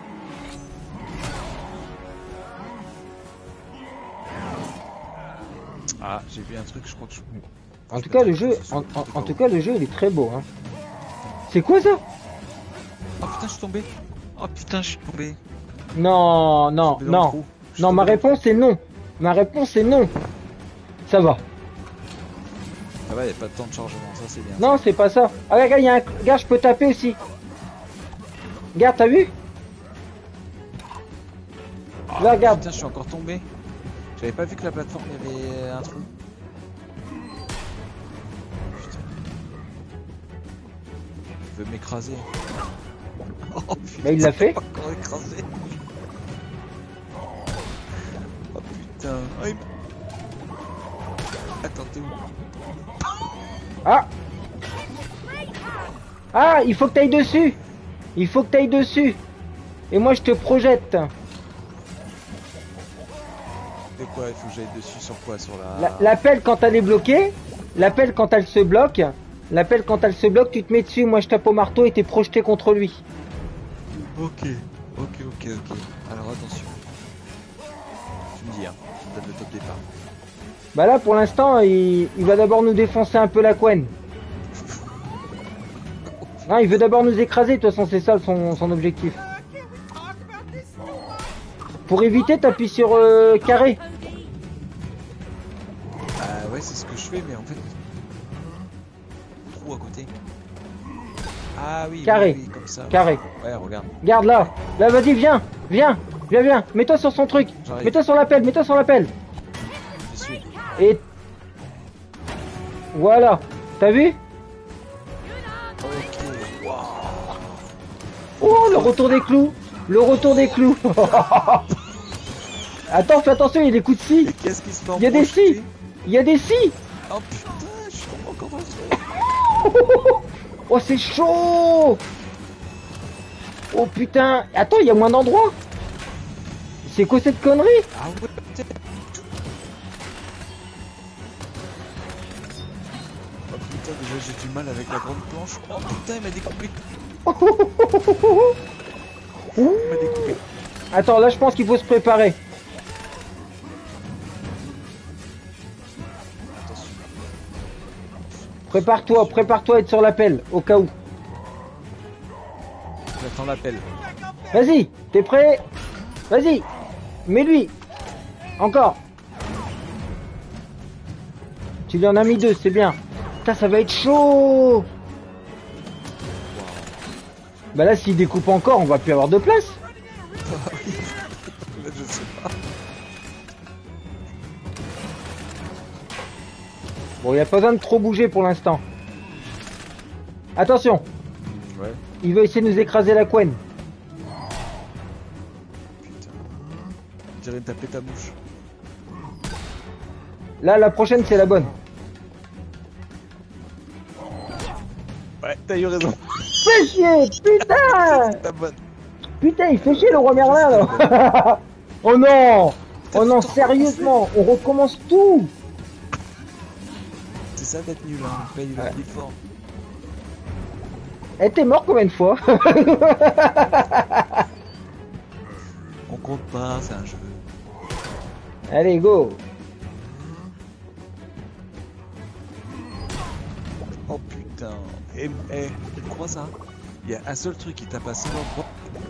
Speaker 2: Ah, j'ai vu un truc, je crois que je...
Speaker 1: En tout cas, le jeu, en, en- en tout cas, le jeu, il est très beau. Hein. C'est quoi ça?
Speaker 2: Oh putain, je suis tombé. Oh putain, je suis tombé.
Speaker 1: Non, non,
Speaker 2: Je suis tombé dans le
Speaker 1: non.
Speaker 2: trou. Je suis
Speaker 1: Non, ma
Speaker 2: tombé dans le
Speaker 1: réponse est non. Ma réponse est non. Ça va.
Speaker 2: trou. Ça va, y a pas de temps de chargement, ça c'est bien.
Speaker 1: Non, c'est pas ça. Ah, regarde, il y a un. Regarde, je peux taper aussi. Regarde, t'as vu?
Speaker 2: Ah,
Speaker 1: Là, regarde.
Speaker 2: Putain, je suis encore tombé. J'avais pas vu que la plateforme il y avait un trou. Putain. Il veut m'écraser. Oh putain,
Speaker 1: Bah, il l'a fait.
Speaker 2: pas encore écrasé. Oh putain. Oh, il m'a- Attends, t'es où?
Speaker 1: Ah. Ah, il faut que t'ailles dessus. Il faut que t'ailles dessus. Et moi, je te projette.
Speaker 2: De quoi? Il faut que j'aille dessus sur quoi? Sur la...
Speaker 1: La- L'appel quand elle est bloquée. L'appel quand elle se bloque. L'appel quand elle se bloque, tu te mets dessus. Moi, je tape au marteau et t'es projeté contre lui.
Speaker 2: Ok, ok, ok, ok. Alors attention. Tu me dis, hein. Je te donne le top départ.
Speaker 1: Bah là, pour l'instant, il, il va d'abord nous défoncer un peu la couenne. Non, il veut d'abord nous écraser. De toute façon, c'est ça son, son objectif. Pour éviter, t'appuies sur euh, carré.
Speaker 2: Bah ouais, c'est ce que je fais, mais en fait... Trou à côté. Ah oui,
Speaker 1: Carré.
Speaker 2: oui, oui, comme ça.
Speaker 1: Carré.
Speaker 2: Ouais, regarde.
Speaker 1: Garde là. Là, vas-y, viens. Viens. Viens, viens. Mets-toi sur son truc.
Speaker 2: J'arrive.
Speaker 1: Mets-toi sur l'appel. Mets-toi sur l'appel.
Speaker 2: J'y suis.
Speaker 1: Et... Voilà. T'as vu?
Speaker 2: Ok. Waouh.
Speaker 1: Oh, le retour des clous. Le retour des clous. Attends, fais attention, il y a des coups de scie.
Speaker 2: Et qu'est-ce qui se fait en
Speaker 1: Il y a des
Speaker 2: projeté
Speaker 1: scies. Il y a des scies.
Speaker 2: Oh putain, je suis tombé encore dans le trou.
Speaker 1: Oh, c'est chaud. Oh putain. Attends, il y a moins d'endroits. C'est quoi cette connerie?
Speaker 2: Ah ouais, putain. Oh putain, déjà j'ai du mal avec la grande planche. Oh putain, il m'a découpé. Il m'a découpé.
Speaker 1: Attends, là, je pense qu'il faut se préparer.
Speaker 2: Attention.
Speaker 1: Prépare-toi, prépare-toi à être sur l'appel, au cas où.
Speaker 2: J'attends l'appel.
Speaker 1: Vas-y, t'es prêt? Vas-y, mets-lui. Encore. Tu lui en as mis deux, c'est bien. Putain, ça va être chaud. Bah là, s'il découpe encore, on va plus avoir de place.
Speaker 2: Je sais pas.
Speaker 1: Bon, il n'y a pas besoin de trop bouger pour l'instant. Attention,
Speaker 2: Ouais,
Speaker 1: il veut essayer de nous écraser la couenne.
Speaker 2: putain. On dirait de taper ta bouche.
Speaker 1: Là, la prochaine, c'est la bonne.
Speaker 2: t'as eu raison.
Speaker 1: Fais chier, putain.
Speaker 2: C'est ta bonne.
Speaker 1: Putain, il fait chier le roi Merlin là. Oh non. Oh non, sérieusement, on recommence tout.
Speaker 2: C'est ça d'être nul, hein. On paye le
Speaker 1: Ouais.
Speaker 2: plus fort.
Speaker 1: Eh, t'es mort combien de fois?
Speaker 2: On compte pas, c'est un jeu.
Speaker 1: Allez, go.
Speaker 2: Oh putain. Eh, eh, tu crois ça? Il y a un seul truc qui t'a passé dans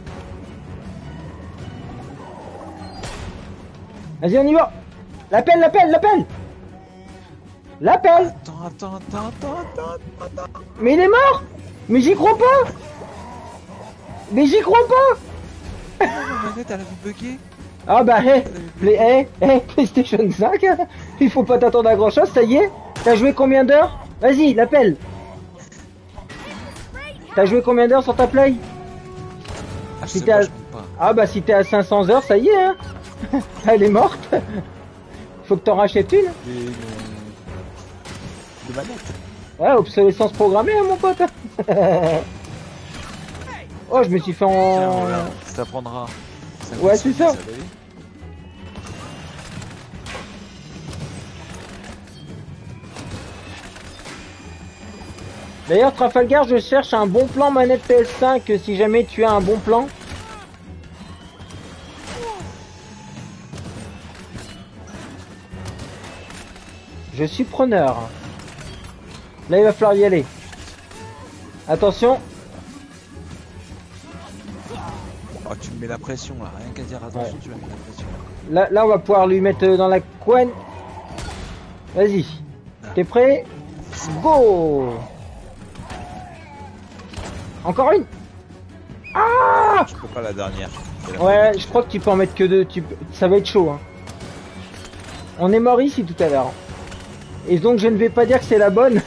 Speaker 1: Vas-y, on y va. L'appel, l'appel, l'appel. L'appel.
Speaker 2: Attends, attends, attends, attends, attends, attends.
Speaker 1: Mais il est mort. Mais j'y crois pas. Mais j'y crois pas.
Speaker 2: La manette, elle a vu bugger.
Speaker 1: Ah bah, hé, hey, hey, hey, PlayStation cinq, hein. Il faut pas t'attendre à grand chose, ça y est. T'as joué combien d'heures? Vas-y, l'appel. T'as joué combien d'heures sur ta play?
Speaker 2: Ah, je
Speaker 1: Si
Speaker 2: sais
Speaker 1: t'es
Speaker 2: pas,
Speaker 1: à...
Speaker 2: je compte pas.
Speaker 1: Ah bah si t'es à cinq cents heures, ça y est, hein. Elle est morte. Faut que t'en rachètes une.
Speaker 2: Des, euh, de manette.
Speaker 1: Ouais, obsolescence programmée, hein, mon pote. Oh, je me suis fait
Speaker 2: Tiens,
Speaker 1: en...
Speaker 2: voilà, ça t'apprendra.
Speaker 1: Ouais, c'est ça.
Speaker 2: va aller.
Speaker 1: D'ailleurs, Trafalgar, je cherche un bon plan manette P S cinq, si jamais tu as un bon plan. Je suis preneur. Là, il va falloir y aller. Attention.
Speaker 2: Oh, tu me mets la pression là, rien qu'à dire attention,
Speaker 1: Ouais.
Speaker 2: tu vas me mettre la pression.
Speaker 1: Là, là, on va pouvoir lui mettre dans la couenne. Vas-y. T'es prêt? Go! Encore une? Ah!
Speaker 2: Je peux pas la dernière. C'est la
Speaker 1: Ouais, je crois que tu peux en mettre que deux. Tu peux... Ça va être chaud. Hein. On est mort ici tout à l'heure. Et donc je ne vais pas dire que c'est la bonne.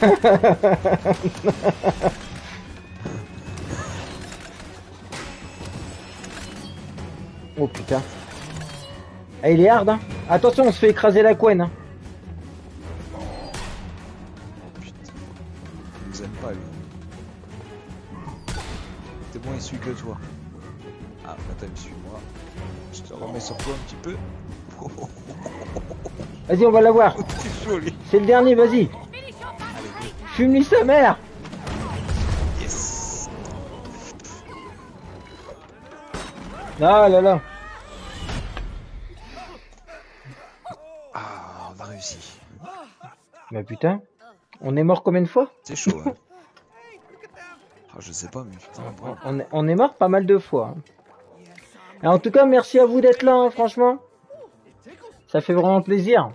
Speaker 1: Oh putain. Ah, il est hard, hein. Attention, on se fait écraser la couenne. Hein.
Speaker 2: putain. Il nous aime pas lui. C'est bon, il suit que toi. Ah, maintenant il me suit moi. Je te remets sur toi un petit peu.
Speaker 1: Vas-y, on va l'avoir.
Speaker 2: C'est joli.
Speaker 1: C'est le dernier, vas-y. Fume-lui sa mère.
Speaker 2: Yes.
Speaker 1: Ah là là.
Speaker 2: Ah, on a réussi.
Speaker 1: Bah putain. On est mort combien de fois?
Speaker 2: C'est chaud, hein. Ah, je sais pas, mais putain, bravo.
Speaker 1: on est, on est mort pas mal de fois. Hein. Et en tout cas, merci à vous d'être là, hein, franchement. Ça fait vraiment plaisir.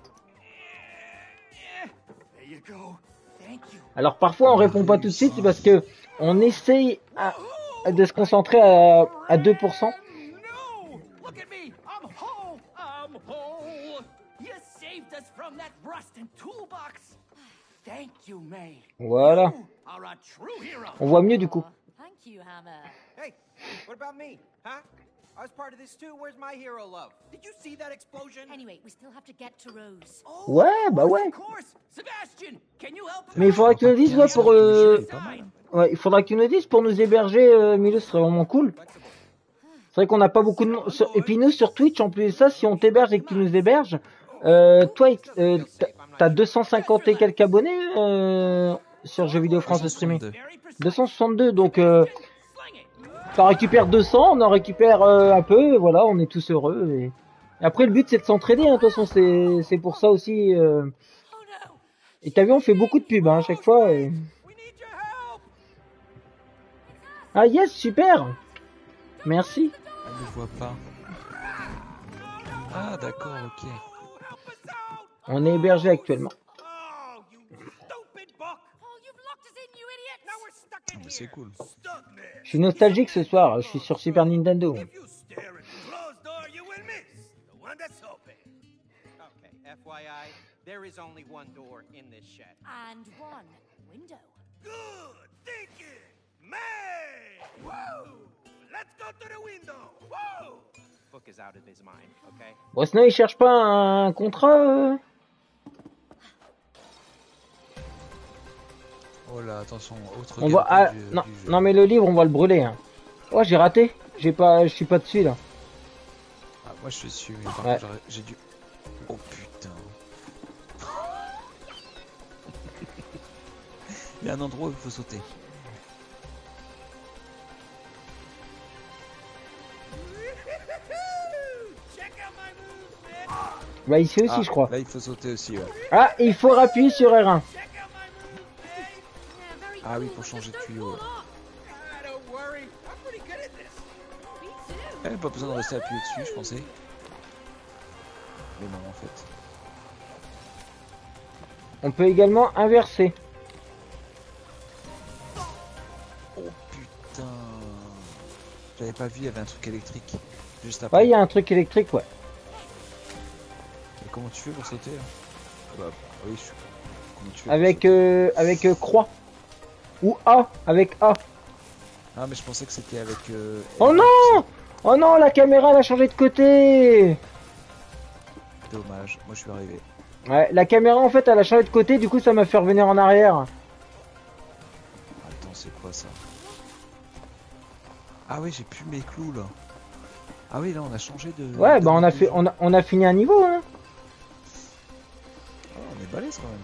Speaker 3: There you go. Thank you.
Speaker 1: Alors parfois on répond pas tout de suite parce que on essaye à- de se concentrer à, à deux pour cent.
Speaker 3: No! Look at me! I'm whole! I'm whole! You saved us from that rust and toolbox! Thank you, May.
Speaker 1: Voilà.
Speaker 3: You are a true hero!
Speaker 1: On voit mieux du coup.
Speaker 4: Thank you, Hammer.
Speaker 6: Hey, what about me? Huh? I was part of this too. Where's my hero love? Did you see that explosion?
Speaker 4: Anyway, we still have to get to Rose.
Speaker 3: Oh,
Speaker 1: Ouais,
Speaker 3: of
Speaker 1: bah
Speaker 3: course,
Speaker 1: ouais.
Speaker 3: Of course! Sebastian, can you help?
Speaker 1: Mais il faudra que tu nous dises ouais, pour euh,
Speaker 2: C'est pas mal, hein.
Speaker 1: ouais, il faudra que tu nous dises pour nous héberger euh, Milo, ce serait vraiment cool. C'est vrai qu'on n'a pas beaucoup de monde. Sur- Et puis nous sur Twitch en plus de ça, si on t'héberge et que tu nous héberges, euh, toi euh, t'as- t'as deux cent cinquante et quelques abonnés euh, sur Jeux Vidéo France de streaming. deux cent soixante-deux, donc euh, t'en récupères deux cents, on en récupère euh, un peu, et voilà, on est tous heureux. Et, et après le but c'est de s'entraider, hein, de toute façon c'est c'est pour ça aussi. Euh...
Speaker 4: Oh no!
Speaker 1: Et t'as vu, on fait beaucoup de pubs hein, à chaque fois. Et...
Speaker 3: We need your help!
Speaker 1: Ah yes, super. Merci.
Speaker 2: Elle ne voit pas. Ah, d'accord, ok.
Speaker 3: Help us out!
Speaker 1: On est hébergé actuellement.
Speaker 3: Oh, you stupid buck!
Speaker 4: Oh, you've locked us in, you idiots!
Speaker 3: Now we're stuck in
Speaker 2: Mais
Speaker 3: here.
Speaker 2: c'est cool.
Speaker 3: Stuck, man.
Speaker 1: Je suis nostalgique ce soir, je suis sur Super Nintendo.
Speaker 6: If you stare at the closed door, you will miss the one that's open. Okay, F Y I, there is only one door in this shed.
Speaker 4: And one window.
Speaker 6: Good thinking, man. Whoa! Let's go to the window. Whoa! Book is out of his mind, okay?
Speaker 1: Bon, sinon il cherche pas un contrat euh
Speaker 2: Oh là, attention, autre
Speaker 1: On va...
Speaker 2: gameplay
Speaker 1: ah,
Speaker 2: du-
Speaker 1: non,
Speaker 2: du jeu.
Speaker 1: non mais le livre on va le brûler. Hein. Oh j'ai raté. J'ai pas, je suis pas dessus là.
Speaker 2: Ah, moi je suis dessus, mais par
Speaker 1: Ouais.
Speaker 2: contre j'aurais- j'ai dû... Oh putain. Il y a un endroit où il faut sauter.
Speaker 6: Check out my moves, man.
Speaker 1: Bah ici aussi
Speaker 2: Ah,
Speaker 1: je crois.
Speaker 2: là il faut sauter aussi, ouais.
Speaker 1: Ah il faut appuyer sur R un.
Speaker 6: Check out my moves, man.
Speaker 4: Yeah, very
Speaker 2: Ah oui,
Speaker 4: cool,
Speaker 2: pour
Speaker 4: but
Speaker 2: changer de
Speaker 4: just don't
Speaker 2: tuyau.
Speaker 4: fall off.
Speaker 6: Ah, don't worry. I'm pretty good at this.
Speaker 4: Me too.
Speaker 2: Eh, pas besoin de rester appuyé dessus, je pensais. Mais non, en fait.
Speaker 1: On peut également inverser.
Speaker 2: Oh putain. J'avais pas vu, il y avait un truc électrique. Juste après.
Speaker 1: Ouais il y a un truc électrique ouais.
Speaker 2: Et comment tu fais pour sauter là? Bah, oui, je... Comment tu fais pour
Speaker 1: Avec
Speaker 2: sauter
Speaker 1: euh, avec euh, croix. Ou A avec A.
Speaker 2: Ah, mais je pensais que c'était avec... euh,
Speaker 1: Oh
Speaker 2: R un,
Speaker 1: non! Oh non la caméra elle a changé de côté.
Speaker 2: c'est dommage, moi je suis arrivé.
Speaker 1: Ouais la caméra en fait elle a changé de côté du coup ça m'a fait revenir en arrière.
Speaker 2: Attends, c'est quoi ça? Ah oui, j'ai plus mes clous là. Ah oui, là on a changé de...
Speaker 1: Ouais
Speaker 2: de
Speaker 1: bah on
Speaker 2: mode
Speaker 1: a
Speaker 2: de
Speaker 1: fait
Speaker 2: jeu.
Speaker 1: on a, on a fini un niveau hein.
Speaker 2: Oh, on est balèze quand même.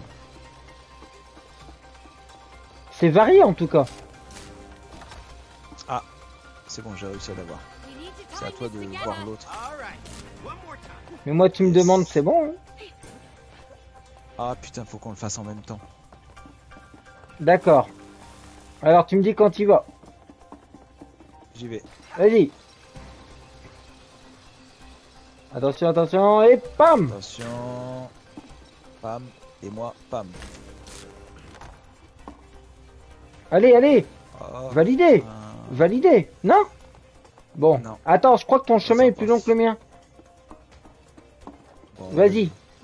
Speaker 1: C'est varié en tout cas.
Speaker 2: Ah, c'est bon, j'ai réussi à l'avoir.
Speaker 4: We need to
Speaker 2: C'est à
Speaker 4: time
Speaker 2: toi
Speaker 4: this
Speaker 2: de
Speaker 4: together.
Speaker 2: voir l'autre.
Speaker 6: All right. One more time.
Speaker 1: Mais moi tu me
Speaker 2: Yes.
Speaker 1: demandes c'est bon hein.
Speaker 2: Ah putain, faut qu'on le fasse en même temps.
Speaker 1: D'accord. Alors tu me dis quand tu vas.
Speaker 2: J'y vais.
Speaker 1: Vas-y. Attention, attention, et pam!
Speaker 2: Attention. Pam. Et moi, pam.
Speaker 1: Allez, allez!
Speaker 2: Oh,
Speaker 1: Validé!
Speaker 2: putain.
Speaker 1: Validé! Non? Bon.
Speaker 2: Non.
Speaker 1: Attends, je crois que ton chemin
Speaker 2: Ça
Speaker 1: est plus long
Speaker 2: passe.
Speaker 1: que le mien.
Speaker 2: Bon,
Speaker 1: Vas-y.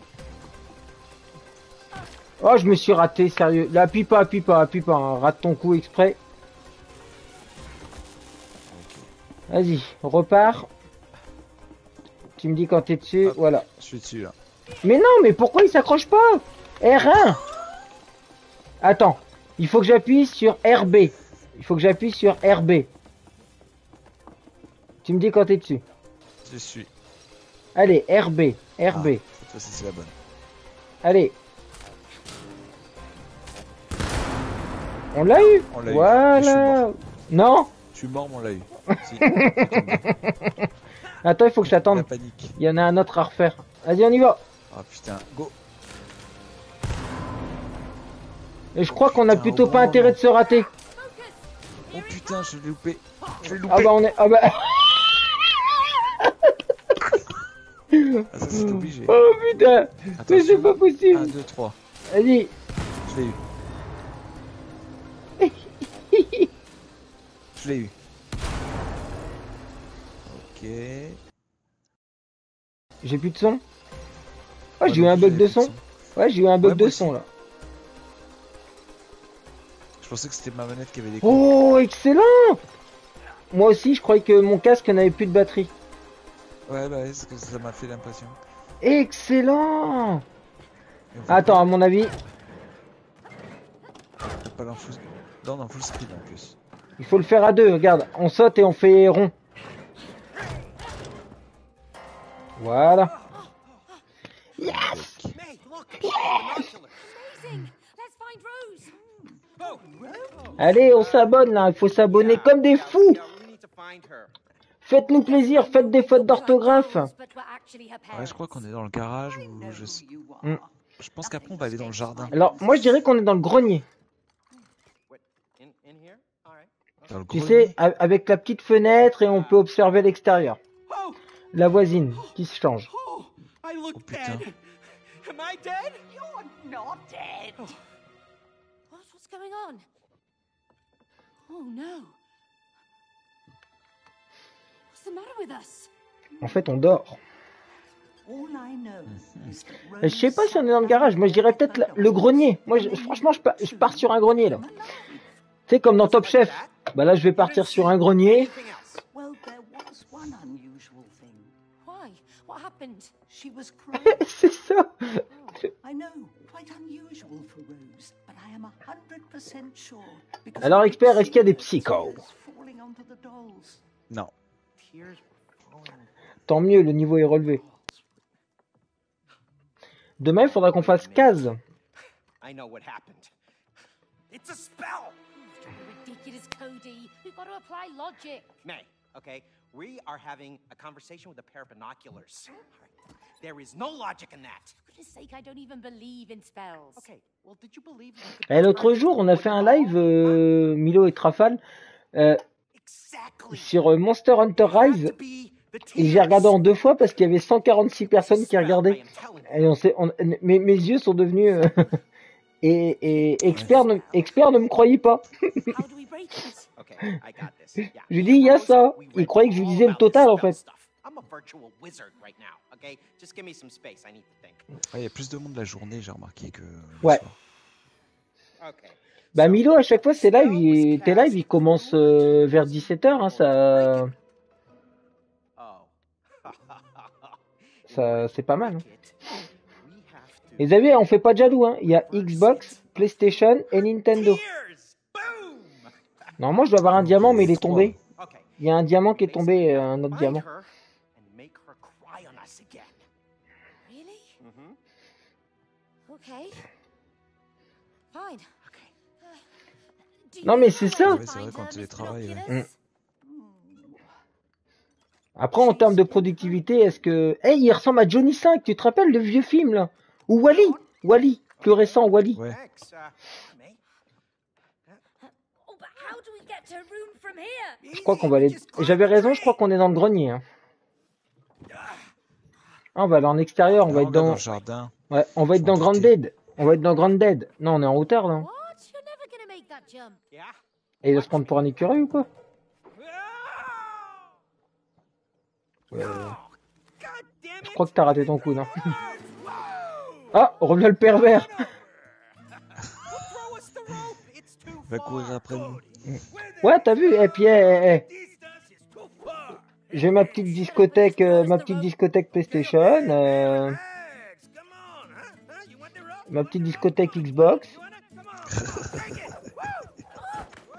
Speaker 1: Oh, je me suis raté, sérieux. Là, appuie pas, appuie pas, appuie pas. Hein. Rate ton coup exprès.
Speaker 2: ok.
Speaker 1: Vas-y, repars. Tu me dis quand t'es dessus,
Speaker 2: Hop.
Speaker 1: voilà.
Speaker 2: Je suis dessus là.
Speaker 1: Mais non, mais pourquoi il s'accroche pas? R un. Attends, il faut que j'appuie sur R B. Il faut que j'appuie sur R B. Tu me dis quand t'es dessus.
Speaker 2: Je suis.
Speaker 1: Allez, R B, R B.
Speaker 2: Ah, cette fois-ci c'est la bonne.
Speaker 1: Allez. On l'a eu.
Speaker 2: On l'a eu.
Speaker 1: Voilà. Non.
Speaker 2: Je suis mort, mais on l'a eu. Si. Ça tombe bien.
Speaker 1: Attends, il faut que
Speaker 2: La
Speaker 1: j'attende.
Speaker 2: panique.
Speaker 1: Il y en a un autre à refaire. Vas-y, on y va.
Speaker 2: Ah putain, go.
Speaker 1: Et je crois qu'on a
Speaker 2: Putain,
Speaker 1: plutôt
Speaker 2: au
Speaker 1: pas
Speaker 2: bon
Speaker 1: intérêt
Speaker 2: moment.
Speaker 1: de se rater.
Speaker 2: Oh putain, je l'ai loupé. Je l'ai loupé.
Speaker 1: Ah bah on est. Ah bah.
Speaker 2: Ah, ça c'est obligé.
Speaker 1: Oh putain. Mais c'est
Speaker 2: Attention.
Speaker 1: pas possible.
Speaker 2: un, deux, trois.
Speaker 1: Vas-y.
Speaker 2: Je l'ai eu. Je l'ai eu. Ok.
Speaker 1: J'ai plus de son. Oh,
Speaker 2: Ouais,
Speaker 1: j'ai eu
Speaker 2: non
Speaker 1: un
Speaker 2: plus,
Speaker 1: bug
Speaker 2: j'avais
Speaker 1: de
Speaker 2: plus
Speaker 1: son. Ouais, j'ai eu un bug
Speaker 2: Ouais,
Speaker 1: de
Speaker 2: moi
Speaker 1: son
Speaker 2: aussi.
Speaker 1: là.
Speaker 2: Je pensais que c'était ma manette qui avait des coups.
Speaker 1: Oh, excellent. Moi aussi, je croyais que mon casque n'avait plus de batterie.
Speaker 2: Ouais, bah, c'est que ça m'a fait l'impression.
Speaker 1: Excellent.
Speaker 2: Et on fait
Speaker 1: Attends,
Speaker 2: pas-
Speaker 1: à mon avis,
Speaker 2: on fait pas dans full... Non, dans full speed en plus.
Speaker 1: il faut le faire à deux. Regarde, on saute et on fait rond. Voilà.
Speaker 2: Yes.
Speaker 6: May, look. Binocular.
Speaker 4: Amazing. Let's find Rose.
Speaker 6: Oh, oh.
Speaker 1: Allez, on s'abonne là. Il faut s'abonner comme des fous.
Speaker 6: Yeah, we need to find her.
Speaker 1: Faites-nous plaisir. Faites des fautes d'orthographe.
Speaker 4: But we're actually her
Speaker 2: Ouais, je crois qu'on est dans le garage ou je sais...
Speaker 1: Mm.
Speaker 2: Je pense qu'après on va aller dans le jardin.
Speaker 1: Alors, moi, je dirais qu'on est dans le grenier.
Speaker 6: What? In in here? All right.
Speaker 2: Dans le
Speaker 1: Tu
Speaker 2: grenier.
Speaker 1: sais, a- avec la petite fenêtre et on peut observer l'extérieur.
Speaker 6: Oh,
Speaker 1: La voisine qui se change.
Speaker 6: oh, I look
Speaker 2: Oh, putain.
Speaker 6: dead. Am I dead?
Speaker 3: You're not dead.
Speaker 4: What? What's going on? Oh no. What's the matter with us?
Speaker 1: En fait, on dort.
Speaker 3: All I know is that
Speaker 1: Et je sais pas si on est dans le garage. Moi, je dirais peut-être la- le grenier. Moi, je- franchement, je, pa- je pars sur un grenier là. Tu sais, comme dans Top Chef. Bah là, je vais partir sur un grenier.
Speaker 6: Anything else?
Speaker 3: Well, there was one unusual thing.
Speaker 4: Why? What happened?
Speaker 3: She was crying.
Speaker 1: C'est ça.
Speaker 3: I know, quite unusual for Rose, but I am one hundred percent sure. because
Speaker 1: Alors,
Speaker 3: I
Speaker 1: expert,
Speaker 3: could
Speaker 1: est-ce qu'il y a des
Speaker 3: see the
Speaker 1: psychos?
Speaker 3: tears falling onto the dolls.
Speaker 2: Non.
Speaker 3: Tears were falling
Speaker 1: Tant mieux, le niveau est relevé. Demain, il faudra qu'on fasse case.
Speaker 6: I know what happened. It's a spell!
Speaker 4: Ridiculous, Cody. We've got to apply logic.
Speaker 6: May, okay? We are having a conversation with a pair of binoculars. All right. There is no logic in that.
Speaker 4: For goodness sake, I don't even believe in spells.
Speaker 6: Okay, well, did you believe you could
Speaker 1: Et l'autre
Speaker 6: turn
Speaker 1: jour, on a
Speaker 6: into
Speaker 1: fait
Speaker 6: a
Speaker 1: un
Speaker 6: doll?
Speaker 1: live, euh, Milo et Trafal, euh,
Speaker 6: Exactly.
Speaker 1: sur euh, Monster Hunter
Speaker 6: You have
Speaker 1: Rise.
Speaker 6: to be the
Speaker 1: Et j'ai regardé
Speaker 6: tears.
Speaker 1: en deux fois parce qu'il y avait cent quarante-six personnes qui regardaient.
Speaker 6: I am telling you.
Speaker 1: Et on s'est, on- mes, mes yeux sont devenus... euh, et, et expert, ne, expert ne me croyait pas.
Speaker 4: How do we break it?
Speaker 6: Okay, I got this. Yeah.
Speaker 1: Je lui dis, il y a ça.
Speaker 6: We
Speaker 1: Il
Speaker 6: read
Speaker 1: croyait que je lui
Speaker 6: all
Speaker 1: disais le
Speaker 6: about this
Speaker 1: total, en
Speaker 6: spell
Speaker 1: fait.
Speaker 6: stuff. I'm a virtual wizard right now, okay? Just give me some space. I need to think.
Speaker 2: Ah, il y a plus de monde la journée, j'ai remarqué, que le
Speaker 1: Ouais.
Speaker 2: soir.
Speaker 6: Okay.
Speaker 1: Bah Milo, à chaque fois, c'est live, il, tes lives, ils commencent euh, vers dix-sept heures, hein, ça,
Speaker 6: Oh.
Speaker 1: ça, c'est pas mal. Hein.
Speaker 6: We have to-
Speaker 1: Et vous avez, on fait pas de jaloux, hein. Il y a Xbox, PlayStation et Nintendo.
Speaker 6: Tears! Boom!
Speaker 1: Normalement, je dois avoir un diamant, mais il est tombé.
Speaker 6: Okay.
Speaker 1: Il y a un diamant qui est tombé, euh, un autre
Speaker 6: Find
Speaker 1: diamant.
Speaker 6: her and make her cry on us again.
Speaker 4: Really?
Speaker 6: Mhm.
Speaker 4: Okay. Fine.
Speaker 6: Okay.
Speaker 4: Do you
Speaker 1: Non, mais
Speaker 4: know
Speaker 1: c'est
Speaker 4: where
Speaker 1: ça.
Speaker 4: to
Speaker 2: Ouais, c'est
Speaker 4: find
Speaker 2: vrai, quand
Speaker 4: her,
Speaker 2: tu les
Speaker 4: Mister
Speaker 2: travailles, ouais.
Speaker 4: Binoculars?
Speaker 1: Après, en termes de productivité, est-ce que... Eh, il ressemble à Johnny cinq, tu te rappelles le vieux film, là? Ou Wally Wally, plus récent, Wally.
Speaker 2: Ouais.
Speaker 6: Thanks, uh, May.
Speaker 4: Oh, but how do we get to her room from here?
Speaker 1: Je crois qu'on va aller... J'avais raison, je crois qu'on est dans le grenier. Hein. Ah, on va aller en extérieur, on va
Speaker 2: Là,
Speaker 1: être
Speaker 2: regarde
Speaker 1: dans...
Speaker 2: le jardin.
Speaker 1: Ouais, on va être dans Grand Dead. On va être dans Grand Dead. Non, on est en hauteur, là.
Speaker 4: What? You're never gonna make that jump.
Speaker 6: Yeah?
Speaker 1: Et il va se prendre pour un écureuil ou quoi?
Speaker 6: Oh, God damn it!
Speaker 1: Je crois que t'as raté ton coup, non?
Speaker 6: Whoa!
Speaker 1: Ah, reviens le pervers.
Speaker 6: Throw us the rope. It's too
Speaker 2: Va
Speaker 6: far.
Speaker 2: courir après nous.
Speaker 1: Ouais, t'as vu? Et puis, eh, eh, eh.
Speaker 6: Distance is too far.
Speaker 1: J'ai ma petite discothèque, euh, ma petite discothèque PlayStation, euh,
Speaker 6: Relax. Come on, huh? Huh? You want the rope?
Speaker 1: ma petite discothèque Xbox.
Speaker 6: You wanna? Come on. Take it. Woo!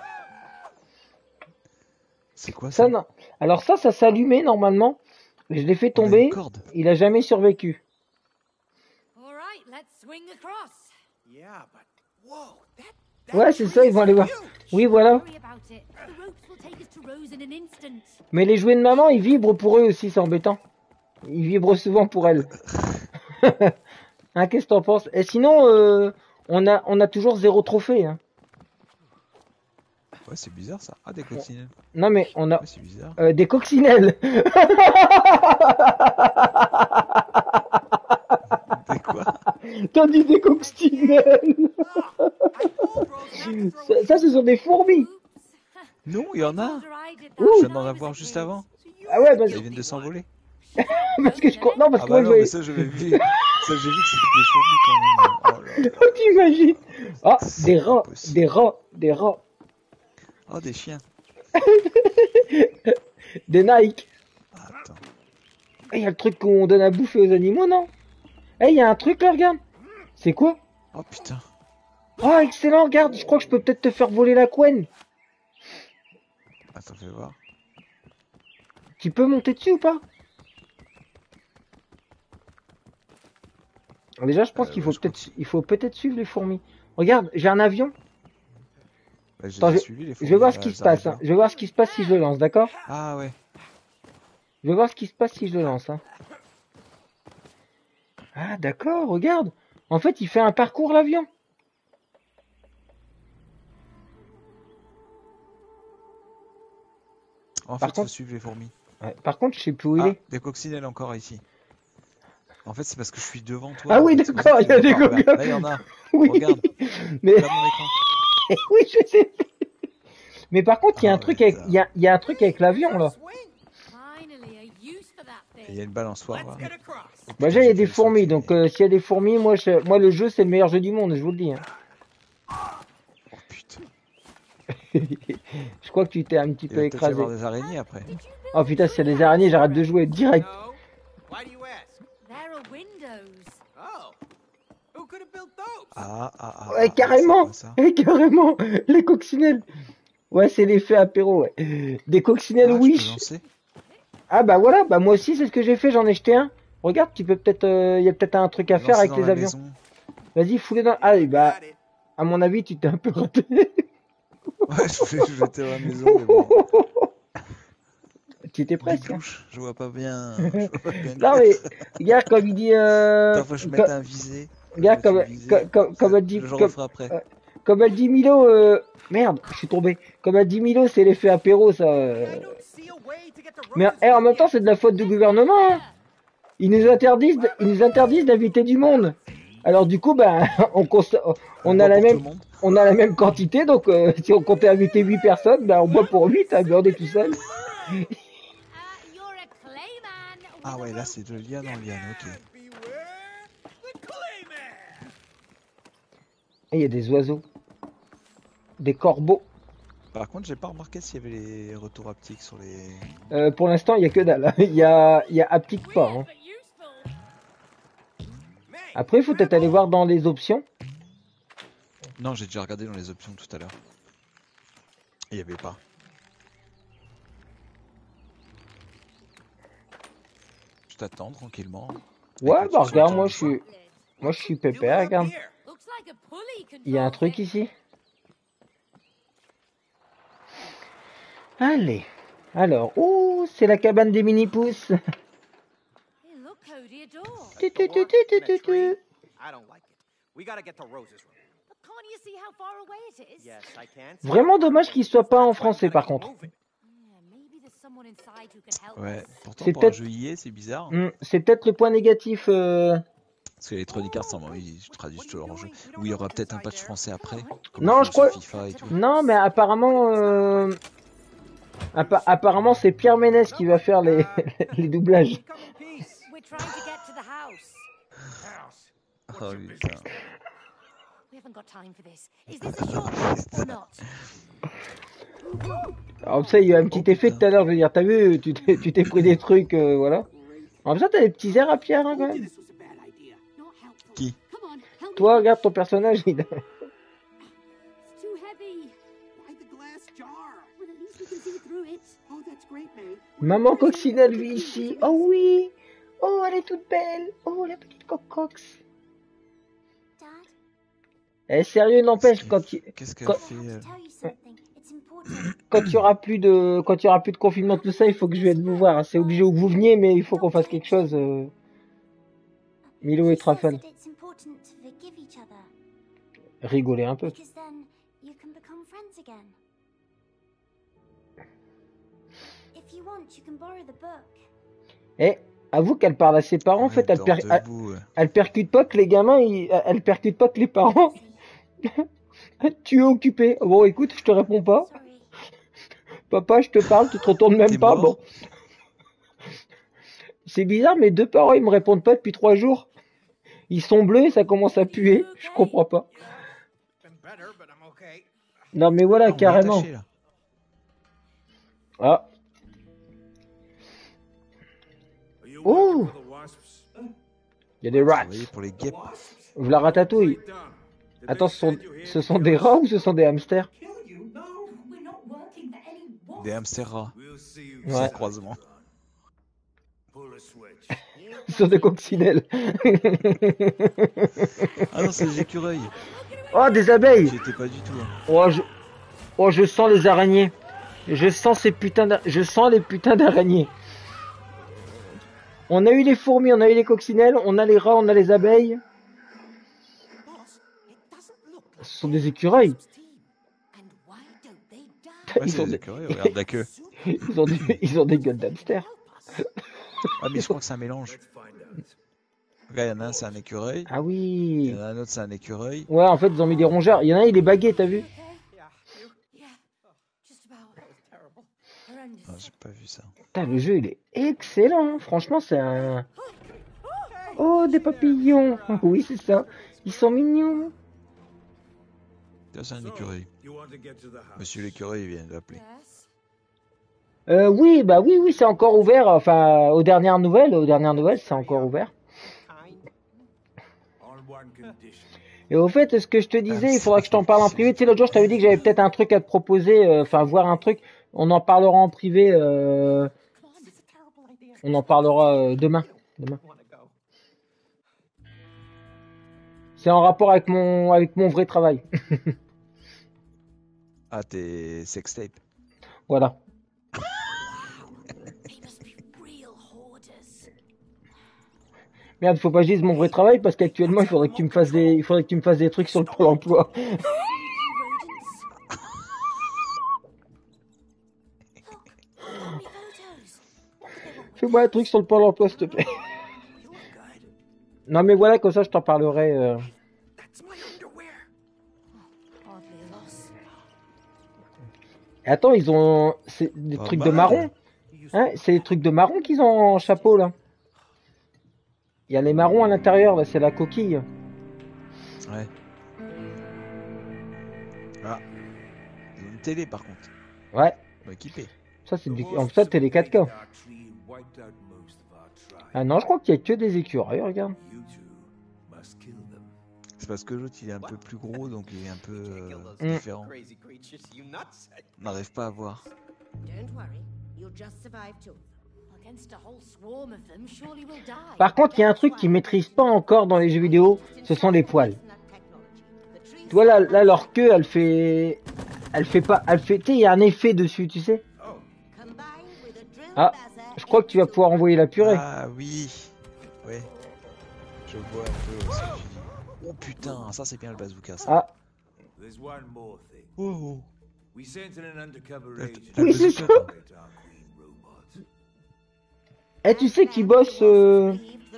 Speaker 2: C'est quoi
Speaker 1: Ça,
Speaker 2: ça?
Speaker 1: non. Alors ça, ça s'allumait normalement. Je l'ai fait
Speaker 2: On a une
Speaker 1: tomber.
Speaker 2: corde.
Speaker 1: Il a jamais survécu.
Speaker 4: All right, let's swing across.
Speaker 6: Yeah, but whoa, that. that
Speaker 1: Ouais, c'est
Speaker 6: tree
Speaker 1: ça, ils
Speaker 6: is
Speaker 1: vont aller voir.
Speaker 6: huge.
Speaker 1: Oui, voilà.
Speaker 4: Worry about it. The ropes will take us to Rose in an instant.
Speaker 1: Mais les jouets de maman, ils vibrent pour eux aussi, c'est embêtant. Ils vibrent souvent pour elles. Hein, qu'est-ce que t'en penses? Et sinon, euh, on a, on a toujours zéro trophée. Hein.
Speaker 2: Ouais, c'est bizarre ça. Ah, des coccinelles.
Speaker 1: Non mais on a
Speaker 2: Ouais, c'est bizarre.
Speaker 1: euh, des coccinelles.
Speaker 2: Des quoi?
Speaker 1: T'as dit des coccinelles.
Speaker 6: I told Rose not to throw
Speaker 1: Ça, ça, ce sont des fourmis.
Speaker 4: Oops.
Speaker 2: Non, il y en a.
Speaker 4: Told her I did that
Speaker 1: Ouh.
Speaker 2: Je
Speaker 4: when
Speaker 2: viens d'en
Speaker 4: I was
Speaker 2: avoir
Speaker 4: a
Speaker 2: juste
Speaker 4: kid.
Speaker 2: avant.
Speaker 1: Ah ouais, parce,
Speaker 2: Ils viennent de s'envoler.
Speaker 1: parce que je crois- non parce
Speaker 2: Ah
Speaker 1: que moi
Speaker 2: bah
Speaker 1: je
Speaker 2: non, mais
Speaker 1: voyais.
Speaker 2: ça, je l'ai vu. Ça, j'ai vu que c'était des fourmis quand même. Oh là là.
Speaker 1: T'imagines? Ah,
Speaker 2: C'est
Speaker 1: des rats,
Speaker 2: impossible.
Speaker 1: des rats, des rats,
Speaker 2: Oh, des chiens.
Speaker 1: des Nike.
Speaker 2: Ah, attends.
Speaker 1: Il y a le truc qu'on donne à bouffer aux animaux, non? Eh, il y a un truc là, regarde. C'est quoi?
Speaker 2: Oh putain.
Speaker 1: Oh, excellent, regarde, je crois que je peux peut-être te faire voler la couenne.
Speaker 2: Attends, fais voir.
Speaker 1: Tu peux monter dessus ou pas? Déjà, je pense
Speaker 2: Euh,
Speaker 1: qu'il
Speaker 2: ouais,
Speaker 1: faut
Speaker 2: je
Speaker 1: peut-être,
Speaker 2: continue.
Speaker 1: il faut peut-être suivre les fourmis. Regarde, j'ai un avion.
Speaker 2: Bah, j'ai
Speaker 1: Attends,
Speaker 2: déjà
Speaker 1: je-
Speaker 2: suivi les
Speaker 1: Je
Speaker 2: fourmis.
Speaker 1: vais voir ce
Speaker 2: là,
Speaker 1: qui
Speaker 2: elles
Speaker 1: se passe.
Speaker 2: arrivent
Speaker 1: Hein. Je vais voir ce qui se passe si je le lance, d'accord?
Speaker 2: là. Ah ouais.
Speaker 1: Je vais voir ce qui se passe si je le lance. Hein. Ah, d'accord, regarde. En fait, il fait un parcours l'avion.
Speaker 2: En
Speaker 1: Par
Speaker 2: fait,
Speaker 1: contre-
Speaker 2: faut suivre les fourmis.
Speaker 1: Ouais, par contre, je sais plus où il
Speaker 2: Ah,
Speaker 1: est.
Speaker 2: des coccinelles encore ici. En fait, c'est parce que je suis devant toi.
Speaker 1: Ah oui,
Speaker 2: en fait, c'est pour
Speaker 1: d'accord,
Speaker 2: ça
Speaker 1: il y a
Speaker 2: que tu
Speaker 1: des
Speaker 2: vois pas. Regarde,
Speaker 1: cocottes.
Speaker 2: Là, il y en a.
Speaker 1: Oui,
Speaker 2: Regarde.
Speaker 1: mais
Speaker 2: Regarde mon écran.
Speaker 1: oui, je sais. Mais par contre, il y a un
Speaker 2: Ah,
Speaker 1: truc
Speaker 2: ouais,
Speaker 1: avec,
Speaker 2: ça.
Speaker 1: il y a, il y a un truc avec l'avion là.
Speaker 6: Swing.
Speaker 4: Finally, a use for that
Speaker 2: Et il
Speaker 4: thing.
Speaker 2: y a une balançoire.
Speaker 6: Let's
Speaker 2: Là.
Speaker 6: get across.
Speaker 1: Bah, déjà, il y a
Speaker 2: J'ai
Speaker 1: des
Speaker 2: fait le
Speaker 1: fourmis,
Speaker 2: saut,
Speaker 1: donc
Speaker 2: mais-
Speaker 1: euh, s'il y a des fourmis, moi, je, moi, le jeu, c'est le meilleur jeu du monde, je vous le dis. Hein.
Speaker 2: Oh putain.
Speaker 1: Je crois que tu t'es un petit
Speaker 2: Il
Speaker 1: peu
Speaker 2: va peut-être y
Speaker 1: écrasé.
Speaker 2: avoir des araignées après.
Speaker 1: Oh putain, s'il y a des araignées, j'arrête de jouer direct.
Speaker 6: No. Why do you ask?
Speaker 4: There are windows.
Speaker 6: Oh.
Speaker 2: Ah, ah, ah.
Speaker 1: Ouais,
Speaker 2: ah,
Speaker 1: carrément.
Speaker 2: c'est quoi ça?
Speaker 1: Ouais, carrément. Les coccinelles. Ouais, c'est l'effet apéro, ouais. Des coccinelles
Speaker 2: Ah, je peux
Speaker 1: Wish.
Speaker 2: lancer?
Speaker 1: Ah bah voilà, bah moi aussi c'est ce que j'ai fait, j'en ai jeté un. Regarde, tu peux peut-être, il y a peut-être un truc à faire
Speaker 2: Lancer
Speaker 1: avec
Speaker 2: dans
Speaker 1: les
Speaker 2: la
Speaker 1: avions.
Speaker 2: maison.
Speaker 1: Vas-y, fous-les dans. Ah, et bah,
Speaker 6: Got it.
Speaker 1: à mon avis, tu t'es un peu raté.
Speaker 2: Ouais, je vais jeter dans la maison, mais bon.
Speaker 1: Tu étais presque. Hein.
Speaker 2: Biglouche, je vois pas bien. Je vois pas bien
Speaker 1: Non
Speaker 2: lire.
Speaker 1: mais, regarde comme il dit. Euh...
Speaker 2: Attends, faut que je mette
Speaker 1: co-
Speaker 2: un visé. Faut que je
Speaker 1: Regarde
Speaker 2: mette
Speaker 1: comme,
Speaker 2: une visée.
Speaker 1: co- co- comme elle dit,
Speaker 2: Je le
Speaker 1: comme,
Speaker 2: referai après.
Speaker 1: euh, comme elle dit Milo. Euh... Merde, je suis tombé. Comme elle dit Milo, c'est l'effet apéro, ça. euh.
Speaker 6: I don't see a way to get the
Speaker 1: Mais
Speaker 6: roses
Speaker 1: eh, en même
Speaker 6: from
Speaker 1: temps,
Speaker 6: here.
Speaker 1: c'est de la faute du gouvernement. Hein. Ils nous interdisent, de- ils nous interdisent d'inviter du monde. Alors du coup, ben, on, consta- on
Speaker 2: On
Speaker 1: a
Speaker 2: boit
Speaker 1: la
Speaker 2: pour
Speaker 1: même,
Speaker 2: tout le monde.
Speaker 1: on a la même quantité. Donc, euh, si on comptait inviter huit personnes, ben, on boit pour huit. Hein, mais on est tout seul.
Speaker 4: Uh, you're a clayman with
Speaker 2: Ah
Speaker 4: a
Speaker 2: ouais, là
Speaker 4: rope.
Speaker 2: c'est de liane en liane, ok.
Speaker 6: And beware the Clayman.
Speaker 1: Et il y a des oiseaux, des corbeaux.
Speaker 2: Par contre, j'ai pas remarqué s'il y avait les retours haptiques sur les.
Speaker 1: Euh, pour l'instant, il y a que dalle. Il y a, il y a haptique pas. Hein.
Speaker 4: Weird, but useful.
Speaker 6: May,
Speaker 1: Après, il faut peut-être aller voir dans les options.
Speaker 2: Non, j'ai déjà regardé dans les options tout à l'heure. Il y avait pas. Je t'attends tranquillement.
Speaker 1: Ouais,
Speaker 2: Avec
Speaker 1: bah
Speaker 2: le
Speaker 1: regarde,
Speaker 2: son
Speaker 1: moi
Speaker 2: de-
Speaker 1: je suis, moi je suis
Speaker 6: you
Speaker 1: pépère.
Speaker 6: up
Speaker 1: Regarde,
Speaker 6: here.
Speaker 4: Looks like a pulley
Speaker 1: il y a un
Speaker 4: control
Speaker 1: truc
Speaker 4: thing.
Speaker 1: ici. Allez. Alors, oh, c'est la cabane des mini-pousses.
Speaker 4: Hey, look, Cody, a door.
Speaker 1: Tu,
Speaker 6: A
Speaker 1: tu,
Speaker 6: door
Speaker 1: tu, tu,
Speaker 6: and a
Speaker 1: tu, tu,
Speaker 6: tree?
Speaker 1: tu.
Speaker 6: I don't like it. We gotta get to Rose's room.
Speaker 4: But can't you see how far away it is?
Speaker 6: Yes, I can.
Speaker 1: Vraiment dommage qu'il soit pas en français par contre.
Speaker 4: Yeah, maybe there's someone inside who can help
Speaker 2: Ouais,
Speaker 4: us.
Speaker 2: pourtant
Speaker 1: C'est
Speaker 2: pour un
Speaker 1: peut-être-
Speaker 2: jeu I A, c'est bizarre.
Speaker 1: Hmm, c'est peut-être le point négatif. euh,
Speaker 2: Parce que Electronic Arts, normalement, ils traduisent toujours leur jeu. Ou il y aura peut-être un patch français après. Comme
Speaker 1: Non,
Speaker 2: ils
Speaker 1: je
Speaker 2: font sur
Speaker 1: crois-
Speaker 2: FIFA et tout.
Speaker 1: Non, mais apparemment, euh, appa- apparemment c'est Pierre Ménès qui va faire les, les doublages.
Speaker 6: Come in peace.
Speaker 4: We're trying to get to the house.
Speaker 6: House. What's
Speaker 2: Oh
Speaker 6: your
Speaker 2: putain.
Speaker 6: business?
Speaker 4: We haven't got time for this. Is this a short trip or not?
Speaker 1: Alors ça, il y a un petit effet tout à l'heure. Je veux dire, t'as vu, tu t'es, tu t'es pris des trucs, euh, voilà. En même temps, t'as des petits airs à Pierre hein, quand même.
Speaker 2: Qui?
Speaker 1: Toi, regarde ton personnage. Il...
Speaker 7: It's too heavy. Why the glass jar? Well, at least we can see through it. Oh, that's great, May.
Speaker 1: Maman Coccinelle vit ici. Oh oui. Oh, elle est toute belle. Oh, la petite cocox.
Speaker 5: Dad,
Speaker 1: Eh, sérieux, n'empêche,
Speaker 2: Qu'est-ce
Speaker 1: quand
Speaker 2: qu'elle
Speaker 1: tu,
Speaker 2: Qu'est-ce qu'elle
Speaker 1: Quand-
Speaker 2: fait
Speaker 5: I
Speaker 2: elle
Speaker 5: have to tell you something. It's important.
Speaker 1: quand il y aura plus de, quand il y aura plus de confinement, tout ça, il faut que je vienne vous voir. C'est obligé que vous veniez, mais il faut qu'on fasse quelque chose. euh, Milo et
Speaker 5: She says
Speaker 1: Truffle.
Speaker 5: that it's important to forgive each other
Speaker 1: Rigoler un peu.
Speaker 5: because then you can become friends again. If you want, you can borrow the book.
Speaker 1: Eh, avoue qu'elle parle à ses parents. En
Speaker 2: Ouais,
Speaker 1: fait, elle,
Speaker 2: dort
Speaker 1: per- elle,
Speaker 2: debout, ouais.
Speaker 1: elle percute pas que les gamins, ils- elle percute pas que les parents. Tu es occupé. Bon, écoute, je te réponds pas.
Speaker 5: Sorry.
Speaker 1: Papa, je te parle, tu te retournes même
Speaker 2: T'es
Speaker 1: pas.
Speaker 2: mort
Speaker 1: Bon. C'est bizarre, mes deux parents, ils me répondent pas depuis trois jours. Ils sont bleus et ça commence à puer. Je comprends pas.
Speaker 6: Been better, but I'm okay.
Speaker 1: Non, mais voilà,
Speaker 2: Ah, on est
Speaker 1: carrément.
Speaker 2: attaché, là.
Speaker 1: Ah,
Speaker 8: Are you
Speaker 1: Oh.
Speaker 8: working for the wasps?
Speaker 1: il y a des rats.
Speaker 2: Travailler pour les guêpes.
Speaker 1: V'là ratatouille.
Speaker 8: Great done. Did
Speaker 1: Attends,
Speaker 8: they
Speaker 1: ce sont,
Speaker 8: send you here
Speaker 1: ce
Speaker 8: to
Speaker 1: sont
Speaker 8: kill
Speaker 1: des
Speaker 8: us?
Speaker 1: rats ou ce sont des hamsters?
Speaker 7: Kill you? No, we're not working for any wasps.
Speaker 2: Des hamsters rats.
Speaker 8: We'll see you
Speaker 1: Ouais.
Speaker 2: Sans croisement.
Speaker 8: pull a switch.
Speaker 1: Ce sont des coccinelles.
Speaker 2: Ah non, c'est des écureuils.
Speaker 1: Oh, des abeilles.
Speaker 2: J'y étais pas du tout. hein.
Speaker 1: Oh je... oh, je sens les araignées. Je sens ces putains d'a- je sens les putains d'araignées. On a eu les fourmis, on a eu les coccinelles, on a les rats, on a les abeilles.
Speaker 6: Boss, it doesn't look like
Speaker 1: Ce sont des écureuils.
Speaker 4: Team. And why don't they die?
Speaker 2: Ouais,
Speaker 1: Ils
Speaker 2: c'est
Speaker 1: ont
Speaker 2: des
Speaker 1: des,
Speaker 2: écureuils, regarde la queue.
Speaker 1: ils ont des, ils ont des gueules d'hamster.
Speaker 2: Ah, mais je crois que c'est un mélange.
Speaker 8: Let's find out.
Speaker 2: Regarde, il y en a un, c'est un écureuil.
Speaker 1: Ah
Speaker 2: Il
Speaker 1: oui.
Speaker 2: y en a un autre, c'est un écureuil.
Speaker 1: Ouais, en fait, ils ont mis des rongeurs. Il y en a un, il est bagué, t'as vu?
Speaker 4: Okay? Yeah, just about.
Speaker 6: terrible.
Speaker 4: Horrendous.
Speaker 2: Ah, j'ai pas vu ça.
Speaker 1: Putain, le jeu, il est excellent. hein. Franchement, c'est un... Oh, des papillons. Oui, c'est ça. Ils sont mignons.
Speaker 2: Ça, c'est un
Speaker 8: So,
Speaker 2: écureuil.
Speaker 8: you want to get to the house?
Speaker 2: Monsieur l'écureuil vient d'appeler.
Speaker 4: Yes.
Speaker 1: Euh, oui, bah oui, oui, c'est encore ouvert. Enfin, aux dernières nouvelles, aux dernières nouvelles, c'est encore ouvert.
Speaker 6: Kind.
Speaker 8: Our one condition.
Speaker 1: Et au fait, ce que je te disais,
Speaker 2: Ah,
Speaker 1: il faudra
Speaker 2: ça,
Speaker 1: que je t'en parle en
Speaker 2: c'est-
Speaker 1: privé. Tu sais, l'autre jour, je t'avais dit que j'avais peut-être un truc à te proposer, euh, enfin, voir un truc. On en parlera en privé. Euh... On en parlera euh, demain. Demain. C'est en rapport avec mon, avec mon vrai travail.
Speaker 2: Ah, tes sextape.
Speaker 1: Voilà.
Speaker 4: They must be real hoarders.
Speaker 1: Merde, faut pas que je dise mon vrai travail parce qu'actuellement, il faudrait que tu me fasses des, il faudrait que tu me fasses des trucs sur le Pôle emploi.
Speaker 4: Rodents.
Speaker 5: Look, me photos.
Speaker 1: Fais-moi un truc sur le Pôle emploi, s'il te plaît. Non, mais voilà, comme ça, je t'en parlerai. euh.
Speaker 6: That's my underwear.
Speaker 4: Hardly a loss.
Speaker 1: Et attends, ils ont, c'est des
Speaker 2: Pas
Speaker 1: trucs de
Speaker 2: mal.
Speaker 1: marron. Hein, c'est des trucs de marron qu'ils ont en chapeau là. Il y a les marrons à l'intérieur, là, c'est la coquille.
Speaker 2: Ouais. Ah. Ils ont une télé par contre.
Speaker 1: Ouais,
Speaker 2: Ils ont équipé.
Speaker 1: ça c'est du... En fait, t'es les quatre K. Ah non, je crois qu'il y a que des écureuils, regarde.
Speaker 8: You two must kill them.
Speaker 2: C'est parce que l'autre il est un peu plus gros donc il est un peu euh,
Speaker 1: Mm.
Speaker 2: différent.
Speaker 6: Crazy creatures, you nuts.
Speaker 2: On n'arrive pas à voir.
Speaker 7: Don't worry, you'll just survive two.
Speaker 4: Against a whole swarm of them, surely we'll die.
Speaker 1: Par contre, il y a un truc qu'ils maîtrisent pas encore dans les jeux vidéo, ce sont les poils. Tu vois là, là leur queue, elle fait, elle fait pas, elle fait, tu sais, il y a un effet dessus, tu sais. Ah, je crois que tu vas pouvoir envoyer la purée.
Speaker 2: Ah oui. Ouais. Je vois un peu ce que tu dis. Oh putain, ça c'est bien le bazooka ça.
Speaker 1: Ah,
Speaker 8: There's one more thing.
Speaker 2: Oh, oh.
Speaker 8: We sent in an undercover
Speaker 2: La-
Speaker 8: agent.
Speaker 2: la
Speaker 1: Oui, c'est
Speaker 2: bazooka,
Speaker 1: ça.
Speaker 2: quoi.
Speaker 8: Their Darkwing robot.
Speaker 1: eh, tu sais qu'ils bossent, euh...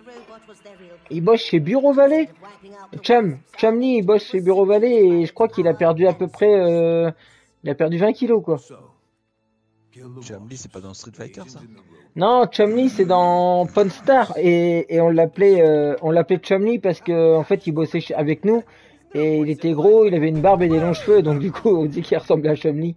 Speaker 1: ils bossent chez Bureau Valley. Cham, Chamley, il bosse chez Bureau Valley et je crois qu'il a perdu à peu près, euh... il a perdu vingt kilos quoi.
Speaker 8: So, kill the
Speaker 2: Chun-Li, c'est pas dans Street Fighter ça?
Speaker 8: agent in the robot.
Speaker 1: Non, Chumley c'est dans Pawn Star et, et on l'appelait euh, on l'appelait Chumley parce que en fait il bossait chez- avec nous et il était gros, il avait une barbe et des longs cheveux donc du coup on dit qu'il ressemblait à Chumley.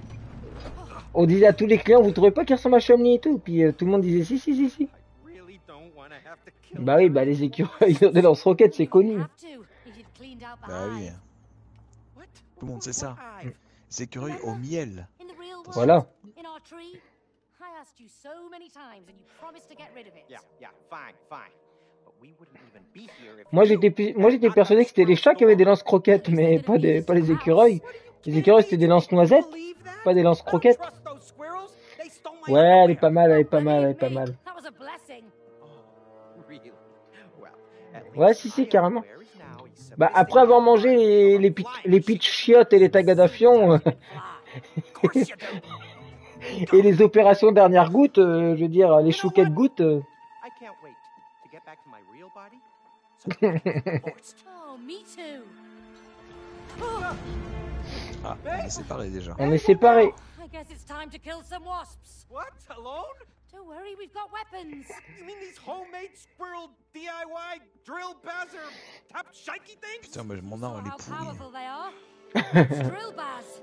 Speaker 1: On disait à tous les clients vous trouvez pas qu'il ressemble à Chumley et tout puis euh, tout le monde disait si si si si.
Speaker 6: Really don't want to have to kill
Speaker 1: Bah oui bah les écureuils ils ont des lance-roquettes c'est connu.
Speaker 4: Have to, if you'd cleaned out the
Speaker 2: Bah oui.
Speaker 4: hive.
Speaker 6: What?
Speaker 2: Tout le monde sait ça.
Speaker 6: What hive?
Speaker 2: Les écureuils au miel.
Speaker 4: In the real world,
Speaker 1: Voilà.
Speaker 4: in our tree. I asked you so many times and you promised to get rid of it.
Speaker 6: Yeah, yeah, fine, fine. But we wouldn't even be here if
Speaker 1: Moi
Speaker 6: you
Speaker 1: j'étais pu- moi
Speaker 6: had
Speaker 1: j'étais
Speaker 6: not
Speaker 1: persuadé que c'était les chats qui avaient des
Speaker 6: storm.
Speaker 1: lance-croquettes mais pas des pas les écureuils. Les écureuils c'était des lance-noisettes,
Speaker 6: Believe that?
Speaker 1: pas des
Speaker 6: I don't
Speaker 1: lance-croquettes.
Speaker 6: trust those squirrels. They stole my
Speaker 1: Ouais, elle est
Speaker 6: underwear.
Speaker 1: pas mal, elle est pas mal, elle est
Speaker 4: Believe
Speaker 1: pas
Speaker 4: me,
Speaker 1: mal.
Speaker 4: That was a blessing.
Speaker 6: Oh, really? Well, at
Speaker 1: Ouais,
Speaker 6: least
Speaker 1: si, si,
Speaker 6: my
Speaker 1: carrément.
Speaker 6: underwear is now a
Speaker 1: Bah après avoir mangé les les, pitch, les pitch chiottes et les tagadafions euh,
Speaker 6: Of course you do.
Speaker 1: et les opérations dernière goutte, euh, je veux dire les chouquettes gouttes. euh,
Speaker 6: I can't wait to get back to my real body. So I can get divorced.
Speaker 4: Oh, me too.
Speaker 2: Ah, on est séparés déjà.
Speaker 1: on est séparés.
Speaker 4: I guess it's time to kill some wasps.
Speaker 6: What? Alone?
Speaker 4: Don't worry, we've got weapons.
Speaker 6: You mean these homemade squirrel D I Y drill bazzer top shikey things?
Speaker 2: Putain, mais mon arme elle
Speaker 4: Saw
Speaker 2: est
Speaker 4: how
Speaker 2: pourrie.
Speaker 4: powerful they are. Drill baz.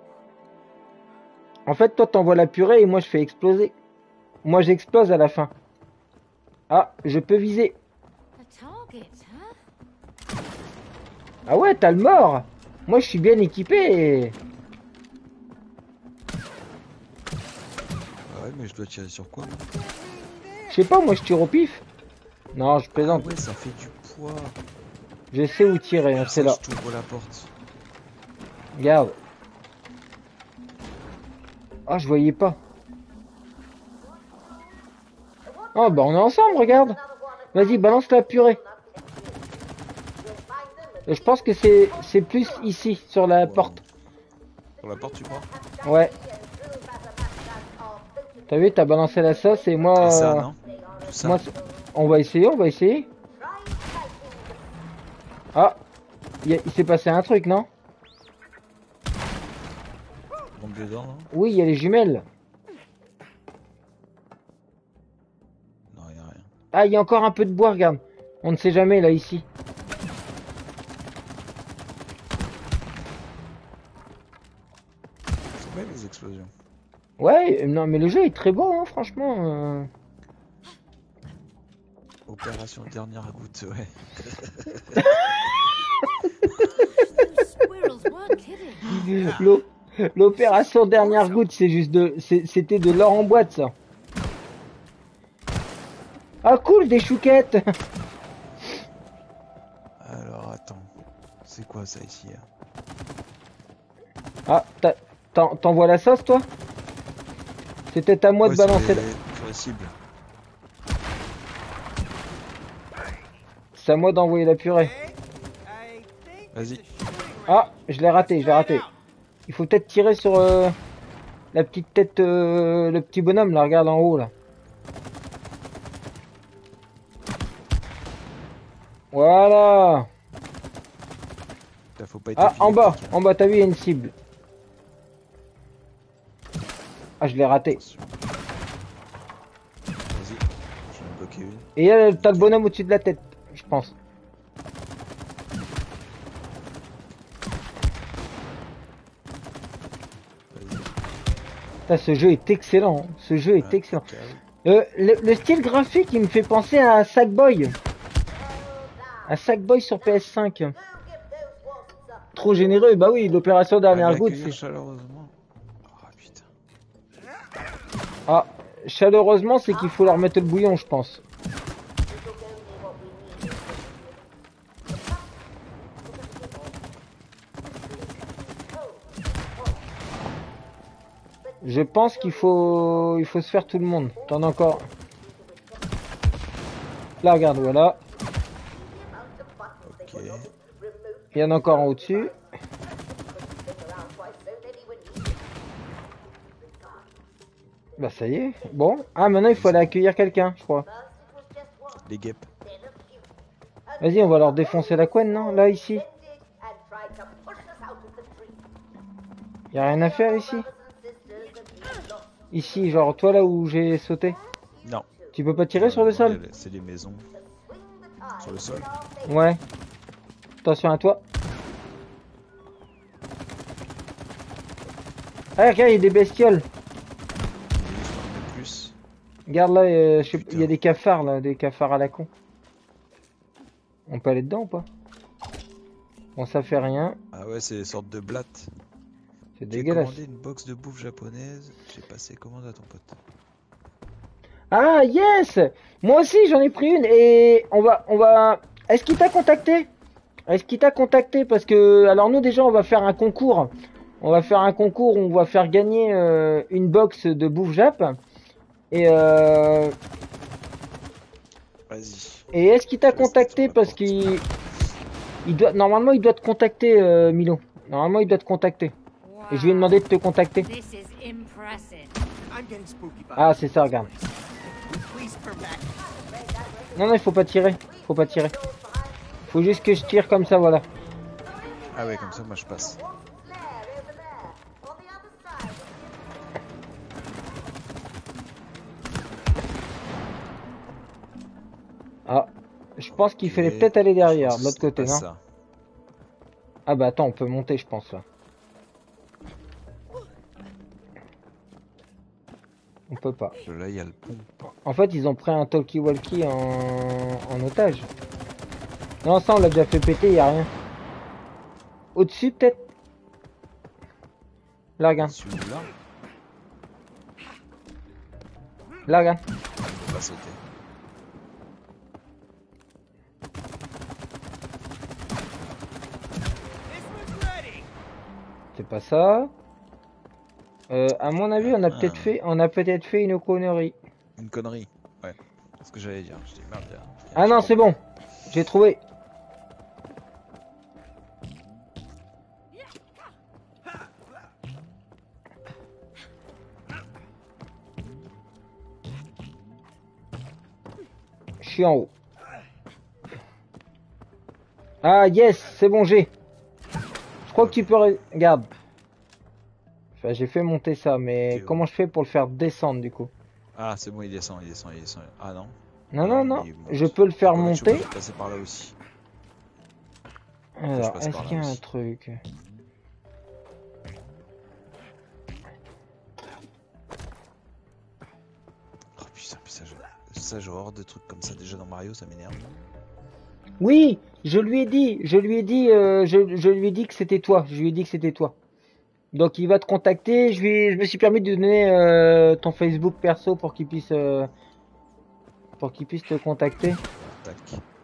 Speaker 1: En fait, toi t'envoies la purée et moi je fais exploser. Moi j'explose à la fin. Ah, je peux viser.
Speaker 4: A target, huh?
Speaker 1: Ah ouais, t'as le mort. Moi je suis bien équipé. Et...
Speaker 2: Ah ouais, mais je dois tirer sur quoi moi?
Speaker 1: Je sais pas, moi je tire au pif. Non, je
Speaker 2: Ah
Speaker 1: plaisante.
Speaker 2: ouais, ça fait du poids.
Speaker 1: Je sais où tirer, hein, c'est là.
Speaker 2: Je t'ouvre la porte.
Speaker 1: Regarde. Ah, je voyais pas. Oh, bah on est ensemble, regarde. Vas-y, balance la purée. Je pense que c'est c'est plus ici, sur la porte.
Speaker 2: Sur la porte, tu crois?
Speaker 1: Ouais. T'as vu, t'as balancé la sauce et moi...
Speaker 2: Et ça, non? Tout ça.
Speaker 1: moi, c'est- on va essayer, on va essayer. Ah, il y a- il s'est passé un truc, non?
Speaker 2: On rentre dedans, non?
Speaker 1: Oui, il y a les jumelles.
Speaker 2: Non, y a rien.
Speaker 1: Ah, il y a encore un peu de bois, regarde. On ne sait jamais, là, ici.
Speaker 2: C'est belle les explosions.
Speaker 1: Ouais, euh, non, mais le jeu est très beau, hein, franchement. euh.
Speaker 2: Oh Opération dernière goutte, ouais.
Speaker 4: Those squirrels weren't kidding.
Speaker 1: L'eau- L'opération dernière goutte, c'est juste de, c'est- c'était de l'or en boîte, ça. Ah cool, des chouquettes.
Speaker 2: Alors attends, c'est quoi ça ici hein?
Speaker 1: Ah, t'as- t'en- t'envoies la sauce, toi? C'était à moi
Speaker 2: Ouais,
Speaker 1: de balancer.
Speaker 2: sur
Speaker 1: la-
Speaker 2: les, sur les cibles.
Speaker 1: C'est à moi d'envoyer la purée.
Speaker 2: Vas-y.
Speaker 1: Ah, je l'ai raté, je l'ai raté. Il faut peut-être tirer sur euh, la petite tête, euh, le petit bonhomme, là, regarde en haut, là. Voilà.
Speaker 2: Là, faut pas être
Speaker 1: Ah, en bas,
Speaker 2: épileptique, hein.
Speaker 1: en bas, t'as vu, il y a une cible. Ah, je l'ai raté.
Speaker 2: Attention. Vas-y, je vais en bloquer une.
Speaker 1: Et là, t'as le bonhomme au-dessus de la tête, je pense.
Speaker 2: Vas-y.
Speaker 1: Ah, ce jeu est excellent, hein. Ce jeu est
Speaker 2: Ouais,
Speaker 1: excellent.
Speaker 2: calme.
Speaker 1: Euh, le, le style graphique, il me fait penser à Sackboy. À Sackboy sur P S cinq. Trop généreux, bah oui, l'opération dernière
Speaker 2: Allez,
Speaker 1: goutte.
Speaker 2: accueillir
Speaker 1: c'est-
Speaker 2: chaleureusement. Oh putain.
Speaker 1: Ah, chaleureusement, c'est qu'il faut leur mettre le bouillon, je pense. Je pense qu'il faut, il faut se faire tout le monde. T'en as encore. Là, regarde, voilà.
Speaker 2: Ok.
Speaker 1: Il y en a encore en au-dessus. Bah ça y est. Bon. Ah, maintenant il faut aller accueillir quelqu'un, je crois.
Speaker 2: Les guêpes.
Speaker 1: Vas-y, on va leur défoncer la couenne, non? Là, ici. Y a rien à faire ici? Ici, genre toi là où j'ai sauté.
Speaker 2: Non.
Speaker 1: Tu peux pas tirer sur le
Speaker 2: Non,
Speaker 1: sol?
Speaker 2: C'est des maisons. Sur le sol.
Speaker 1: Ouais. Attention à toi. Ah, regarde, il y a des bestioles.
Speaker 2: Plus.
Speaker 1: Regarde là, euh, je sais- il y
Speaker 2: Putain.
Speaker 1: a des cafards là, des cafards à la con. On peut aller dedans ou pas? Bon, ça fait rien.
Speaker 2: Ah ouais, c'est des sortes de blattes.
Speaker 1: C'est
Speaker 2: J'ai
Speaker 1: dégueulasse.
Speaker 2: commandé une box de bouffe japonaise. J'ai passé commande à ton pote.
Speaker 1: Ah yes! Moi aussi j'en ai pris une et on va on va est-ce qu'il t'a contacté? Est-ce qu'il t'a contacté? Parce que alors nous déjà on va faire un concours. On va faire un concours où on va faire gagner euh, une box de bouffe jap. Et euh,
Speaker 2: Vas-y.
Speaker 1: et est-ce qu'il t'a
Speaker 2: Je reste
Speaker 1: contacté?
Speaker 2: sur la
Speaker 1: Parce
Speaker 2: porte.
Speaker 1: qu'il il doit normalement il doit te contacter euh, Milo. Normalement il doit te contacter. Et je lui ai demandé de te contacter.
Speaker 4: This is impressive.
Speaker 6: I'm getting spooky behind
Speaker 1: Ah c'est ça, regarde.
Speaker 6: Please turn back.
Speaker 1: Non non il faut pas tirer. Faut pas tirer. Faut juste que je tire comme ça, voilà.
Speaker 2: Ah ouais, comme ça, moi je passe.
Speaker 1: Ah, je pense qu'il fallait
Speaker 2: Et
Speaker 1: peut-être aller
Speaker 2: je
Speaker 1: derrière,
Speaker 2: pense
Speaker 1: de
Speaker 2: que
Speaker 1: l'autre côté,
Speaker 2: c'était
Speaker 1: non?
Speaker 2: pas ça.
Speaker 1: Ah bah attends, on peut monter, je pense, là. On peut pas.
Speaker 2: Là, il y a le pont.
Speaker 1: En fait, ils ont pris un talkie-walkie en... en otage. Non, ça, on l'a déjà fait péter, y a rien. Au-dessus, peut-être? Là, regarde.
Speaker 2: Celui-là,
Speaker 1: Là, regarde.
Speaker 2: on va sauter.
Speaker 6: This one's ready.
Speaker 1: C'est pas ça. Euh, à mon avis, on a
Speaker 2: Ah.
Speaker 1: peut-être fait, on a peut-être fait une connerie.
Speaker 2: Une connerie. Ouais. C'est ce que j'allais dire. Je dis merde. il y a- il y a
Speaker 1: Ah
Speaker 2: un
Speaker 1: non,
Speaker 2: truc
Speaker 1: c'est bon. J'ai trouvé. Je suis en haut. Ah yes, c'est bon, j'ai. Je crois que tu peux... ré- Regarde. Enfin, j'ai fait monter ça, mais
Speaker 2: Ok,
Speaker 1: comment je fais pour le faire descendre du coup?
Speaker 2: Ah, c'est bon, il descend, il descend, il descend. Ah non.
Speaker 1: Non, non, non.
Speaker 2: il monte.
Speaker 1: Je peux le faire
Speaker 2: Ah ouais, je suis
Speaker 1: monter.
Speaker 2: obligé de passer par là aussi. je
Speaker 1: Alors,
Speaker 2: passe
Speaker 1: est-ce
Speaker 2: par là
Speaker 1: qu'il y a un
Speaker 2: aussi.
Speaker 1: truc?
Speaker 2: Oh putain, putain, je- ça, j'ai horreur de trucs comme ça déjà dans Mario, ça m'énerve.
Speaker 1: Oui, je lui ai dit, je lui ai dit, euh, je, je lui ai dit que c'était toi. Je lui ai dit que c'était toi. Donc il va te contacter. Je lui, je me suis permis de lui donner euh, ton Facebook perso pour qu'il puisse, euh, pour qu'il puisse te contacter.
Speaker 2: Tac.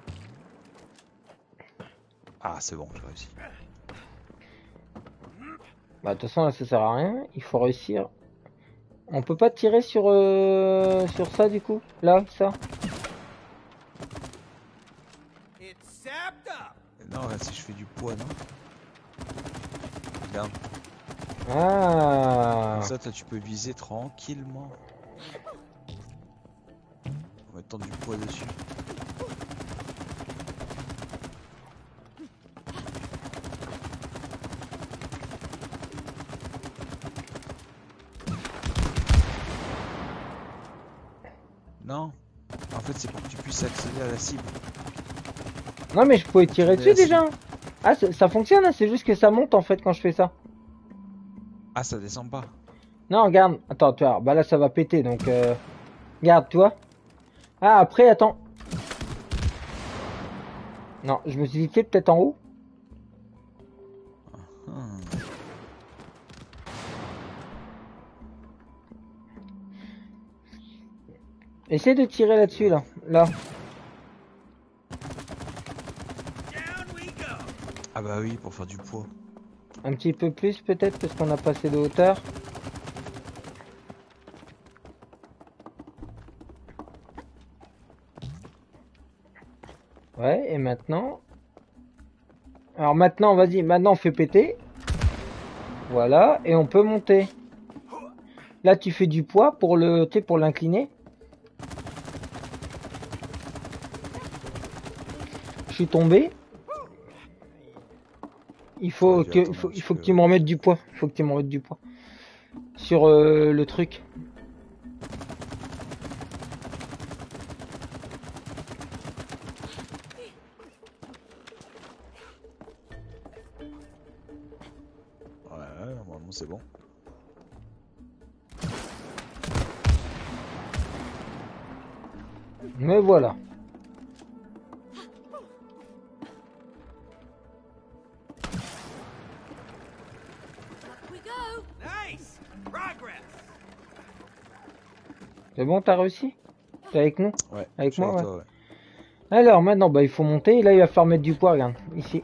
Speaker 2: Ah, c'est bon, j'ai réussi.
Speaker 1: Bah de toute façon là ça sert à rien. Il faut réussir. On peut pas tirer sur euh, sur ça du coup. Là, ça.
Speaker 6: It's sapped up.
Speaker 2: Non, là, si je fais du poids, non. Regarde.
Speaker 1: Ah.
Speaker 2: Comme ça, toi, tu peux viser tranquillement. En mettant du poids dessus. Non. En fait, c'est pour que tu puisses accéder à la cible.
Speaker 1: Non mais je pouvais tirer
Speaker 2: Mais
Speaker 1: dessus
Speaker 2: là,
Speaker 1: déjà. Ah ça, ça fonctionne, hein, c'est juste que ça monte en fait quand je fais ça.
Speaker 2: Ah, ça descend pas.
Speaker 1: Non regarde, attends, tu vois, bah là ça va péter donc euh... regarde, tu vois. Ah après attends. Non, je me suis dit peut-être en haut.
Speaker 2: Hmm.
Speaker 1: Essaye de tirer là-dessus là, là.
Speaker 2: Ah bah oui, pour faire du poids.
Speaker 1: Un petit peu plus peut-être parce qu'on a passé de hauteur. Ouais, et maintenant. Alors maintenant, vas-y, maintenant on fait péter. Voilà, et on peut monter. Là, tu fais du poids pour le, tu sais, pour l'incliner. Je suis tombé. Il faut que, il faut, il faut que tu me remettes du poids. Il faut que tu me remettes du poids sur euh, le truc.
Speaker 2: Ouais, normalement c'est bon.
Speaker 1: Me voilà.
Speaker 6: Nice progress.
Speaker 1: C'est bon, t'as réussi? T'es avec nous?
Speaker 2: Ouais.
Speaker 1: Avec
Speaker 2: je suis
Speaker 1: moi,
Speaker 2: avec
Speaker 1: ouais.
Speaker 2: toi, ouais.
Speaker 1: Alors maintenant, bah il faut monter. Et là, il va falloir mettre du poids, regarde, ici.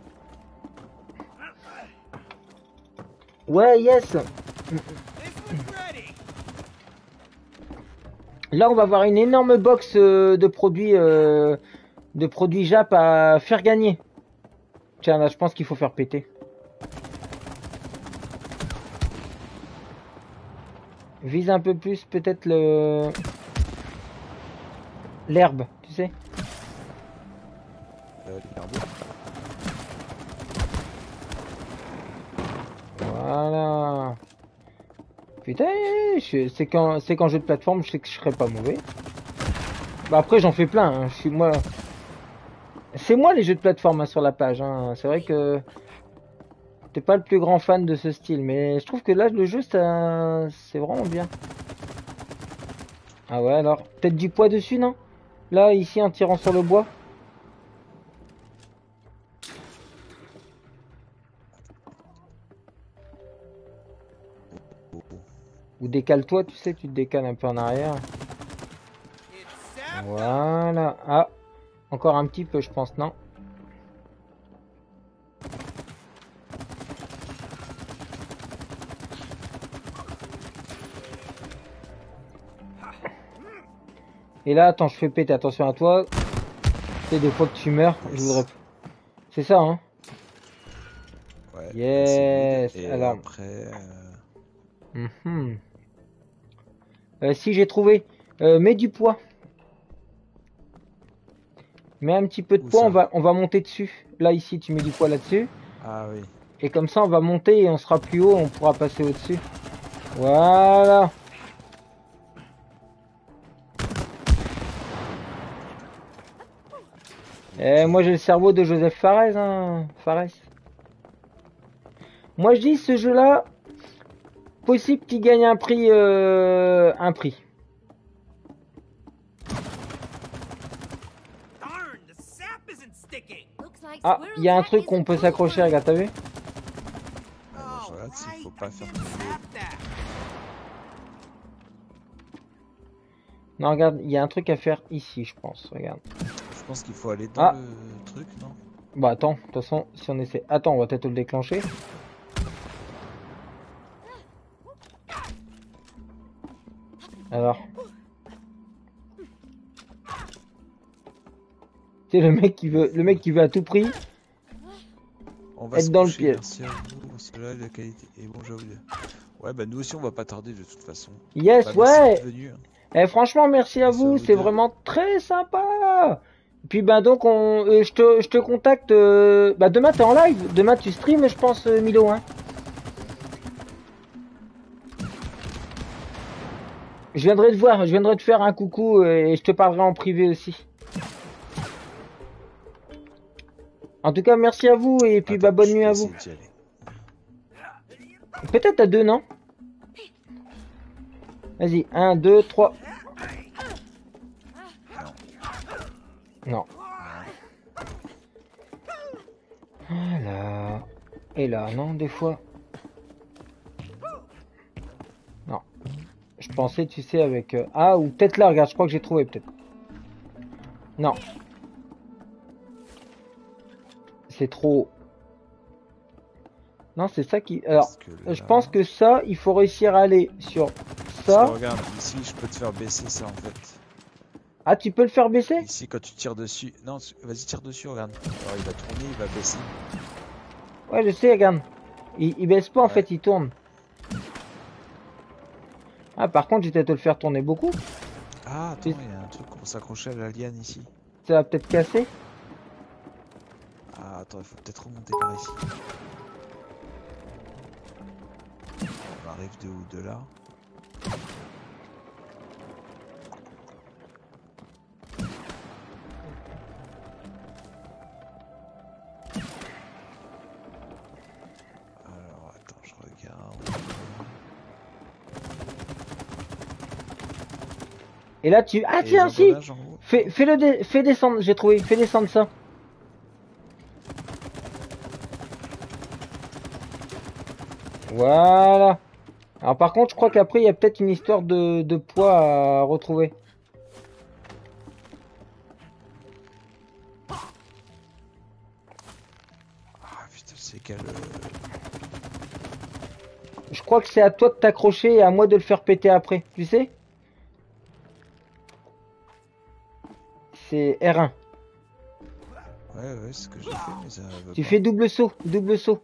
Speaker 1: Ouais, yes. Là, on va avoir une énorme box euh, de produits, euh, de produits Jap à faire gagner. Tiens, là, je pense qu'il faut faire péter. Vise un peu plus, peut-être le l'herbe, tu sais.
Speaker 2: Euh,
Speaker 1: Voilà. Putain, je- c'est quand c'est quand jeu de plateforme, je sais que je serais pas mauvais. Bah après j'en fais plein, hein. Je suis moi. C'est moi les jeux de plateforme hein, sur la page. Hein. C'est vrai que t'es pas le plus grand fan de ce style, mais je trouve que là le jeu ça c'est vraiment bien. Ah ouais alors peut-être du poids dessus non? Là ici en tirant sur le bois. Ou décale-toi, tu sais, tu te décales un peu en arrière. Voilà. Ah, encore un petit peu, je pense, non? Et là, attends, je fais péter, attention à toi. C'est des fois que tu meurs, je voudrais... C'est ça, hein?
Speaker 2: Ouais.
Speaker 1: Yes.
Speaker 2: Et
Speaker 1: alors...
Speaker 2: après...
Speaker 1: Euh... Mm-hmm. euh, si, j'ai trouvé. Euh, mets du poids. Mets un petit peu de
Speaker 2: Où
Speaker 1: poids,
Speaker 2: ça
Speaker 1: on va, on va monter dessus. Là, ici, tu mets du poids là-dessus.
Speaker 2: Ah oui.
Speaker 1: Et comme ça, on va monter et on sera plus haut, on pourra passer au-dessus. Voilà. Et moi, j'ai le cerveau de Joseph Fares, hein. Fares. Moi, je dis, ce jeu-là, possible qu'il gagne un prix, euh, un prix. Ah, il y a un truc qu'on peut s'accrocher, regarde, t'as vu?
Speaker 2: Alors, je regarde s'il faut pas faire tomber.
Speaker 1: Non, regarde, il y a un truc à faire ici, je pense, regarde.
Speaker 2: Je pense qu'il faut aller dans
Speaker 1: Ah.
Speaker 2: le truc, non?
Speaker 1: Bah attends, de toute façon, si on essaie... Attends, on va peut-être le déclencher. Alors. C'est le mec qui veut, le mec qui veut à tout prix
Speaker 2: On va
Speaker 1: être
Speaker 2: se
Speaker 1: dans le
Speaker 2: coucher,
Speaker 1: pied.
Speaker 2: merci à vous. Cela, la qualité est bon, j'avoue. Ouais, bah nous aussi, on va pas tarder de toute façon.
Speaker 1: Yes,
Speaker 2: Bah, merci
Speaker 1: ouais.
Speaker 2: d'être venu, hein.
Speaker 1: Eh, franchement, merci à
Speaker 2: Merci à
Speaker 1: vous,
Speaker 2: vous
Speaker 1: c'est
Speaker 2: deux.
Speaker 1: vraiment très sympa. Puis bah donc, on, euh, je te, je te contacte. euh, Bah demain, t'es en live. Demain, tu streams, je pense, euh, Milo, hein. Je viendrai te voir, je viendrai te faire un coucou euh, et je te parlerai en privé aussi. En tout cas, merci à vous et puis
Speaker 2: Attends,
Speaker 1: bah bonne
Speaker 2: je
Speaker 1: nuit
Speaker 2: vais
Speaker 1: à
Speaker 2: essayer
Speaker 1: vous.
Speaker 2: d'y aller.
Speaker 1: Peut-être à deux, non? Vas-y, un, deux, trois. Non. Voilà. Et là, non, des fois. Non. Je pensais, tu sais, avec... euh, Ah, ou peut-être là, regarde, je crois que j'ai trouvé, peut-être. Non. C'est trop haut. Non, c'est ça qui... Alors,
Speaker 2: Parce que là-
Speaker 1: je pense que ça, il faut réussir à aller sur
Speaker 2: Parce
Speaker 1: ça.
Speaker 2: que regarde, ici, je peux te faire baisser ça en fait.
Speaker 1: Ah, tu peux le faire baisser?
Speaker 2: Ici, quand tu tires dessus. Non, tu- vas-y, tire dessus, regarde. Alors, il va tourner, il va baisser.
Speaker 1: Ouais, je sais, regarde. Il, il baisse pas, en
Speaker 2: Ouais.
Speaker 1: fait, il tourne. Ah, par contre, je vais peut-être te le faire tourner beaucoup.
Speaker 2: Ah, attends, il y a un truc pour s'accrocher à la liane ici.
Speaker 1: Ça va peut-être casser.
Speaker 2: Ah, attends, il faut peut-être remonter par ici. On arrive de où? De là. Alors, attends, je regarde.
Speaker 1: Et là, tu... Ah,
Speaker 2: Et
Speaker 1: tiens,
Speaker 2: les
Speaker 1: si.
Speaker 2: engrenages en haut.
Speaker 1: Fais, fais le dé- fais descendre, j'ai trouvé. Fais descendre ça. Voilà. Alors par contre, je crois qu'après, il y a peut-être une histoire de, de poids à retrouver.
Speaker 2: Ah putain, c'est quel. euh,
Speaker 1: Je crois que c'est à toi de t'accrocher et à moi de le faire péter après. Tu sais? C'est R un.
Speaker 2: Ouais, ouais, c'est ce que j'ai fait, mais ça veut
Speaker 1: Tu
Speaker 2: pas.
Speaker 1: fais double saut, double saut.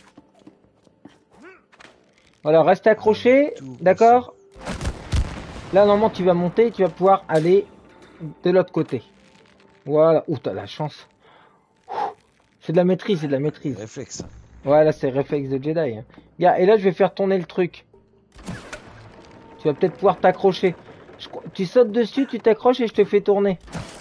Speaker 1: Voilà, reste accroché,
Speaker 2: Double
Speaker 1: d'accord? Là, normalement, tu vas monter et tu vas pouvoir aller de l'autre côté. Voilà. Ouh, t'as la chance. Ouh. C'est de la maîtrise, c'est de la maîtrise.
Speaker 2: Réflexe.
Speaker 1: Voilà, c'est réflexe de Jedi. Hein. Regarde, et là, je vais faire tourner le truc. Tu vas peut-être pouvoir t'accrocher. Je crois- Tu sautes dessus, tu t'accroches et je te fais tourner.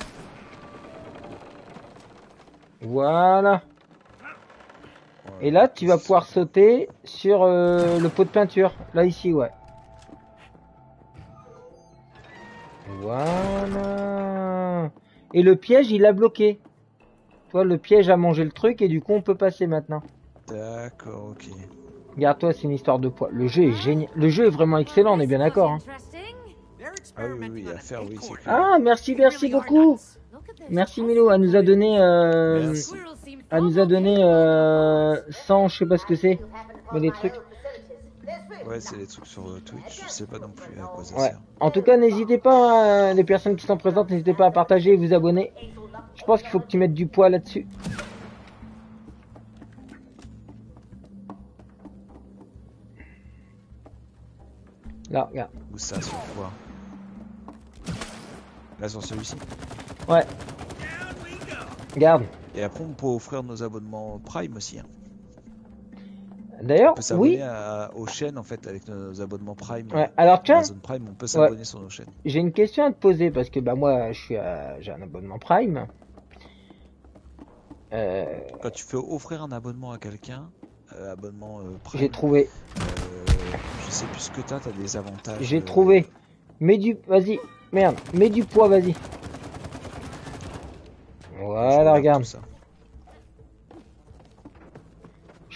Speaker 1: Voilà. Et là, tu vas pouvoir sauter sur euh, le pot de peinture. Là, ici, ouais. Voilà. Et le piège, il a bloqué. Tu vois, le piège a mangé le truc et du coup, on peut passer maintenant.
Speaker 2: D'accord, ok.
Speaker 1: Regarde-toi, c'est une histoire de poids. Le jeu est génial. Le jeu est vraiment excellent, on est bien d'accord. Hein.
Speaker 2: Ah oui, oui, oui, à faire, oui, c'est clair.
Speaker 1: Ah, merci, merci beaucoup. Merci Milo, elle nous a donné, euh,
Speaker 2: Merci.
Speaker 1: elle nous a donné euh, cent, je sais pas ce que c'est, mais des trucs.
Speaker 2: Ouais, c'est les trucs sur euh, Twitch, je sais pas non plus à quoi ça
Speaker 1: Ouais.
Speaker 2: sert.
Speaker 1: En tout cas, n'hésitez pas, hein, les personnes qui sont présentes, n'hésitez pas à partager et vous abonner. Je pense qu'il faut que tu mettes du poids là-dessus. Là, regarde.
Speaker 2: Où ça, sur quoi? Là, sur celui-ci.
Speaker 1: Ouais. Regarde.
Speaker 2: Et après, on peut offrir nos abonnements Prime aussi. Hein.
Speaker 1: D'ailleurs,
Speaker 2: On peut s'abonner
Speaker 1: oui.
Speaker 2: à- aux chaînes en fait avec nos abonnements Prime.
Speaker 1: Ouais. Alors tiens,
Speaker 2: Amazon Prime, on peut s'abonner
Speaker 1: ouais.
Speaker 2: sur nos chaînes.
Speaker 1: J'ai une question à te poser parce que bah moi, je suis, à... j'ai un abonnement Prime. Euh...
Speaker 2: Quand tu fais offrir un abonnement à quelqu'un, euh, abonnement euh, Prime,
Speaker 1: J'ai trouvé.
Speaker 2: euh, je sais plus ce que t'as, t'as des avantages.
Speaker 1: J'ai
Speaker 2: euh,
Speaker 1: trouvé. Mets du... Vas-y. Merde. Mets du poids, vas-y.
Speaker 2: je
Speaker 1: Voilà, regarde.
Speaker 2: tout ça.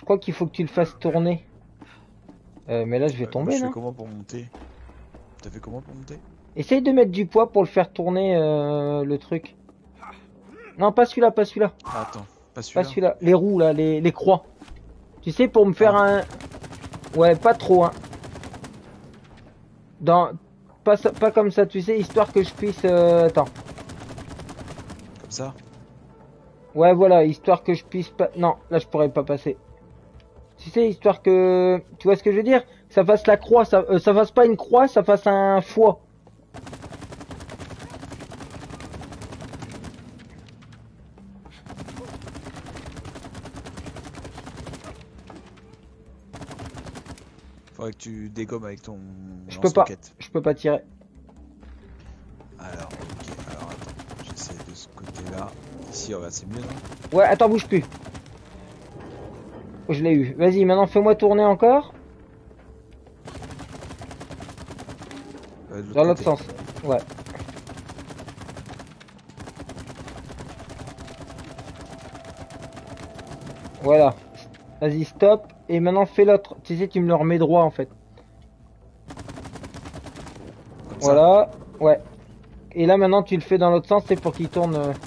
Speaker 1: crois qu'il faut que tu le fasses tourner. Euh, mais là je vais
Speaker 2: Euh,
Speaker 1: tomber,
Speaker 2: je fais
Speaker 1: non?
Speaker 2: comment pour monter? T'as fait comment pour monter?
Speaker 1: Essaye de mettre du poids pour le faire tourner euh, le truc. Non, pas celui-là, pas celui-là.
Speaker 2: Ah, attends, pas
Speaker 1: Pas
Speaker 2: celui-là.
Speaker 1: celui-là. Les roues là, les, les croix. Tu sais, pour me faire
Speaker 2: Ah.
Speaker 1: un... Ouais, pas trop, hein. Dans... Pas, ça- pas comme ça, tu sais, histoire que je puisse... euh, Attends.
Speaker 2: Comme ça?
Speaker 1: Ouais, voilà, histoire que je puisse pas... Non, là je pourrais pas passer. Tu sais, histoire que... Tu vois ce que je veux dire? Que ça fasse la croix, ça, euh, ça fasse pas une croix, ça fasse un foie.
Speaker 2: Faudrait que tu dégommes avec ton
Speaker 1: Je peux pas,
Speaker 2: lance-roquette.
Speaker 1: je peux pas tirer.
Speaker 2: Alors, ok, alors attends, j'essaie de ce côté-là. Ici, regarde, c'est mieux, non?
Speaker 1: Ouais, attends, bouge plus. Je l'ai eu. Vas-y, maintenant fais-moi tourner encore.
Speaker 2: Euh, de
Speaker 1: Dans l'autre
Speaker 2: côté.
Speaker 1: sens. Ouais. Voilà. Vas-y, stop. Et maintenant fais l'autre. Tu sais, tu me le remets droit en fait.
Speaker 2: Comme ça.
Speaker 1: Voilà. Ouais. Et là maintenant tu le fais dans l'autre sens, c'est pour qu'il tourne. euh.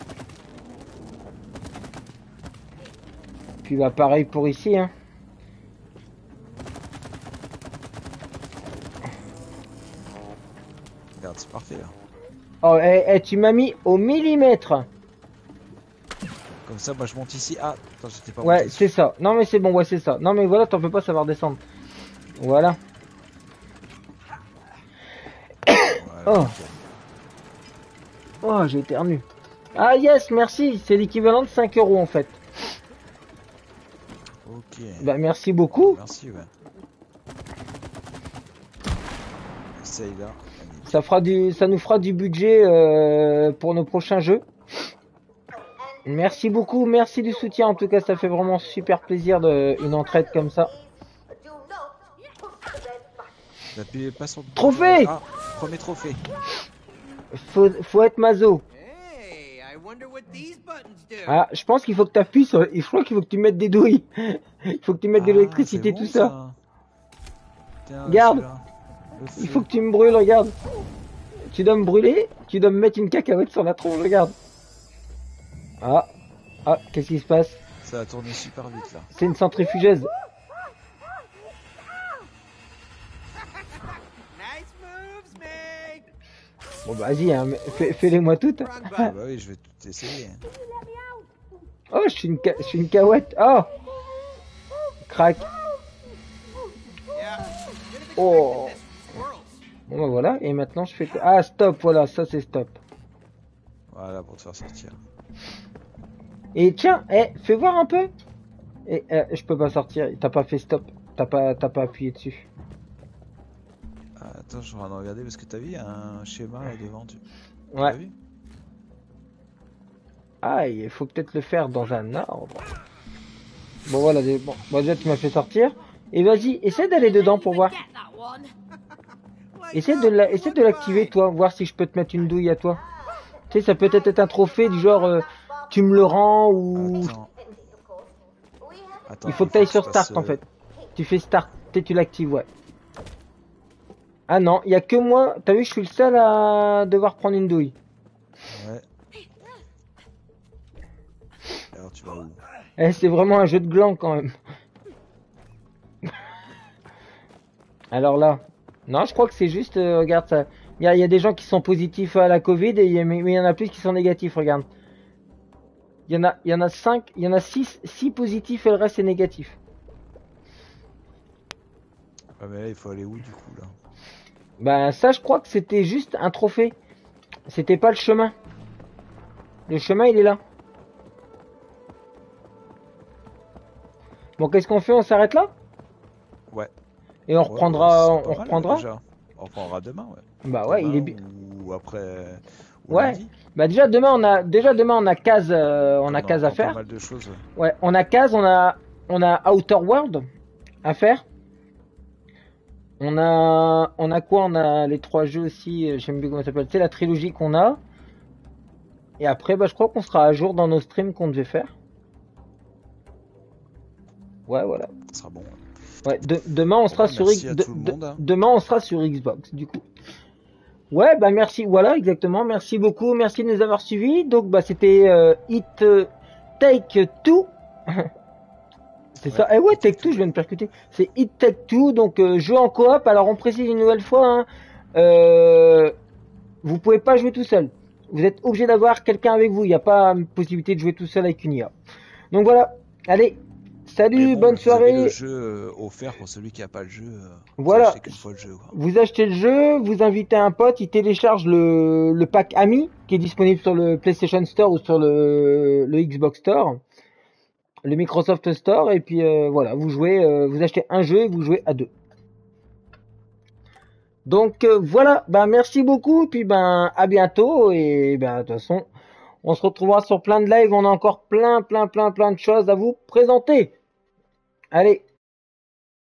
Speaker 1: Puis bah pareil pour ici, hein.
Speaker 2: Regarde, c'est parfait là.
Speaker 1: Oh, eh, eh, tu m'as mis au millimètre.
Speaker 2: Comme ça, moi je monte ici. Ah, attends, j'étais pas
Speaker 1: Ouais,
Speaker 2: monté
Speaker 1: c'est ça. Non mais c'est bon, ouais, c'est ça. Non mais voilà, t'en fais pas, ça va redescendre. Voilà.
Speaker 2: Voilà,
Speaker 1: Oh.
Speaker 2: nickel.
Speaker 1: Oh, j'ai éternu. Ah yes, merci. C'est l'équivalent de cinq euros en fait.
Speaker 2: Ok.
Speaker 1: Bah merci beaucoup.
Speaker 2: Merci, ouais. Essaye là.
Speaker 1: Ça fera du, ça nous fera du budget euh, pour nos prochains jeux. Merci beaucoup, merci du soutien. En tout cas, ça fait vraiment super plaisir de une entraide comme ça.
Speaker 2: N'appuyez pas sur le
Speaker 1: Trophée.
Speaker 2: Ah, premier trophée.
Speaker 1: Faut, faut être maso.
Speaker 6: Hey, I wonder what these buttons do.
Speaker 1: Ah, je pense qu'il faut que tu appuies sur. Je crois qu'il faut que tu mettes des douilles. Il faut que tu mettes de
Speaker 2: Ah,
Speaker 1: l'électricité,
Speaker 2: c'est bon,
Speaker 1: tout ça.
Speaker 2: Tiens,
Speaker 1: Regarde.
Speaker 2: celui-là. Le
Speaker 1: Il
Speaker 2: feu.
Speaker 1: faut que tu me brûles, regarde. Tu dois me brûler, tu dois me mettre une cacahuète sur la tronche, regarde. Ah, ah, qu'est-ce qui se passe?
Speaker 2: Ça a tourné super vite là.
Speaker 1: C'est une centrifugeuse.
Speaker 6: Nice moves, mate.
Speaker 1: Bon bah vas-y, hein, mais fais- fais-les moi toutes.
Speaker 6: Wrong
Speaker 2: Ah
Speaker 6: button.
Speaker 2: bah oui, je vais tout essayer.
Speaker 1: Oh, je suis une, ca- je suis une cahuète. Oh, crac.
Speaker 6: Yeah. Should have
Speaker 1: Oh.
Speaker 6: expected this from squirrels.
Speaker 1: Bon bah voilà, et maintenant je fais quoi? Ah, stop, voilà, ça c'est stop.
Speaker 2: Voilà, pour te faire sortir.
Speaker 1: Et tiens, eh, fais voir un peu. Et euh, je peux pas sortir, t'as pas fait stop. T'as pas, t'as pas appuyé dessus.
Speaker 2: Ah, attends, je suis en train de regarder parce que t'as vu, il y a un schéma là devant. Tu... tu
Speaker 1: Ouais.
Speaker 2: l'as vu?
Speaker 1: Ah, il faut peut-être le faire dans un ordre. Bon voilà, des- bon, bon, déjà tu m'as fait sortir. Et vas-y, essaie d'aller dedans pour voir.
Speaker 4: Get that one.
Speaker 6: Like
Speaker 1: Essaie
Speaker 6: that,
Speaker 1: de la,
Speaker 6: you
Speaker 1: essaie de
Speaker 6: wouldn't
Speaker 1: l'activer
Speaker 6: mind.
Speaker 1: toi, voir si je peux te mettre une douille à toi. Tu sais, ça peut être être un trophée du genre euh, tu me le rends ou
Speaker 2: Attends. Attends,
Speaker 1: il faut que tu ailles sur
Speaker 2: je fasse,
Speaker 1: start en
Speaker 2: euh,
Speaker 1: fait. Tu fais start, tu sais, tu l'actives, ouais. Ah non, il y a que moi. T'as vu, je suis le seul à devoir prendre une douille.
Speaker 2: Ouais. Alors tu vas où?
Speaker 1: Eh, c'est vraiment un jeu de gland quand même. Alors là, non, je crois que c'est juste, euh, regarde ça. Il y a, il y a des gens qui sont positifs à la Covid et il y a- mais mais il y en a plus qui sont négatifs, regarde. Il y en a, il y en a cinq, il y en a six, six positifs et le reste est négatif.
Speaker 2: Ah mais là, il faut aller où du coup là?
Speaker 1: Ben ça, je crois que c'était juste un trophée. C'était pas le chemin. Le chemin, il est là. Bon, qu'est-ce qu'on fait? On s'arrête là?
Speaker 2: Ouais.
Speaker 1: Et on
Speaker 2: Ouais,
Speaker 1: reprendra,
Speaker 2: ouais, c'est
Speaker 1: on
Speaker 2: pas mal,
Speaker 1: reprendra.
Speaker 2: déjà. On reprendra demain, ouais.
Speaker 1: Bah ouais, il est
Speaker 2: Demain
Speaker 1: bien.
Speaker 2: Ou après. Ou
Speaker 1: Ouais.
Speaker 2: lundi.
Speaker 1: Bah déjà demain on a déjà demain on a case euh, on a
Speaker 2: On
Speaker 1: case à
Speaker 2: encore
Speaker 1: faire.
Speaker 2: Pas mal de choses. ouais.
Speaker 1: Ouais, on a case, on a on a Outer World à faire. On a on a quoi? On a les trois jeux aussi, euh, j'aime bien comment ça s'appelle, c'est la trilogie qu'on a. Et après bah je crois qu'on sera à jour dans nos streams qu'on devait faire. Ouais, voilà.
Speaker 2: Ça sera bon.
Speaker 1: Ouais, de, demain on sera
Speaker 2: Ouais,
Speaker 1: sur
Speaker 2: merci
Speaker 1: X-
Speaker 2: à
Speaker 1: de-
Speaker 2: tout le
Speaker 1: de-
Speaker 2: monde, hein.
Speaker 1: demain on sera sur Xbox du coup. Ouais, bah merci, voilà exactement. Merci beaucoup, merci de nous avoir suivis. Donc bah c'était euh, It euh, Take Two. C'est
Speaker 2: Ouais,
Speaker 1: ça. Eh ouais,
Speaker 2: It
Speaker 1: Take
Speaker 2: Take
Speaker 1: Two,
Speaker 2: Two,
Speaker 1: je viens de percuter. C'est It Take Two, donc euh, jeu en coop. Alors on précise une nouvelle fois, hein, euh, vous pouvez pas jouer tout seul. Vous êtes obligé d'avoir quelqu'un avec vous. Il n'y a pas euh, possibilité de jouer tout seul avec une I A. Donc voilà. Allez, salut,
Speaker 2: Mais bon,
Speaker 1: bonne
Speaker 2: vous avez le
Speaker 1: soirée.
Speaker 2: jeu euh, offert pour celui qui a pas le jeu. euh, vous
Speaker 1: Voilà.
Speaker 2: achetez qu'une fois le jeu, quoi.
Speaker 1: Vous achetez le jeu, vous invitez un pote, il télécharge le, le pack Ami qui est disponible sur le PlayStation Store ou sur le, le Xbox Store, le Microsoft Store, et puis euh, voilà, vous jouez, euh, vous achetez un jeu et vous jouez à deux. Donc euh, voilà, ben merci beaucoup, puis ben à bientôt, et ben de toute façon, on se retrouvera sur plein de lives, on a encore plein, plein, plein, plein de choses à vous présenter. Allez,